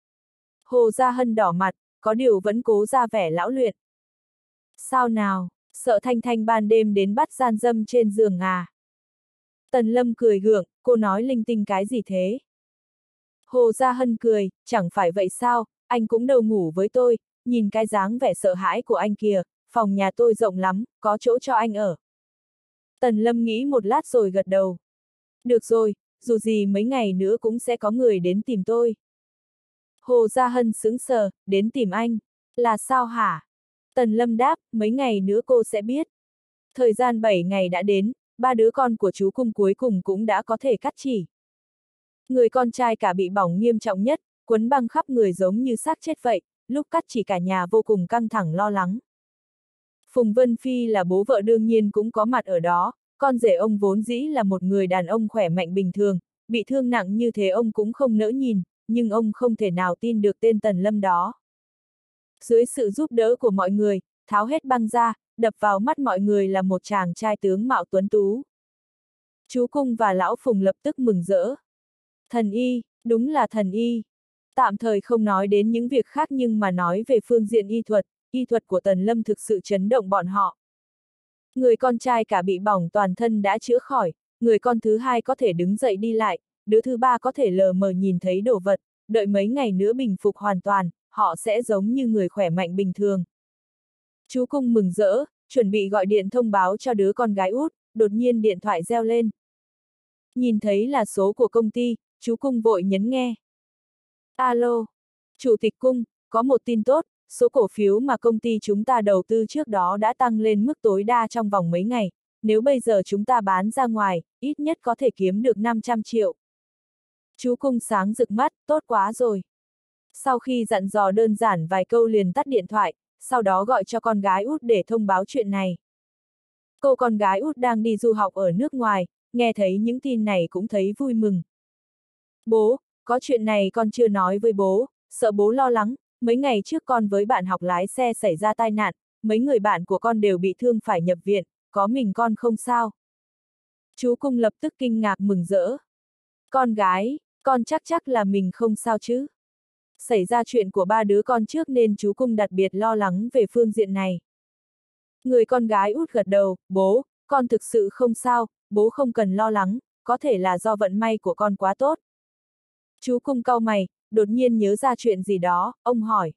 Hồ Gia Hân đỏ mặt, có điều vẫn cố ra vẻ lão luyện. Sao nào, sợ Thanh Thanh ban đêm đến bắt gian dâm trên giường à? Tần Lâm cười gượng, cô nói linh tinh cái gì thế? Hồ Gia Hân cười, chẳng phải vậy sao, anh cũng đâu ngủ với tôi, nhìn cái dáng vẻ sợ hãi của anh kìa, phòng nhà tôi rộng lắm, có chỗ cho anh ở. Tần Lâm nghĩ một lát rồi gật đầu. Được rồi, dù gì mấy ngày nữa cũng sẽ có người đến tìm tôi. Hồ Gia Hân sững sờ, đến tìm anh. Là sao hả? Tần Lâm đáp, mấy ngày nữa cô sẽ biết. Thời gian bảy ngày đã đến, ba đứa con của chú Cung cuối cùng cũng đã có thể cắt chỉ. Người con trai cả bị bỏng nghiêm trọng nhất, quấn băng khắp người giống như xác chết vậy, lúc cắt chỉ cả nhà vô cùng căng thẳng lo lắng. Phùng Vân Phi là bố vợ đương nhiên cũng có mặt ở đó, con rể ông vốn dĩ là một người đàn ông khỏe mạnh bình thường, bị thương nặng như thế ông cũng không nỡ nhìn, nhưng ông không thể nào tin được tên Tần Lâm đó. Dưới sự giúp đỡ của mọi người, tháo hết băng ra, đập vào mắt mọi người là một chàng trai tướng mạo tuấn tú. Chú Cung và lão Phùng lập tức mừng rỡ. Thần y, đúng là thần y. Tạm thời không nói đến những việc khác nhưng mà nói về phương diện y thuật, y thuật của Tần Lâm thực sự chấn động bọn họ. Người con trai cả bị bỏng toàn thân đã chữa khỏi, người con thứ hai có thể đứng dậy đi lại, đứa thứ ba có thể lờ mờ nhìn thấy đồ vật, đợi mấy ngày nữa bình phục hoàn toàn, họ sẽ giống như người khỏe mạnh bình thường. Chú Cung mừng rỡ, chuẩn bị gọi điện thông báo cho đứa con gái út, đột nhiên điện thoại reo lên. Nhìn thấy là số của công ty, chú Cung vội nhấn nghe. Alo, Chủ tịch Cung, có một tin tốt, số cổ phiếu mà công ty chúng ta đầu tư trước đó đã tăng lên mức tối đa trong vòng mấy ngày, nếu bây giờ chúng ta bán ra ngoài, ít nhất có thể kiếm được năm trăm triệu. Chú Cung sáng rực mắt, tốt quá rồi. Sau khi dặn dò đơn giản vài câu liền tắt điện thoại, sau đó gọi cho con gái út để thông báo chuyện này. Cô con gái út đang đi du học ở nước ngoài, nghe thấy những tin này cũng thấy vui mừng. Bố, có chuyện này con chưa nói với bố, sợ bố lo lắng, mấy ngày trước con với bạn học lái xe xảy ra tai nạn, mấy người bạn của con đều bị thương phải nhập viện, có mình con không sao. Chú Cung lập tức kinh ngạc mừng rỡ. Con gái, con chắc chắc là mình không sao chứ. Xảy ra chuyện của ba đứa con trước nên chú Cung đặc biệt lo lắng về phương diện này. Người con gái út gật đầu, bố, con thực sự không sao, bố không cần lo lắng, có thể là do vận may của con quá tốt. Chú Cung cau mày, đột nhiên nhớ ra chuyện gì đó, ông hỏi.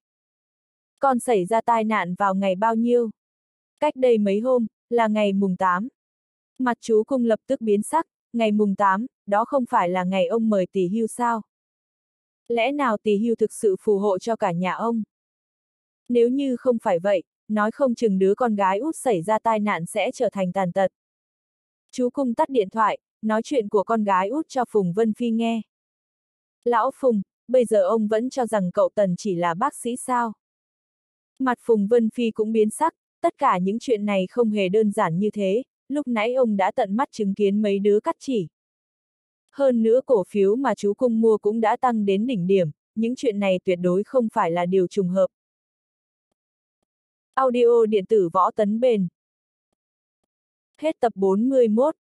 Con xảy ra tai nạn vào ngày bao nhiêu? Cách đây mấy hôm, là ngày mùng tám. Mặt chú Cung lập tức biến sắc, ngày mùng tám, đó không phải là ngày ông mời tỷ hưu sao? Lẽ nào tỷ hưu thực sự phù hộ cho cả nhà ông? Nếu như không phải vậy, nói không chừng đứa con gái út xảy ra tai nạn sẽ trở thành tàn tật. Chú Cung tắt điện thoại, nói chuyện của con gái út cho Phùng Vân Phi nghe. Lão Phùng, bây giờ ông vẫn cho rằng cậu Tần chỉ là bác sĩ sao? Mặt Phùng Vân Phi cũng biến sắc, tất cả những chuyện này không hề đơn giản như thế, lúc nãy ông đã tận mắt chứng kiến mấy đứa cắt chỉ. Hơn nữa cổ phiếu mà chú Cung mua cũng đã tăng đến đỉnh điểm, những chuyện này tuyệt đối không phải là điều trùng hợp. Audio điện tử Võ Tấn Bền. Hết tập bốn mươi mốt.